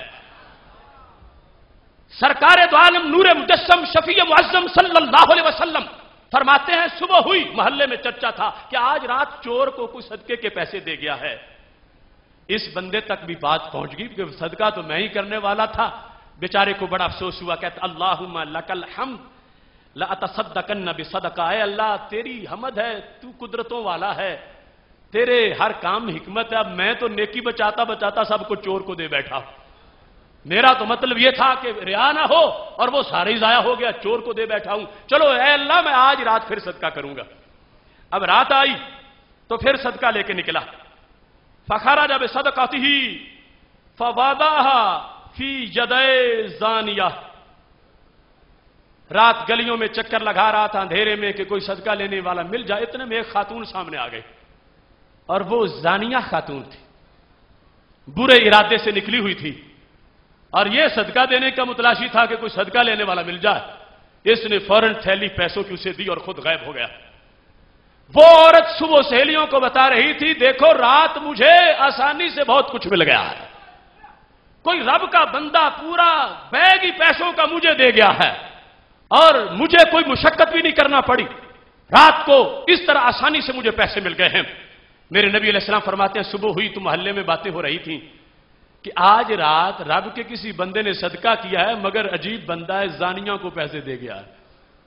C: سرکار دو عالم نور مجسم شفیع معظم صلی اللہ علیہ وسلم فرماتے ہیں صبح ہوئی محلے میں چرچا تھا کہ آج رات چور کو کوئی صدقے کے پیسے دے گیا ہے۔ اس بندے تک بھی بات پہنچ گئی کہ صدقہ تو میں ہی کرنے والا تھا، بیچارے کو بڑا افسوس ہوا، کہتا اللہم لک الحمد لأتصدقن بصدقہ، اے اللہ تیری حمد ہے، تو قدرتوں والا ہے، تیرے ہر کام حکمت ہے، اب میں تو نیکی بچاتا بچاتا سب کو چور کو دے بیٹھا، میرا تو مطلب یہ تھا کہ ریا نہ ہو اور وہ سارے ہی ضائع ہو گیا، چور کو دے بیٹھا ہوں، چلو اے اللہ میں آج رات پھر صدقہ کروں گا۔ اب رات آئی تو پھر صدقہ لے کے نکلا، فخرج بصدقته فوضعها فی یدی زانیہ، رات گلیوں میں چکر لگا رہا تھا اندھیرے میں کہ کوئی صدقہ لینے والا مل جائے، اتنے میں ایک خاتون سامنے آ گئی اور وہ زانیہ خاتون تھی، برے ارادے سے نکلی ہوئی تھی اور یہ صدقہ دینے کا متلاشی تھا کہ کوئی صدقہ لینے والا مل جائے۔ اس نے فوراً تھیلی پیسوں کی اسے دی اور خود غائب ہو گیا۔ وہ عورت صبح سہیلیوں کو بتا رہی تھی دیکھو رات مجھے آسانی سے بہت کچھ مل گیا ہے، کوئی رب کا بندہ پورا بیگ ہی پیسوں کا مجھے دے گیا ہے اور مجھے کوئی مشقت بھی نہیں کرنا پڑی، رات کو اس طرح آسانی سے مجھے پیسے مل گئے ہیں۔ میرے نبی علیہ السلام فرماتے ہیں صبح ہوئی تو محلے میں باتیں ہو رہی تھیں کہ آج رات رب کے کسی بندے نے صدقہ کیا ہے مگر عجیب بندہ ہے، زانیہ کو پیسے دے گیا ہے،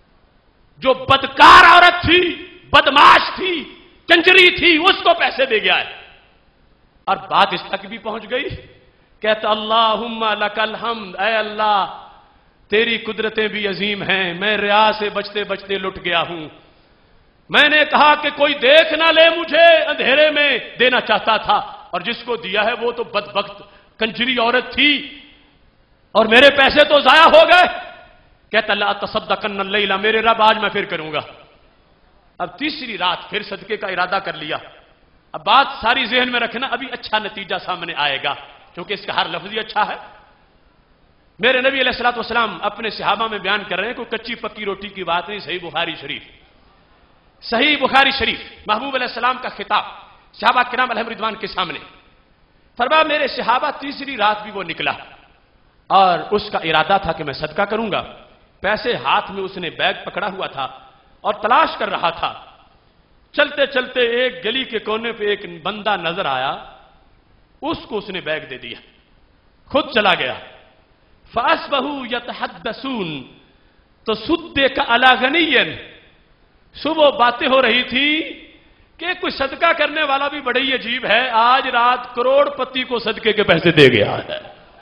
C: جو بدکار عورت تھی، بدماش تھی، کنجری تھی، اس کو پیسے دے گیا ہے۔ اور بات اس تک بھی پہنچ گئی، کہتا اللہم لک الحمد، اے اللہ تیری قدرتیں بھی عظیم ہیں، میں ریا سے بچتے بچتے لٹ گیا ہوں، میں نے کہا کہ کوئی دیکھ نہ لے مجھے، اندھیرے میں دینا چاہتا تھا اور جس کو دیا ہے وہ تو بدبخت کنجری عورت تھی اور میرے پیسے تو ضائع ہو گئے۔ کہتا لا تصدقن اللیلہ، میرے رب آج میں پھر کروں گا۔ اب تیسری رات پھر صدقے کا ارادہ کر لیا۔ اب بات ساری ذہن میں رکھنا، ابھی اچھا نتیجہ سامنے آئے گا کیونکہ اس کا ہر لفظ ہی اچھا ہے۔ میرے نبی علیہ الصلوۃ والسلام اپنے صحابہ میں بیان کر رہے ہیں، کوئی کچی پکی روٹی کی بات نہیں، صحیح بخاری شریف، صحیح بخاری شریف، محبوب علیہ السلام کا خطاب صحابہ کرام علیہم رضوان کے سامنے۔ فرمایا میرے صحابہ تیسری رات بھی وہ نکلا اور اس کا ارادہ تھا کہ میں صدقہ کروں گا، پیسے ہاتھ میں اس نے بیگ پکڑا ہوا تھا اور تلاش کر رہا تھا۔ چلتے چلتے ایک گلی کے کونے پہ ایک بندہ نظر آیا، اس کو اس نے بیگ دے دیا، خود چلا گیا۔ فَأَصْبَحُوا يَتَحَدَّثُونَ تَصُدِّقَ عَلَىٰ غَنِيٍّ، صبح باتیں ہو رہی تھی کہ کوئی صدقہ کرنے والا بھی بڑی عجیب ہے، آج رات کروڑ پتی کو صدقے کے پیسے دے گیا ہے،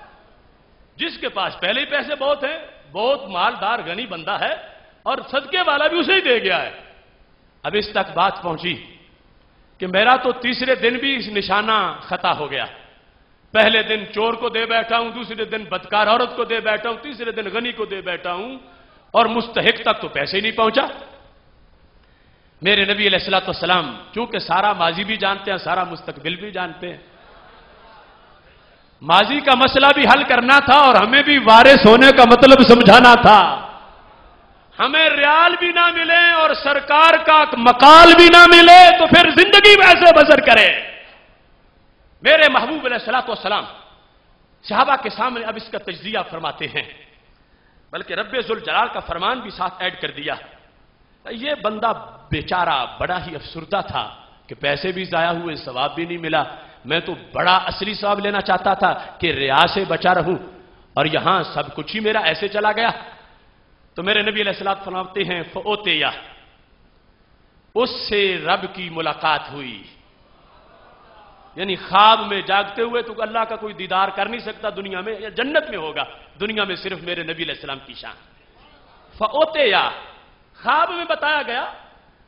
C: جس کے پاس پہلے ہی پیسے بہت ہیں، بہت مالدار غنی بندہ ہے اور صدقے والا بھی اسے ہی دے گیا ہے۔ اب اس تک بات پہنچی کہ میرا تو تیسرے دن بھی اس نشانہ خطا ہو گیا، پہلے دن چور کو دے بیٹھا ہوں، دوسرے دن بدکار عورت کو دے بیٹھا ہوں، تیسرے دن غنی کو دے بیٹھا ہوں اور مستحق تک تو پیسے ہی نہیں پہنچا۔ میرے نبی علیہ الصلوۃ والسلام چونکہ سارا ماضی بھی جانتے ہیں، سارا مستقبل بھی جانتے ہیں، ماضی کا مسئلہ بھی حل کرنا تھا اور ہمیں بھی وارث ہونے کا مطلب سمجھانا تھا، ہمیں ریال بھی نہ ملے اور سرکار کا مقال بھی نہ ملے تو پھر زندگی ویسے بسر کرے۔ میرے محبوب علیہ الصلوۃ والسلام صحابہ کے سامنے اب اس کا تجزیہ فرماتے ہیں، بلکہ رب ذوالجلال کا فرمان بھی ساتھ ایڈ کر دیا۔ یہ بندہ بیچارہ بڑا ہی افسردہ تھا کہ پیسے بھی ضائع ہوئے، ثواب بھی نہیں ملا، میں تو بڑا اصلی ثواب لینا چاہتا تھا کہ ریا سے بچا رہوں اور یہاں سب کچھ ہی میرا ایسے چلا گیا۔ تو میرے نبی علیہ الصلوۃ فرماتے ہیں فَأُوتِیَ، اس سے رب کی ملاقات ہوئی، یعنی خواب میں جاگتے ہوئے تو اللہ کا کوئی دیدار کر نہیں سکتا دنیا میں، یا جنت میں ہوگا، دنیا میں صرف میرے نبی علیہ السلام کی شان۔ فَأُوتِیَ، خواب میں بتایا گیا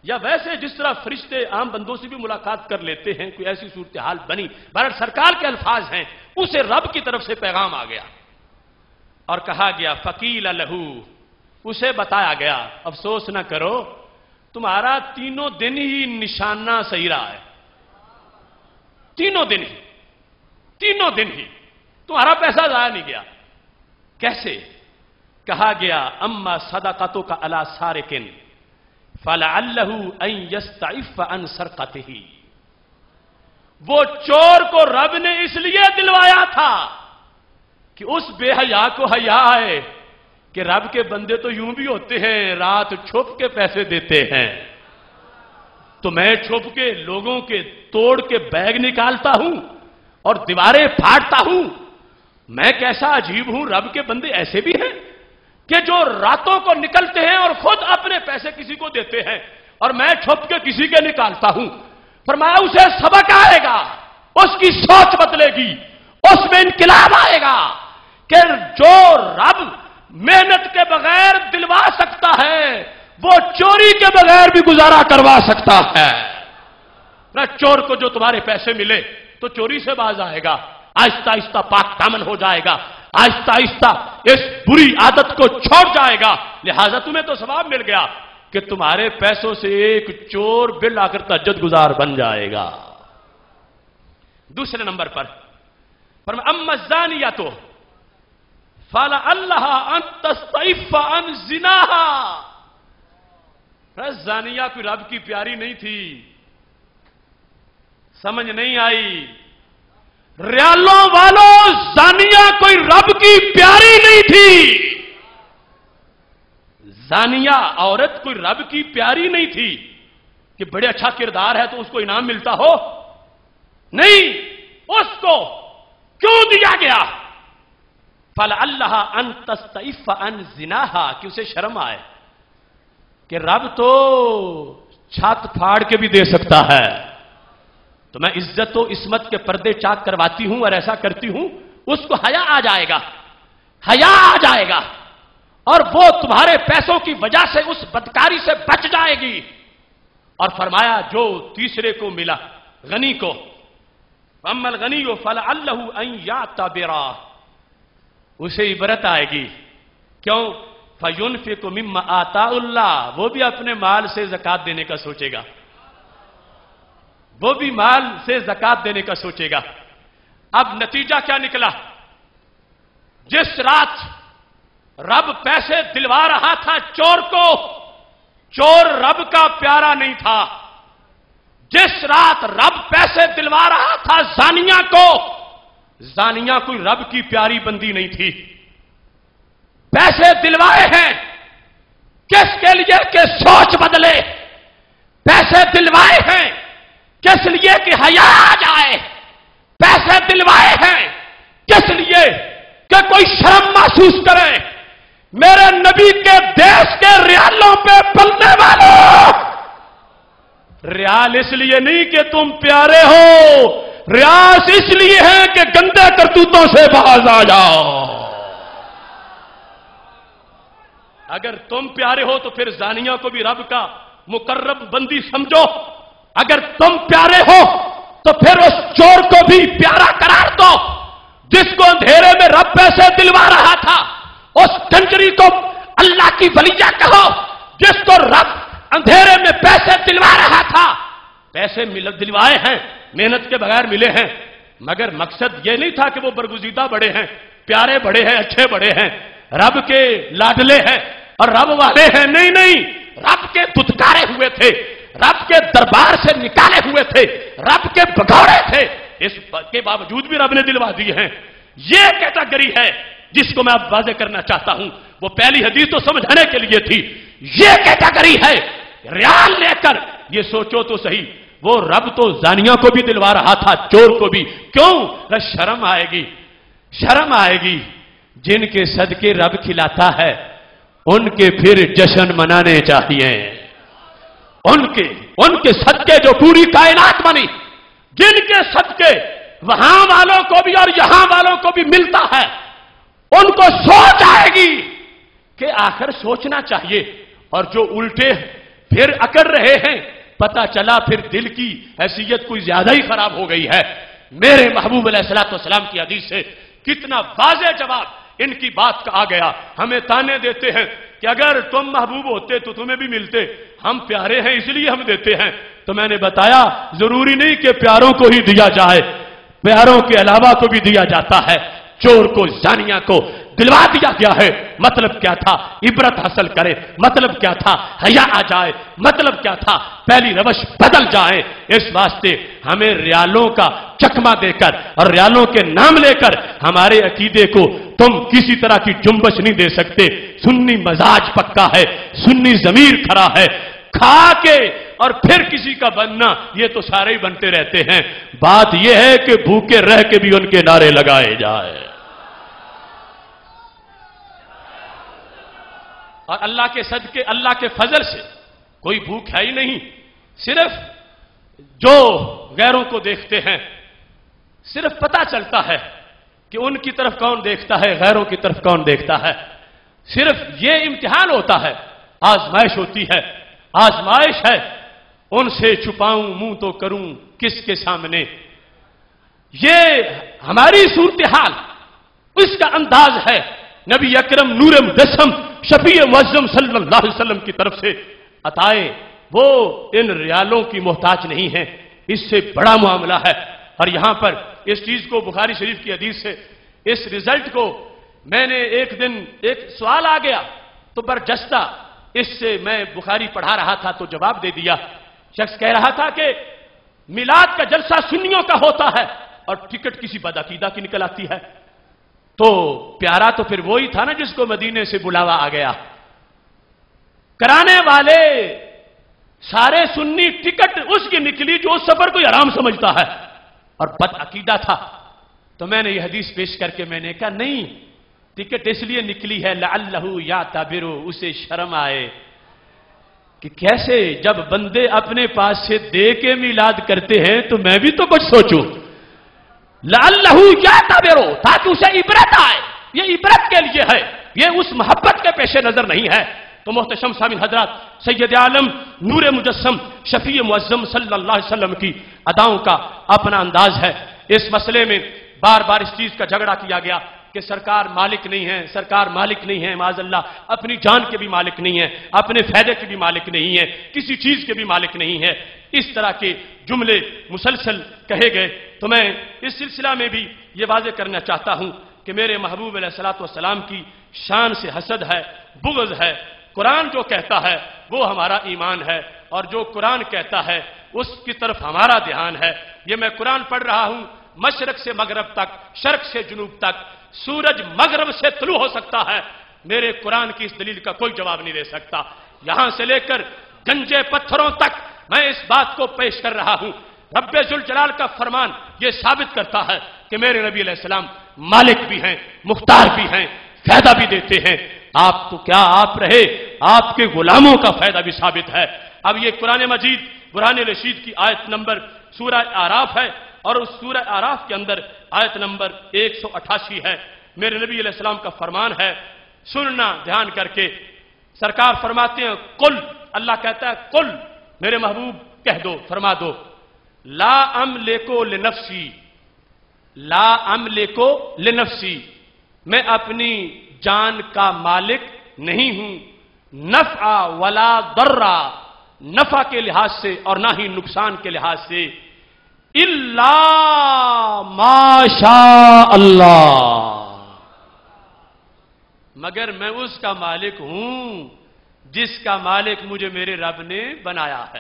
C: یا ویسے جس طرح فرشتے عام بندوں سے بھی ملاقات کر لیتے ہیں، کوئی ایسی صورتحال بنی، بہرحال سرکار کے الفاظ ہیں، اسے رب کی طرف سے پیغام آ گیا اور کہا گیا فقیل لہو، اسے بتایا گیا افسوس نہ کرو، تمہارا تینوں دن ہی نشانہ صحیح رہا ہے، تینوں دن ہی تمہارا پیسہ ضائع نہیں گیا۔ کیسے؟ کہا گیا اما صدقتوں کا علی سارقن فلعلہ ان یستعف عن سرقتہ، وہ چور کو رب نے اس لیے دلوایا تھا کہ اس بے حیا کو حیا ہے کہ رب کے بندے تو یوں بھی ہوتے ہیں رات چھپ کے پیسے دیتے ہیں، تو میں چھپ کے لوگوں کے توڑ کے بیگ نکالتا ہوں اور دیواریں پھاڑتا ہوں، میں کیسا عجیب ہوں، رب کے بندے ایسے بھی ہیں کہ جو راتوں کو نکلتے ہیں اور خود اپنے پیسے کسی کو دیتے ہیں اور میں چھپ کے کسی کے نکالتا ہوں۔ فرمایا اسے سبق آئے گا، اس کی سوچ بدلے گی، اس میں انقلاب آئے گا کہ جو رب محنت کے بغیر دلوا سکتا ہے وہ چوری کے بغیر بھی گزارا کروا سکتا ہے۔ نہ چور کو جو تمہارے پیسے ملے تو چوری سے باز آئے گا، آہستہ آہستہ پاک دامن ہو جائے گا، آہستہ آہستہ اس بری عادت کو چھوڑ جائے گا، لہذا تمہیں تو ثواب مل گیا کہ تمہارے پیسوں سے ایک چور بل آ کر تہجد گزار بن جائے گا۔ دوسرے نمبر پر اما الزانیۃ فلعلہ ان تستعف عن زناہا، زانیہ کوئی رب کی پیاری نہیں تھی، سمجھ نہیں آئی؟ ریالوں والوں، زانیہ کوئی رب کی پیاری نہیں تھی، زانیہ عورت کوئی رب کی پیاری نہیں تھی کہ بڑے اچھا کردار ہے تو اس کو انعام ملتا ہو، نہیں، اس کو کیوں دیا گیا؟ فلعلہ ان تستعف عن زناہا، کہ اسے شرم آئے کہ رب تو چھت پھاڑ کے بھی دے سکتا ہے، تو میں عزت و عصمت کے پردے چاک کرواتی ہوں اور ایسا کرتی ہوں، اس کو حیا آ جائے گا، حیا آ جائے گا، اور وہ تمہارے پیسوں کی وجہ سے اس بدکاری سے بچ جائے گی۔ اور فرمایا جو تیسرے کو ملا، غنی کو، اما الغنی فلعلہ ان یعتبر، اسے عبرت آئے گی، کیوں؟ فینفق مما آتاہ اللہ، وہ بھی اپنے مال سے زکات دینے کا سوچے گا، وہ بھی مال سے زکات دینے کا سوچے گا۔ اب نتیجہ کیا نکلا؟ جس رات رب پیسے دلوا رہا تھا چور کو، چور رب کا پیارا نہیں تھا، جس رات رب پیسے دلوا رہا تھا زانیہ کو، زانیہ کوئی رب کی پیاری بندی نہیں تھی۔ پیسے دلوائے ہیں کس کے لیے کہ سوچ بدلے، پیسے دلوائے ہیں کس لیے کہ حیا آ جائے، پیسے دلوائے ہیں کس لیے کہ کوئی شرم محسوس کرے۔ میرے نبی کے دیش کے ریالوں پہ پلنے والوں، ریال اس لیے نہیں کہ تم پیارے ہو، ریاض اس لیے ہے کہ گندے کرتوتوں سے باز آ جاؤ۔ اگر تم پیارے ہو تو پھر زانیہ کو بھی رب کا مقرب بندی سمجھو، اگر تم پیارے ہو تو پھر اس چور کو بھی پیارا قرار دو، جس کو اندھیرے میں رب پیسے دلوا رہا تھا، اس کنجری کو اللہ کی ولیہ کہو، جس کو رب اندھیرے میں پیسے دلوا رہا تھا۔ پیسے دلوائے ہیں، محنت کے بغیر ملے ہیں، مگر مقصد یہ نہیں تھا کہ وہ برگزیدہ بڑے ہیں، پیارے بڑے ہیں، اچھے بڑے ہیں، رب کے لاڈلے ہیں اور رب والے ہیں، نہیں نہیں، رب کے دھتکارے ہوئے تھے، رب کے دربار سے نکالے ہوئے تھے، رب کے بگوڑے تھے، اس کے باوجود بھی رب نے دلوا دیے ہیں۔ یہ کیٹیگری ہے جس کو میں اب واضح کرنا چاہتا ہوں، وہ پہلی حدیث تو سمجھانے کے لیے تھی، یہ کیٹیگری ہے ریال لے کر یہ سوچو تو صحیح، وہ رب تو زانیہ کو بھی دلوا رہا تھا، چور کو بھی، کیوں؟ شرم آئے گی، شرم آئے گی، جن کے صدقے رب کھلاتا ہے ان کے پھر جشن منانے چاہیے، ان کے صدقے جو پوری کائنات بنی، جن کے صدقے وہاں والوں کو بھی اور یہاں والوں کو بھی ملتا ہے، ان کو سوچ آئے گی کہ آخر سوچنا چاہیے، اور جو الٹے پھر اکڑ رہے ہیں، پتہ چلا پھر دل کی حیثیت کوئی زیادہ ہی خراب ہو گئی ہے۔ میرے محبوب علیہ الصلوۃ والسلام کی حدیث سے کتنا واضح جواب ان کی بات کا آ گیا۔ ہمیں تانے دیتے ہیں کہ اگر تم محبوب ہوتے تو تمہیں بھی ملتے، ہم پیارے ہیں اس لیے ہم دیتے ہیں۔ تو میں نے بتایا ضروری نہیں کہ پیاروں کو ہی دیا جائے، پیاروں کے علاوہ کو بھی دیا جاتا ہے۔ چور کو، زانیہ کو دلوا دیا گیا ہے، مطلب کیا تھا؟ عبرت حاصل کرے، مطلب کیا تھا؟ حیا آ جائے، مطلب کیا تھا؟ پہلی روش بدل جائے۔ اس واسطے ہمیں ریالوں کا چکمہ دے کر اور ریالوں کے نام لے کر ہمارے عقیدے کو تم کسی طرح کی جنبش نہیں دے سکتے۔ سنی مزاج پکا ہے، سنی ضمیر کھڑا ہے، کھا کے اور پھر کسی کا بننا یہ تو سارے ہی بنتے رہتے ہیں۔ بات یہ ہے کہ بھوکے رہ کے بھی ان کے نعرے لگائے جائے۔ اور اللہ کے صدقے، اللہ کے فضل سے کوئی بھوک ہے ہی نہیں۔ صرف جو غیروں کو دیکھتے ہیں، صرف پتہ چلتا ہے کہ ان کی طرف کون دیکھتا ہے، غیروں کی طرف کون دیکھتا ہے۔ صرف یہ امتحان ہوتا ہے، آزمائش ہوتی ہے، آزمائش ہے۔ ان سے چھپاؤں منہ تو کروں کس کے سامنے۔ یہ ہماری صورتحال، اس کا انداز ہے نبی اکرم نور مجسم شفیع معظم صلی اللہ علیہ وسلم کی طرف سے عطائے۔ وہ ان ریالوں کی محتاج نہیں ہیں، اس سے بڑا معاملہ ہے۔ اور یہاں پر اس چیز کو بخاری شریف کی حدیث سے، اس رزلٹ کو میں نے ایک دن ایک سوال آ گیا تو برجستہ اس سے میں بخاری پڑھا رہا تھا تو جواب دے دیا۔ شخص کہہ رہا تھا کہ میلاد کا جلسہ سنیوں کا ہوتا ہے اور ٹکٹ کسی بدعقیدہ کی نکل آتی ہے۔ تو پیارا تو پھر وہی تھا نا جس کو مدینے سے بلاوا آ گیا۔ کرانے والے سارے سنی، ٹکٹ اس کی نکلی جو اس سفر کو حرام سمجھتا ہے اور بدعقیدہ تھا۔ تو میں نے یہ حدیث پیش کر کے میں نے کہا نہیں، ٹکٹ اس لیے نکلی ہے لعلہ یعتبر، اسے شرم آئے کہ کیسے جب بندے اپنے پاس سے دے کے میلاد کرتے ہیں تو میں بھی تو کچھ سوچوں، لعلہ یعتبر، تاکہ اسے عبرت آئے۔ یہ عبرت کے لیے ہے، یہ اس محبت کے پیش نظر نہیں ہے۔ تو محتشم سامعین حضرات، سید عالم نور مجسم شفیع معظم صلی اللہ علیہ وسلم کی اداؤں کا اپنا انداز ہے۔ اس مسئلے میں بار بار اس چیز کا جھگڑا کیا گیا کہ سرکار مالک نہیں ہے، سرکار مالک نہیں ہے، معاذ اللہ اپنی جان کے بھی مالک نہیں ہے، اپنے فائدے کے بھی مالک نہیں ہے، کسی چیز کے بھی مالک نہیں ہے۔ اس طرح کے جملے مسلسل کہے گئے۔ تو میں اس سلسلہ میں بھی یہ واضح کرنا چاہتا ہوں کہ میرے محبوب علیہ الصلوۃ والسلام کی شان سے حسد ہے، بغض ہے۔ قرآن جو کہتا ہے وہ ہمارا ایمان ہے، اور جو قرآن کہتا ہے اس کی طرف ہمارا دھیان ہے۔ یہ میں قرآن پڑھ رہا ہوں، مشرق سے مغرب تک، شرق سے جنوب تک، سورج مغرب سے طلوع ہو سکتا ہے، میرے قرآن کی اس دلیل کا کوئی جواب نہیں دے سکتا۔ یہاں سے لے کر گنجے پتھروں تک میں اس بات کو پیش کر رہا ہوں۔ رب ذوالجلال کا فرمان یہ ثابت کرتا ہے کہ میرے نبی علیہ السلام مالک بھی ہیں، مختار بھی ہیں، فائدہ بھی دیتے ہیں۔ آپ تو کیا آپ رہے، آپ کے غلاموں کا فائدہ بھی ثابت ہے۔ اب یہ قرآن مجید قرآن رشید کی آیت نمبر سورہ اعراف ہے، اور اس سورہ اعراف کے اندر آیت نمبر 188 ہے۔ میرے نبی علیہ السلام کا فرمان ہے، سننا دھیان کر کے۔ سرکار فرماتے ہیں قل، اللہ کہتا ہے قل، میرے محبوب کہہ دو، فرما دو، لا املکو لنفسی، لا املکو لنفسی، میں اپنی جان کا مالک نہیں ہوں، نفع ولا ضرا، نفع کے لحاظ سے اور نہ ہی نقصان کے لحاظ سے، الا ما شاء اللہ، مگر میں اس کا مالک ہوں جس کا مالک مجھے میرے رب نے بنایا ہے۔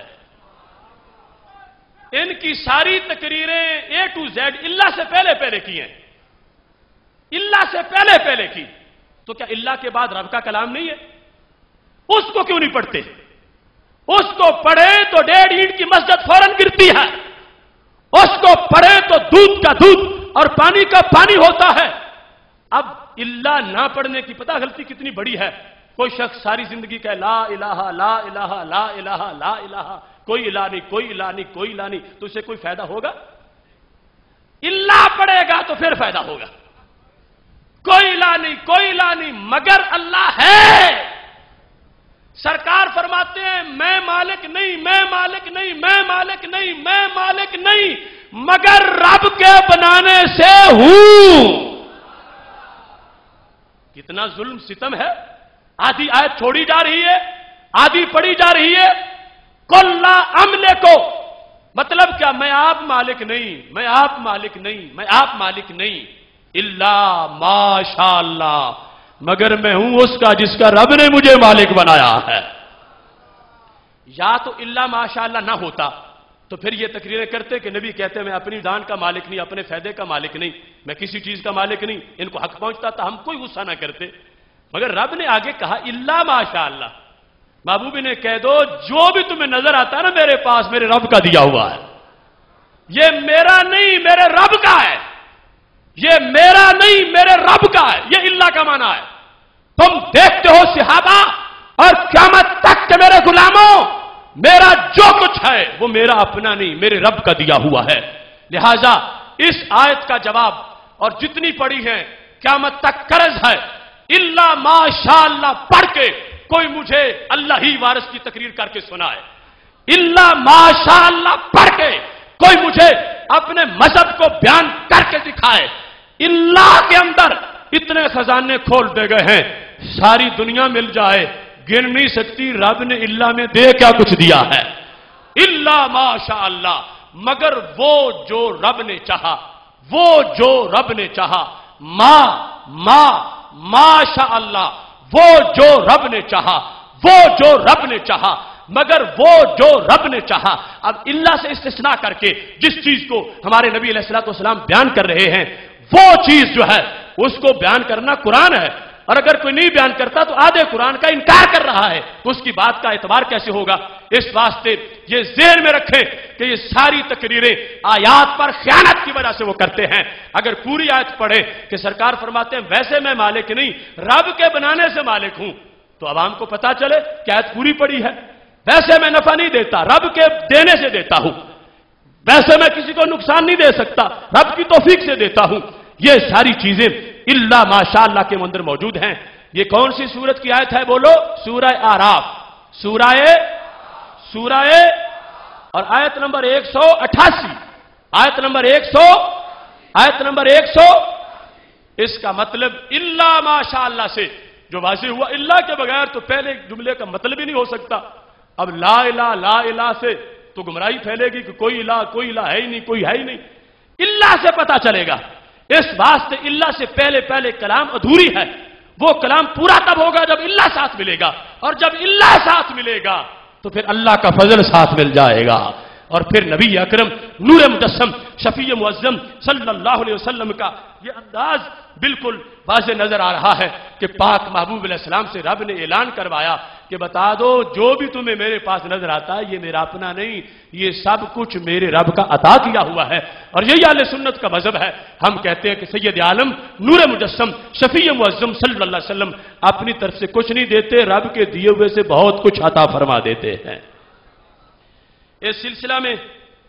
C: ان کی ساری تقریریں اے ٹو زیڈ اللہ سے پہلے پہلے کی ہیں، اللہ سے پہلے پہلے کی۔ تو کیا اللہ کے بعد رب کا کلام نہیں ہے؟ اس کو کیوں نہیں پڑھتے؟ اس کو پڑھے تو 1.5 اینٹ کی مسجد فوراً گرتی ہے، اس کو پڑھے تو دودھ کا دودھ اور پانی کا پانی ہوتا ہے۔ اب اللہ نہ پڑھنے کی پتہ غلطی کتنی بڑی ہے۔ کوئی شخص ساری زندگی کہے لا الہ لا الہ لا الہ لا الہ، کوئی الہ نہیں، کوئی الہ نہیں، کوئی الہ نہیں، تو اسے کوئی فائدہ ہوگا؟ اللہ پڑھے گا تو پھر فائدہ ہوگا۔ کوئی الہ نہیں، کوئی الہ نہیں مگر اللہ ہے، سرکار فرماتے ہیں میں مالک نہیں، میں مالک نہیں، میں مالک نہیں، میں مالک نہیں، مگر رب کے بنانے سے ہوں۔ کتنا ظلم ستم ہے، آدھی آیت چھوڑی جا رہی ہے، آدھی پڑھی جا رہی ہے، قل لا املک، مطلب کیا؟ میں آپ مالک نہیں، میں آپ مالک نہیں، میں آپ مالک نہیں، الا ما شاء اللہ، مگر میں ہوں اس کا جس کا رب نے مجھے مالک بنایا ہے۔ یا تو الا ماشاء اللہ نہ ہوتا تو پھر یہ تقریریں کرتے کہ نبی کہتے ہیں میں اپنی جان کا مالک نہیں، اپنے فائدے کا مالک نہیں، میں کسی چیز کا مالک نہیں، ان کو حق پہنچتا تھا، ہم کوئی غصہ نہ کرتے، مگر رب نے آگے کہا الا ماشاء اللہ، محبوب نے کہہ دو جو بھی تمہیں نظر آتا ہے نا میرے پاس، میرے رب کا دیا ہوا ہے، یہ میرا نہیں میرے رب کا ہے، یہ میرا نہیں میرے رب کا ہے، یہ اللہ کا معنی ہے۔ تم دیکھتے ہو صحابہ اور قیامت تک کہ میرے غلاموں، میرا جو کچھ ہے وہ میرا اپنا نہیں، میرے رب کا دیا ہوا ہے۔ لہذا اس آیت کا جواب اور جتنی پڑھی ہیں قیامت تک قرض ہے، الا ماشاء اللہ پڑھ کے کوئی مجھے اللہ ہی وارث کی تقریر کر کے سنائے، الا ماشاء اللہ پڑھ کے کوئی مجھے اپنے مذہب کو بیان کر کے دکھائے۔ اللہ کے اندر اتنے خزانے کھول دے گئے ہیں، ساری دنیا مل جائے گن نہیں سکتی رب نے اللہ میں دے کیا کچھ دیا ہے، الا ماشاء اللہ، مگر وہ جو رب نے چاہا، وہ جو رب نے چاہا، ما شاء اللہ، وہ جو رب نے چاہا، وہ جو رب نے چاہا، مگر وہ جو رب نے چاہا۔ اب اللہ سے استثناء کر کے جس چیز کو ہمارے نبی علیہ الصلوۃ والسلام بیان کر رہے ہیں وہ چیز جو ہے اس کو بیان کرنا قرآن ہے، اور اگر کوئی نہیں بیان کرتا تو آدھے قرآن کا انکار کر رہا ہے، تو اس کی بات کا اعتبار کیسے ہوگا؟ اس واسطے یہ ذہن میں رکھیں کہ یہ ساری تقریریں آیات پر خیانت کی وجہ سے وہ کرتے ہیں۔ اگر پوری آیت پڑھے کہ سرکار فرماتے ہیں ویسے میں مالک نہیں، رب کے بنانے سے مالک ہوں، تو عوام کو پتا چلے کہ آیت پوری پڑی ہے۔ ویسے میں نفع نہیں دیتا، رب کے دینے سے دیتا ہوں، ویسے میں کسی کو نقصان نہیں دے سکتا، رب کی توفیق سے دیتا ہوں۔ یہ ساری چیزیں الا ماشاء اللہ کے اندر موجود ہیں۔ یہ کون سی سورت کی آیت ہے بولو؟ سورہ آراف، سورہ اور آیت نمبر 188، آیت نمبر 100، اس کا مطلب الا ماشاء اللہ سے جو واضح ہوا، اللہ کے بغیر تو پہلے جملے کا مطلب ہی نہیں ہو سکتا۔ اب لا الہ سے تو گمراہی پھیلے گی کہ کوئی الہ ہے ہی نہیں، کوئی ہے ہی نہیں، اللہ سے پتا چلے گا۔ اس واسطے اللہ سے پہلے کلام ادھوری ہے، وہ کلام پورا تب ہوگا جب اللہ ساتھ ملے گا، اور جب اللہ ساتھ ملے گا تو پھر اللہ کا فضل ساتھ مل جائے گا، اور پھر نبی اکرم نور مجسم شفیع معظم صلی اللہ علیہ وسلم کا یہ انداز بالکل واضح نظر آ رہا ہے کہ پاک محبوب علیہ السلام سے رب نے اعلان کروایا کہ بتا دو جو بھی تمہیں میرے پاس نظر آتا ہے یہ میرا اپنا نہیں، یہ سب کچھ میرے رب کا عطا کیا ہوا ہے۔ اور یہی اہل سنت کا مذہب ہے۔ ہم کہتے ہیں کہ سید عالم نور مجسم شفیع معظم صلی اللہ علیہ وسلم اپنی طرف سے کچھ نہیں دیتے، رب کے دیے ہوئے سے بہت کچھ عطا فرما دیتے ہیں۔ اس سلسلہ میں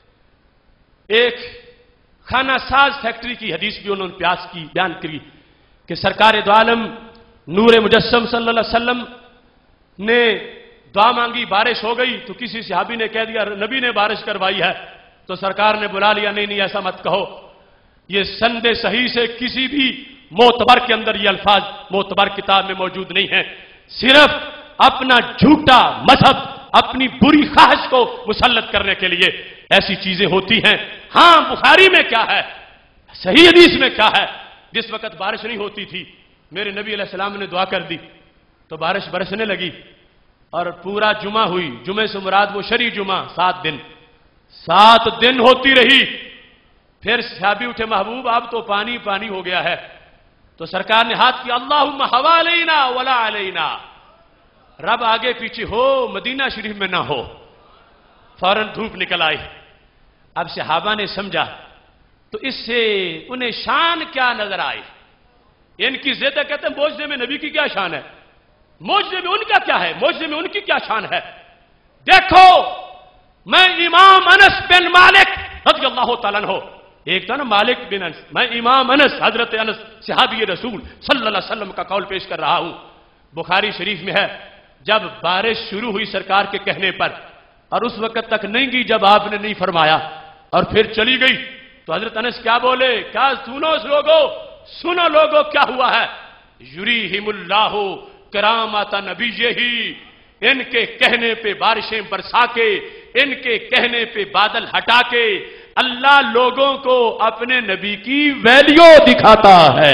C: ایک خانہ ساز فیکٹری کی حدیث بھی انہوں نے بیان کی کہ سرکار دو عالم نور مجسم صلی اللہ علیہ وسلم نے دعا مانگی، بارش ہو گئی تو کسی صحابی نے کہہ دیا نبی نے بارش کروائی ہے، تو سرکار نے بلا لیا، نہیں ایسا مت کہو، یہ سند صحیح سے کسی بھی معتبر کے اندر یہ الفاظ معتبر کتاب میں موجود نہیں ہیں، صرف اپنا جھوٹا مذہب، اپنی بری خواہش کو مسلط کرنے کے لیے ایسی چیزیں ہوتی ہیں۔ ہاں بخاری میں کیا ہے، صحیح حدیث میں کیا ہے، جس وقت بارش نہیں ہوتی تھی میرے نبی علیہ السلام نے دعا کر دی تو بارش برسنے لگی، اور پورا جمعہ ہوئی، جمعے سے مراد وہ شرعی جمعہ، 7 دن ہوتی رہی۔ پھر صحابی اٹھے محبوب اب تو پانی ہو گیا ہے، تو سرکار نے ہاتھ کیا اللہم حوالینا ولا علینا، رب آگے پیچھے ہو مدینہ شریف میں نہ ہو، فوراً دھوپ نکل آئی۔ اب صحابہ نے سمجھا تو اس سے انہیں شان کیا نظر آئی، ان کی زیادہ کہتے ہیں معجزے میں نبی کی کیا شان ہے، معجزے میں ان کا کیا ہے، معجزے میں ان کی کیا شان ہے۔ دیکھو میں امام انس بن مالک رضی اللہ تعالیٰ عنہ، ایک تھا نا مالک بن انس، میں امام انس حضرت انس صحابی رسول صلی اللہ علیہ وسلم کا قول پیش کر رہا ہوں۔ بخاری شریف میں ہے جب بارش شروع ہوئی سرکار کے کہنے پر اور اس وقت تک نہیں گئی جب آپ نے نہیں فرمایا اور پھر چلی گئی تو حضرت انس کیا بولے؟ کیا سنو لوگو کیا ہوا ہے؟ یریہم اللہ کرامات نبیہ ہی، ان کے کہنے پہ بارشیں برسا کے، ان کے کہنے پہ بادل ہٹا کے اللہ لوگوں کو اپنے نبی کی ویلیو دکھاتا ہے۔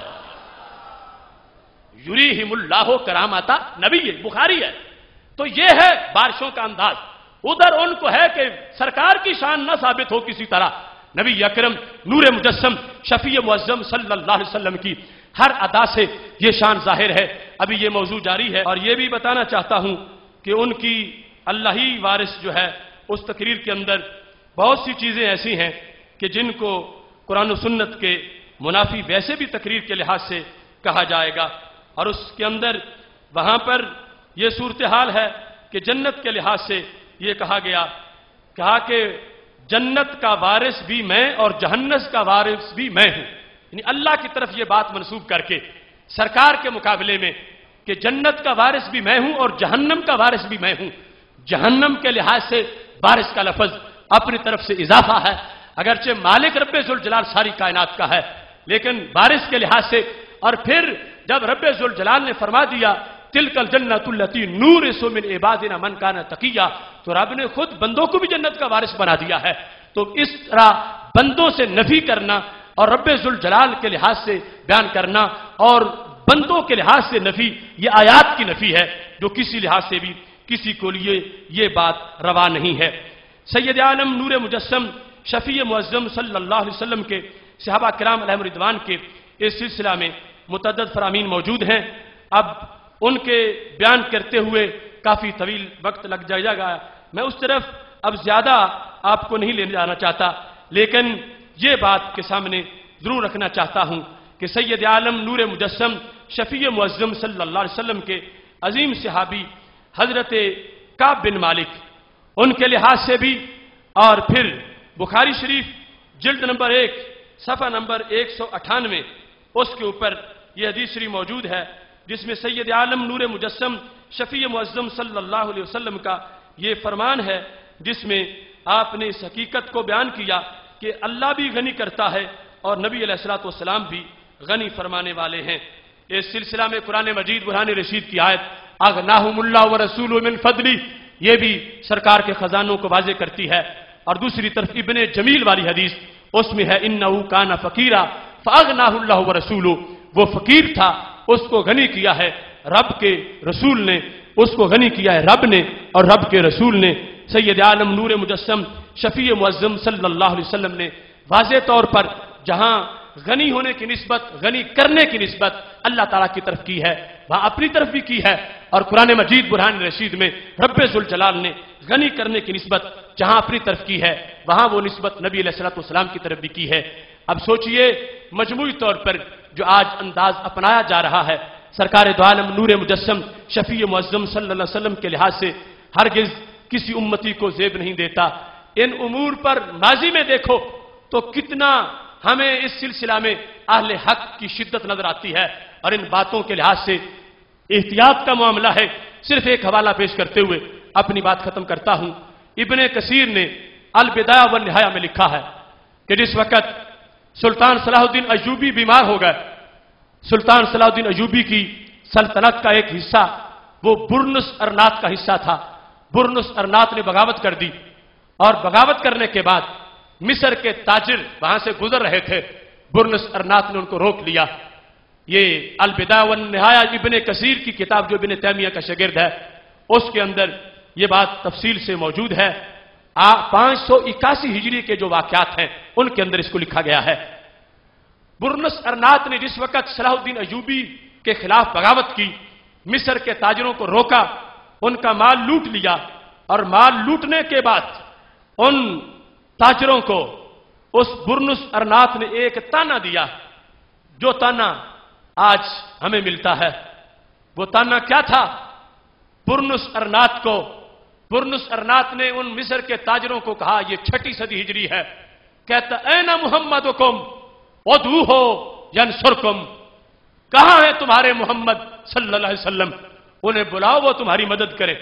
C: یریہم اللہ کرامات نبیہ، بخاری ہے۔ تو یہ ہے بارشوں کا انداز۔ ادھر ان کو ہے کہ سرکار کی شان نہ ثابت ہو کسی طرح، نبی اکرم نور مجسم شفیع معظم صلی اللہ علیہ وسلم کی ہر ادا سے یہ شان ظاہر ہے۔ ابھی یہ موضوع جاری ہے اور یہ بھی بتانا چاہتا ہوں کہ ان کی اللہ ہی وارث جو ہے اس تقریر کے اندر بہت سی چیزیں ایسی ہیں کہ جن کو قرآن و سنت کے منافی ویسے بھی تقریر کے لحاظ سے کہا جائے گا، اور اس کے اندر وہاں پر یہ صورتحال ہے کہ جنت کے لحاظ سے یہ کہا گیا، کہا کہ جنت کا وارث بھی میں اور جہنم کا وارث بھی میں ہوں، یعنی اللہ کی طرف یہ بات منسوب کر کے سرکار کے مقابلے میں کہ جنت کا وارث بھی میں ہوں اور جہنم کا وارث بھی میں ہوں۔ جہنم کے لحاظ سے وارث کا لفظ اپنی طرف سے اضافہ ہے، اگرچہ مالک رب ذوالجلال ساری کائنات کا ہے، لیکن وارث کے لحاظ سے۔ اور پھر جب رب ذوالجلال نے فرما دیا تلک الجنۃ التی نورث من عبادنا من کان تقیا، تو رب نے خود بندوں کو بھی جنت کا وارث بنا دیا ہے۔ تو اس طرح بندوں سے نفی کرنا اور رب ذوالجلال کے لحاظ سے بیان کرنا اور بندوں کے لحاظ سے نفی، یہ آیات کی نفی ہے جو کسی لحاظ سے بھی کسی کو لیے یہ بات روا نہیں ہے۔ سید عالم نور مجسم شفیع معظم صلی اللہ علیہ وسلم کے صحابہ کرام علیہم رضوان کے اس سلسلہ میں متعدد فرامین موجود ہیں۔ اب ان کے بیان کرتے ہوئے کافی طویل وقت لگ جائے گا، میں اس طرف اب زیادہ آپ کو نہیں لے جانا چاہتا، لیکن یہ بات کے سامنے ضرور رکھنا چاہتا ہوں کہ سید عالم نور مجسم شفیع معظم صلی اللہ علیہ وسلم کے عظیم صحابی حضرت کعب بن مالک، ان کے لحاظ سے بھی، اور پھر بخاری شریف جلد نمبر 1 صفحہ نمبر 198 اس کے اوپر یہ حدیث شریف موجود ہے جس میں سید عالم نور مجسم شفیع معظم صلی اللہ علیہ وسلم کا یہ فرمان ہے، جس میں آپ نے اس حقیقت کو بیان کیا کہ اللہ بھی غنی کرتا ہے اور نبی علیہ الصلوۃ والسلام بھی غنی فرمانے والے ہیں۔ اس سلسلہ میں قرآن مجید برہان رشید کی آیت اغناہم اللہ ورسولہ من فضلی، یہ بھی سرکار کے خزانوں کو واضح کرتی ہے، اور دوسری طرف ابن جمیل والی حدیث اس میں ہے انہ کان فقیرا فاغناہ اللہ ورسولہ، وہ فقیر تھا اس کو غنی کیا ہے رب کے رسول نے، اس کو غنی کیا ہے رب نے اور رب کے رسول نے۔ سید عالم نور مجسم شفیع معظم صلی اللہ علیہ وسلم نے واضح طور پر جہاں غنی ہونے کی نسبت، غنی کرنے کی نسبت اللہ تعالیٰ کی طرف کی ہے، وہاں اپنی طرف بھی کی ہے، اور قرآن مجید برہان رشید میں رب ذوالجلال نے غنی کرنے کی نسبت جہاں اپنی طرف کی ہے وہاں وہ نسبت نبی علیہ الصلوۃ والسلام کی طرف بھی کی ہے۔ اب سوچئے مجموعی طور پر جو آج انداز اپنایا جا رہا ہے سرکار دو عالم نور مجسم شفیع معظم صلی اللہ علیہ وسلم کے لحاظ سے ہرگز کسی امتی کو زیب نہیں دیتا۔ ان امور پر ماضی میں دیکھو تو کتنا ہمیں اس سلسلہ میں اہل حق کی شدت نظر آتی ہے، اور ان باتوں کے لحاظ سے احتیاط کا معاملہ ہے۔ صرف ایک حوالہ پیش کرتے ہوئے اپنی بات ختم کرتا ہوں۔ ابن کثیر نے البدایہ والنہایہ میں لکھا ہے کہ جس وقت سلطان صلاح الدین ایوبی بیمار ہو گئے، سلطان صلاح الدین ایوبی کی سلطنت کا ایک حصہ وہ برنس ارنات کا حصہ تھا، برنس ارنات نے بغاوت کر دی، اور بغاوت کرنے کے بعد مصر کے تاجر وہاں سے گزر رہے تھے، برنس ارنات نے ان کو روک لیا۔ یہ البدایہ والنہایہ ابن کثیر کی کتاب جو ابن تیمیہ کا شاگرد ہے اس کے اندر یہ بات تفصیل سے موجود ہے۔ 581 ہجری کے جو واقعات ہیں ان کے اندر اس کو لکھا گیا ہے۔ برنس ارنات نے جس وقت صلاح الدین ایوبی کے خلاف بغاوت کی، مصر کے تاجروں کو روکا، ان کا مال لوٹ لیا، اور مال لوٹنے کے بعد ان تاجروں کو اس برنس ارنات نے ایک تانا دیا، جو تانا آج ہمیں ملتا ہے۔ وہ تانا کیا تھا؟ برنس ارنات نے ان مصر کے تاجروں کو کہا، یہ 6 صدی ہجری ہے، کہتا این محمدکم ادعوہ ینصرکم، کہاں ہے تمہارے محمد صلی اللہ علیہ وسلم، انہیں بلاؤ وہ تمہاری مدد کریں.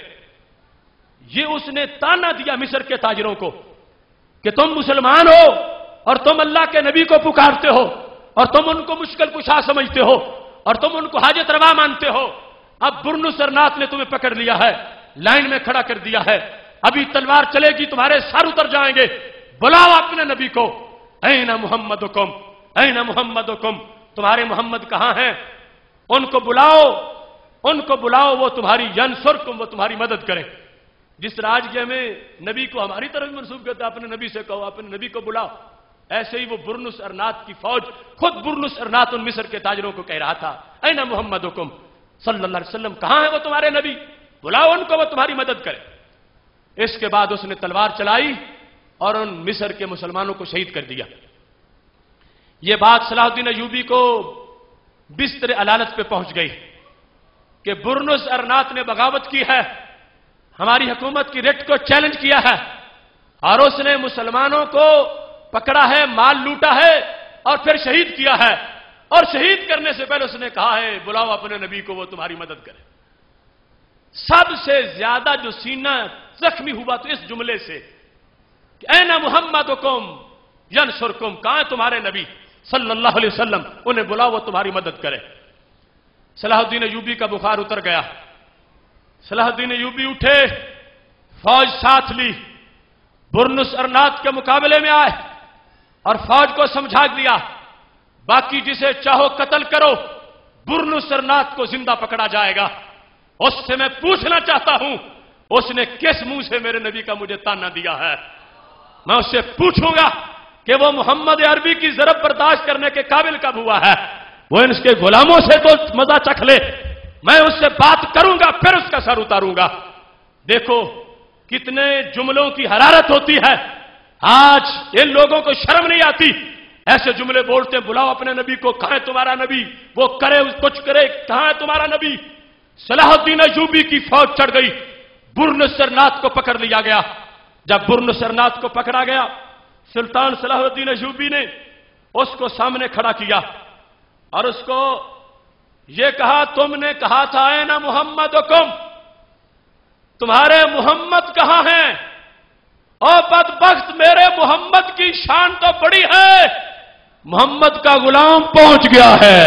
C: یہ اس نے تانا دیا مصر کے تاجروں کو کہ تم مسلمان ہو اور تم اللہ کے نبی کو پکارتے ہو اور تم ان کو مشکل کشا سمجھتے ہو اور تم ان کو حاجت روا مانتے ہو. اب برنس ارناط نے تمہیں پکڑ لیا ہے, لائن میں کھڑا کر دیا ہے, ابھی تلوار چلے گی, تمہارے سر اتر جائیں گے. بلاؤ اپنے نبی کو. این محمدکم, این محمدکم, تمہارے محمد کہاں ہیں؟ ان کو بلاؤ, ان کو بلاؤ, وہ تمہاری ینصرکم, وہ تمہاری مدد کریں. جس راجگہ میں نبی کو ہماری طرف منسوب کرتا ہے, اپنے نبی سے کہو, اپنے نبی کو بلاؤ. ایسے ہی وہ برنس ارناط کی فوج, خود برنس ارناط ان مصر کے تاجروں کو کہہ رہا تھا, این محمدکم صلی اللہ علیہ وسلم, کہاں ہے وہ تمہارے نبی؟ بلاؤ ان کو, وہ تمہاری مدد کریں. اس کے بعد اس نے تلوار چلائی اور ان مصر کے مسلمانوں کو شہید کر دیا. یہ بات صلاح الدین ایوبی کو بستر علالت پہ پہنچ گئی کہ برنس ارناط نے بغاوت کی ہے, ہماری حکومت کی ریٹ کو چیلنج کیا ہے اور اس نے مسلمانوں کو پکڑا ہے, مال لوٹا ہے اور پھر شہید کیا ہے. اور شہید کرنے سے پہلے اس نے کہا ہے بلاؤ اپنے نبی کو, وہ تمہاری مدد کرے. سب سے زیادہ جو سینہ زخمی ہوا تو اس جملے سے کہ این محمدکم ینصرکم, کہاں ہے تمہارے نبی صلی اللہ علیہ وسلم, انہیں بلاؤ وہ تمہاری مدد کرے. صلاح الدین ایوبی کا بخار اتر گیا. صلاح الدین ایوبی اٹھے, فوج ساتھ لی, برنس ارناط کے مقابلے میں آئے اور فوج کو سمجھا دیا باقی جسے چاہو قتل کرو, برنس ارناط کو زندہ پکڑا جائے گا. اس سے میں پوچھنا چاہتا ہوں اس نے کس منہ سے میرے نبی کا مجھے تانا دیا ہے. میں اس سے پوچھوں گا کہ وہ محمد عربی کی ضرب برداشت کرنے کے قابل کب ہوا ہے؟ وہ ان کے غلاموں سے تو مزہ چکھ لے, میں اس سے بات کروں گا پھر اس کا سر اتاروں گا. دیکھو کتنے جملوں کی حرارت ہوتی ہے. آج ان لوگوں کو شرم نہیں آتی, ایسے جملے بولتے ہیں, بلاؤ اپنے نبی کو, کہاں ہے تمہارا نبی, وہ کرے کچھ کرے, کہاں ہے تمہارا نبی. صلاح الدین ایوبی کی فوج چڑھ گئی, برنس ارناط کو پکڑ لیا گیا. جب برنس ارناط کو پکڑا گیا, سلطان صلاح الدین ایوبی نے اس کو سامنے کھڑا کیا اور اس کو یہ کہا تم نے کہا تھا اینا محمدکم, تمہارے محمد کہاں ہیں؟ او بدبخت, میرے محمد کی شان تو بڑی ہے, محمد کا غلام پہنچ گیا ہے.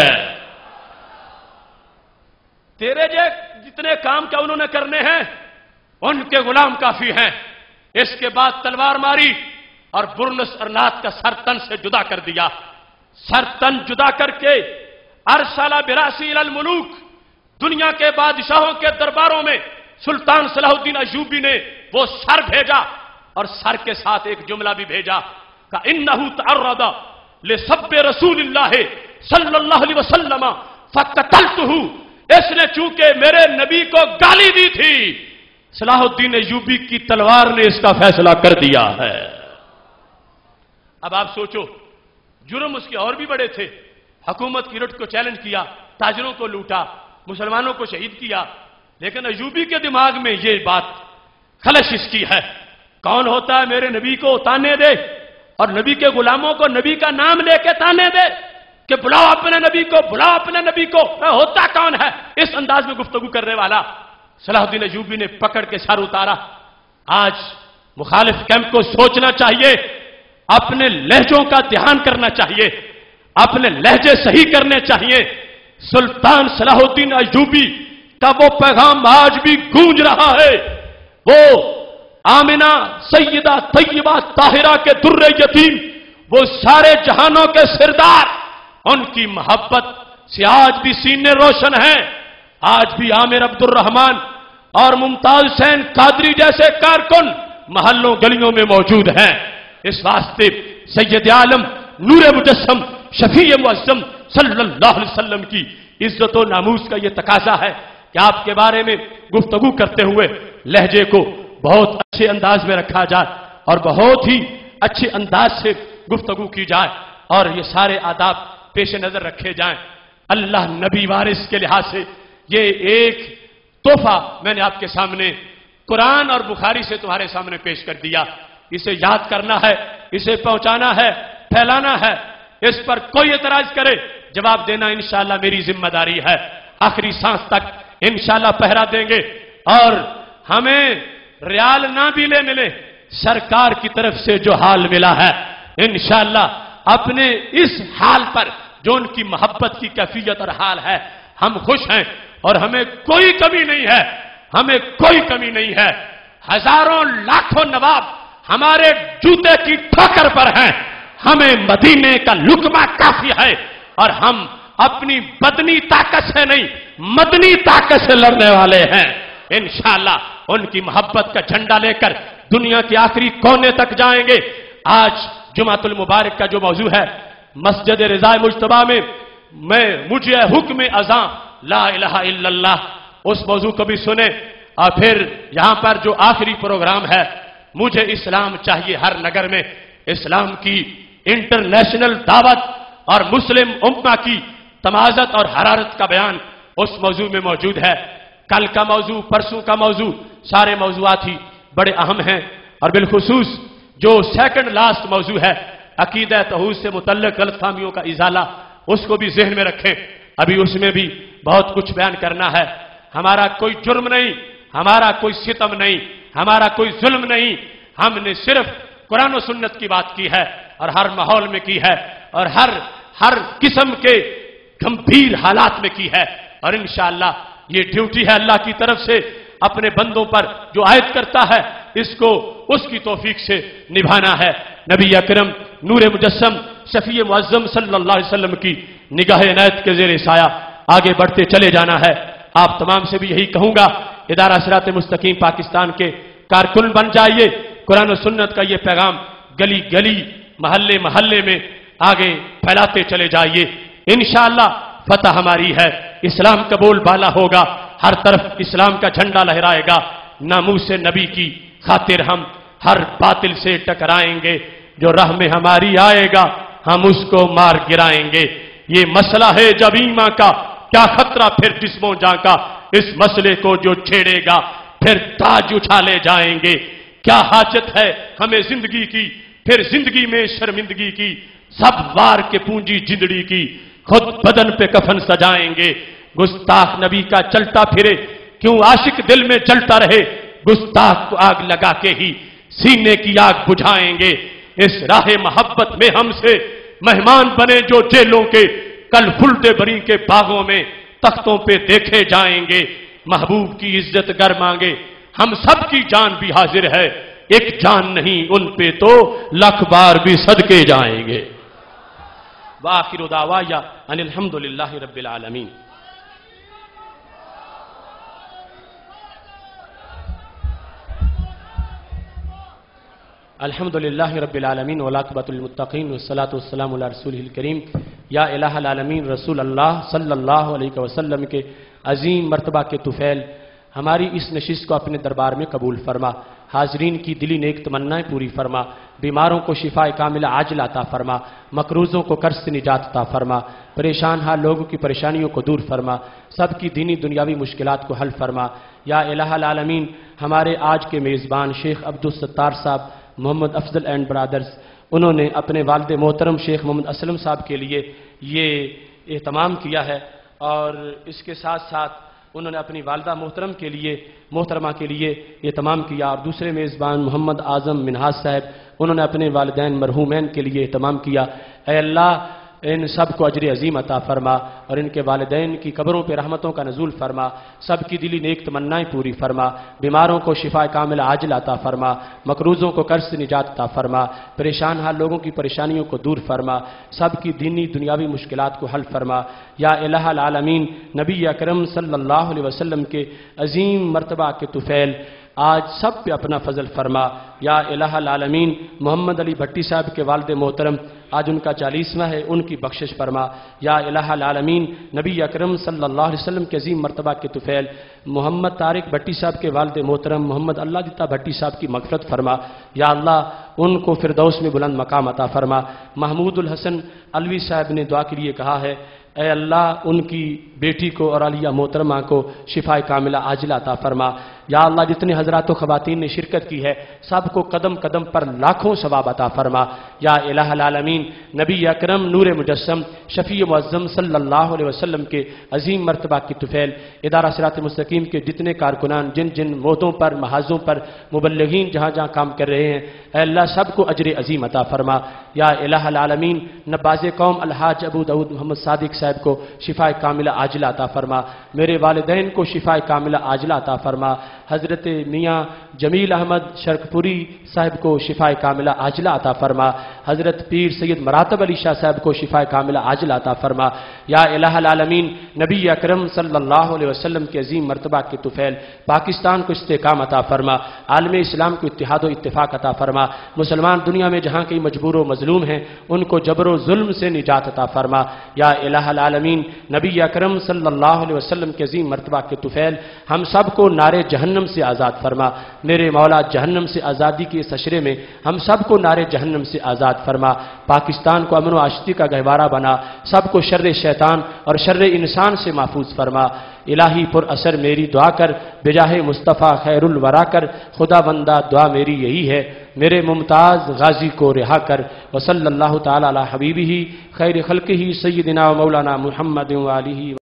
C: تیرے جتنے کام کیا انہوں نے کرنے ہیں ان کے غلام کافی ہیں. اس کے بعد تلوار ماری اور برنس ارناط کا سر تن سے جدا کر دیا. سر تن جدا کر کے ارسل براسی الی الملوک, دنیا کے بادشاہوں کے درباروں میں سلطان صلاح الدین ایوبی نے وہ سر بھیجا اور سر کے ساتھ ایک جملہ بھی بھیجا کہ انہ تعرض لسب رسول اللہ صلی اللہ علیہ وسلم فقتلتہ, اس نے چونکہ میرے نبی کو گالی دی تھی, صلاح الدین ایوبی کی تلوار نے اس کا فیصلہ کر دیا ہے. اب آپ سوچو, جرم اس کے اور بھی بڑے تھے. حکومت کی رٹ کو چیلنج کیا, تاجروں کو لوٹا, مسلمانوں کو شہید کیا, لیکن ایوبی کے دماغ میں یہ بات خلش اس کی ہے, کون ہوتا ہے میرے نبی کو تانے دے اور نبی کے غلاموں کو نبی کا نام لے کے تانے دے کہ بلاؤ اپنے نبی کو, بلاؤ اپنے نبی کو, ہوتا کون ہے اس انداز میں گفتگو کرنے والا؟ صلاح الدین ایوبی نے پکڑ کے سر اتارا. آج مخالف کیمپ کو سوچنا چاہیے, اپنے لہجوں کا دھیان کرنا چاہیے, اپنے لہجے صحیح کرنے چاہیے. سلطان صلاح الدین ایوبی کا وہ پیغام آج بھی گونج رہا ہے. وہ آمنہ سیدہ طیبہ طاہرہ کے در یتیم, وہ سارے جہانوں کے سردار, ان کی محبت سے آج بھی سینے روشن ہیں. آج بھی عامر عبد الرحمان اور ممتاز حسین قادری جیسے کارکن محلوں گلیوں میں موجود ہیں. اس واسطے سید عالم نور مجسم شفیع معظم صلی اللہ علیہ وسلم کی عزت و ناموس کا یہ تقاضا ہے کہ آپ کے بارے میں گفتگو کرتے ہوئے لہجے کو بہت اچھے انداز میں رکھا جائے اور بہت ہی اچھے انداز سے گفتگو کی جائے اور یہ سارے آداب پیش نظر رکھے جائیں. اللہ نبی وارث کے لحاظ سے یہ ایک تحفہ میں نے آپ کے سامنے قرآن اور بخاری سے تمہارے سامنے پیش کر دیا. اسے یاد کرنا ہے, اسے پہنچانا ہے, پھیلانا ہے. اس پر کوئی اعتراض کرے جواب دینا انشاءاللہ میری ذمہ داری ہے. آخری سانس تک انشاءاللہ پہرا دیں گے، اور ہمیں ریال نہ بھی لے ملے، سرکار کی طرف سے جو حال ملا ہے انشاءاللہ اپنے اس حال پر جو ان کی محبت کی کیفیت اور حال ہے ہم خوش ہیں، اور ہمیں کوئی کمی نہیں ہے، ہمیں کوئی کمی نہیں ہے۔ ہزاروں لاکھوں نواب ہمارے جوتے کی ٹھوکر پر ہیں، ہمیں مدینے کا لقمہ کافی ہے، اور ہم اپنی بدنی طاقت سے نہیں مدنی طاقت سے لڑنے والے ہیں۔ انشاءاللہ ان کی محبت کا جھنڈا لے کر دنیا کے آخری کونے تک جائیں گے۔ آج جمعۃ المبارک کا جو موضوع ہے، مسجد رضا مجتبی میں مجھے حکم اذان لا الہ الا اللہ، اس موضوع کو بھی سنیں، اور پھر یہاں پر جو آخری پروگرام ہے، مجھے اسلام چاہیے ہر نگر میں، اسلام کی انٹرنیشنل دعوت اور مسلم امہ کی تمازت اور حرارت کا بیان اس موضوع میں موجود ہے۔ کل کا موضوع، پرسوں کا موضوع، سارے موضوعات ہی بڑے اہم ہیں، اور بالخصوص جو سیکنڈ لاسٹ موضوع ہے عقیدہ توحید سے متعلق غلط فہمیوں کا ازالہ، اس کو بھی ذہن میں رکھیں، ابھی اس میں بھی بہت کچھ بیان کرنا ہے۔ ہمارا کوئی جرم نہیں، ہمارا کوئی ستم نہیں، ہمارا کوئی ظلم نہیں، ہم نے صرف قرآن و سنت کی بات کی ہے، اور ہر ماحول میں کی ہے، اور ہر قسم کے گمبھیر حالات میں کی ہے، اور انشاءاللہ یہ ڈیوٹی ہے اللہ کی طرف سے اپنے بندوں پر جو عائد کرتا ہے، اس کو اس کی توفیق سے نبھانا ہے۔ نبی اکرم نور مجسم شفیع معظم صلی اللہ علیہ وسلم کی نگاہ عنایت کے زیر سایہ آگے بڑھتے چلے جانا ہے۔ آپ تمام سے بھی یہی کہوں گا، ادارہ صراط مستقیم پاکستان کے کارکن بن جائیے، قرآن و سنت کا یہ پیغام گلی گلی محلے محلے میں آگے پھیلاتے چلے جائیے۔ انشاءاللہ فتح ہماری ہے، اسلام کا بول بالا ہوگا، ہر طرف اسلام کا جھنڈا لہرائے گا۔ ناموس نبی کی خاطر ہم ہر باطل سے ٹکرائیں گے، جو راہ میں ہماری آئے گا ہم اس کو مار گرائیں گے۔ یہ مسئلہ ہے جب ایمان کا، کیا خطرہ پھر جسموں جاں کا، اس مسئلے کو جو چھیڑے گا پھر تاج اچھالے جائیں گے۔ کیا حاجت ہے ہمیں زندگی کی، پھر زندگی میں شرمندگی کی، سب وار کے پونجی جندڑی کی، خود بدن پہ کفن سجائیں گے۔ گستاخ نبی کا چلتا پھرے، کیوں عاشق دل میں جلتا رہے، گستاخ کو آگ لگا کے ہی سینے کی آگ بجھائیں گے۔ اس راہ محبت میں ہم سے مہمان بنے جو جیلوں کے، کل پھلتے بری کے باغوں میں تختوں پہ دیکھے جائیں گے۔ محبوب کی عزت گر مانگے، ہم سب کی جان بھی حاضر ہے، ایک جان نہیں ان پہ تو لاکھ بار بھی صدقے جائیں گے۔ وآخر دعوایا ان الحمدللہ رب العالمین۔ الحمدللہ رب العالمین والعاقبۃ للمتقین والصلاۃ والسلام علی رسولہ الکریم۔ یا الہ العالمین رسول اللہ صلی اللہ علیہ وسلم کے عظیم مرتبہ کے طفیل، ہماری اس نشست کو اپنے دربار میں قبول فرما، حاضرین کی دلی نیک تمنائیں پوری فرما، بیماروں کو شفا کاملہ عاجل عطا فرما، مقروضوں کو قرض سے نجات عطا فرما، پریشان حال لوگوں کی پریشانیوں کو دور فرما، سب کی دینی دنیاوی مشکلات کو حل فرما۔ یا الہ العالمین، ہمارے آج کے میزبان شیخ عبدالستار صاحب محمد افضل اینڈ برادرز، انہوں نے اپنے والد محترم شیخ محمد اسلم صاحب کے لیے یہ اہتمام کیا ہے، اور اس کے ساتھ ساتھ انہوں نے اپنی والدہ محترمہ کے لیے اہتمام کیا، اور دوسرے میزبان محمد اعظم منہاج صاحب، انہوں نے اپنے والدین مرحومین کے لیے اہتمام کیا۔ اے اللہ ان سب کو اجر عظیم عطا فرما، اور ان کے والدین کی قبروں پہ رحمتوں کا نزول فرما، سب کی دلی نیک تمنائیں پوری فرما، بیماروں کو شفا کامل عاجل عطا فرما، مقروضوں کو قرض سے نجات عطا فرما، پریشان حال لوگوں کی پریشانیوں کو دور فرما، سب کی دینی دنیاوی مشکلات کو حل فرما۔ یا الہ العالمین، نبی اکرم صلی اللہ علیہ وسلم کے عظیم مرتبہ کے طفیل، آج سب پہ اپنا فضل فرما۔ یا الہ العالمین، محمد علی بھٹی صاحب کے والد محترم، آج ان کا 40واں ہے، ان کی بخشش فرما۔ یا الہ العالمین، نبی اکرم صلی اللہ علیہ وسلم کے عظیم مرتبہ کے طفیل محمد طارق بھٹی صاحب کے والد محترم محمد اللہ دیتا بھٹی صاحب کی مغفرت فرما۔ یا اللہ ان کو فردوس میں بلند مقام عطا فرما۔ محمود الحسن علوی صاحب نے دعا کے لیے کہا ہے، اے اللہ ان کی بیٹی کو اور عالیہ محترمہ کو شفا کاملہ عاجلہ عطا فرما۔
B: یا اللہ جتنے حضرات و خواتین نے شرکت کی ہے سب کو قدم قدم پر لاکھوں ثواب عطا فرما یا الہ العالمین نبی اکرم نور مجسم شفیع معظم صلی اللہ علیہ وسلم کے عظیم مرتبہ کی طفیل ادارہ صراط مستقیم کے جتنے کارکنان جن جن موتوں پر محاذوں پر مبلغین جہاں جہاں کام کر رہے ہیں اے اللہ سب کو اجر عظیم عطا فرما یا الہ العالمین نباز قوم الحاج ابو داؤد محمد صادق صاحب کو شفاء کاملہ عاجلہ عطا فرما میرے والدین کو شفاء کاملہ عاجلہ عطا فرما حضرت میاں جمیل احمد شرکپوری صاحب کو شفاء کاملہ عاجلہ عطا فرما حضرت پیر سید مراتب علی شاہ صاحب کو شفاء کاملہ عاجلہ عطا فرما یا الہ العالمین نبی اکرم صلی اللہ علیہ وسلم کے عظیم مرتبہ کے طفیل پاکستان کو استحکام عطا فرما عالم اسلام کو اتحاد و اتفاق عطا فرما مسلمان دنیا میں جہاں کئی مجبور و مظلوم ہیں ان کو جبر و ظلم سے نجات عطا فرما یا الہ العالمین نبی اکرم صلی اللہ علیہ وسلم کے عظیم مرتبہ کے طفیل ہم سب کو نار جہنم سے آزاد فرما میرے مولا جہنم سے آزادی کے اس اشرے میں ہم سب کو نار جہنم سے آزاد فرما پاکستان کو امن و آشتی کا گہوارہ بنا سب کو شر شیطان اور شر انسان سے محفوظ فرما الہی پر اثر میری دعا کر بجاہ مصطفیٰ خیر الورا کر خدا بندہ دعا میری یہی ہے میرے ممتاز غازی کو رہا کر وصلی اللہ تعالی علی حبیبہ خیر خلقہ سیدنا و مولانا محمد و آلہ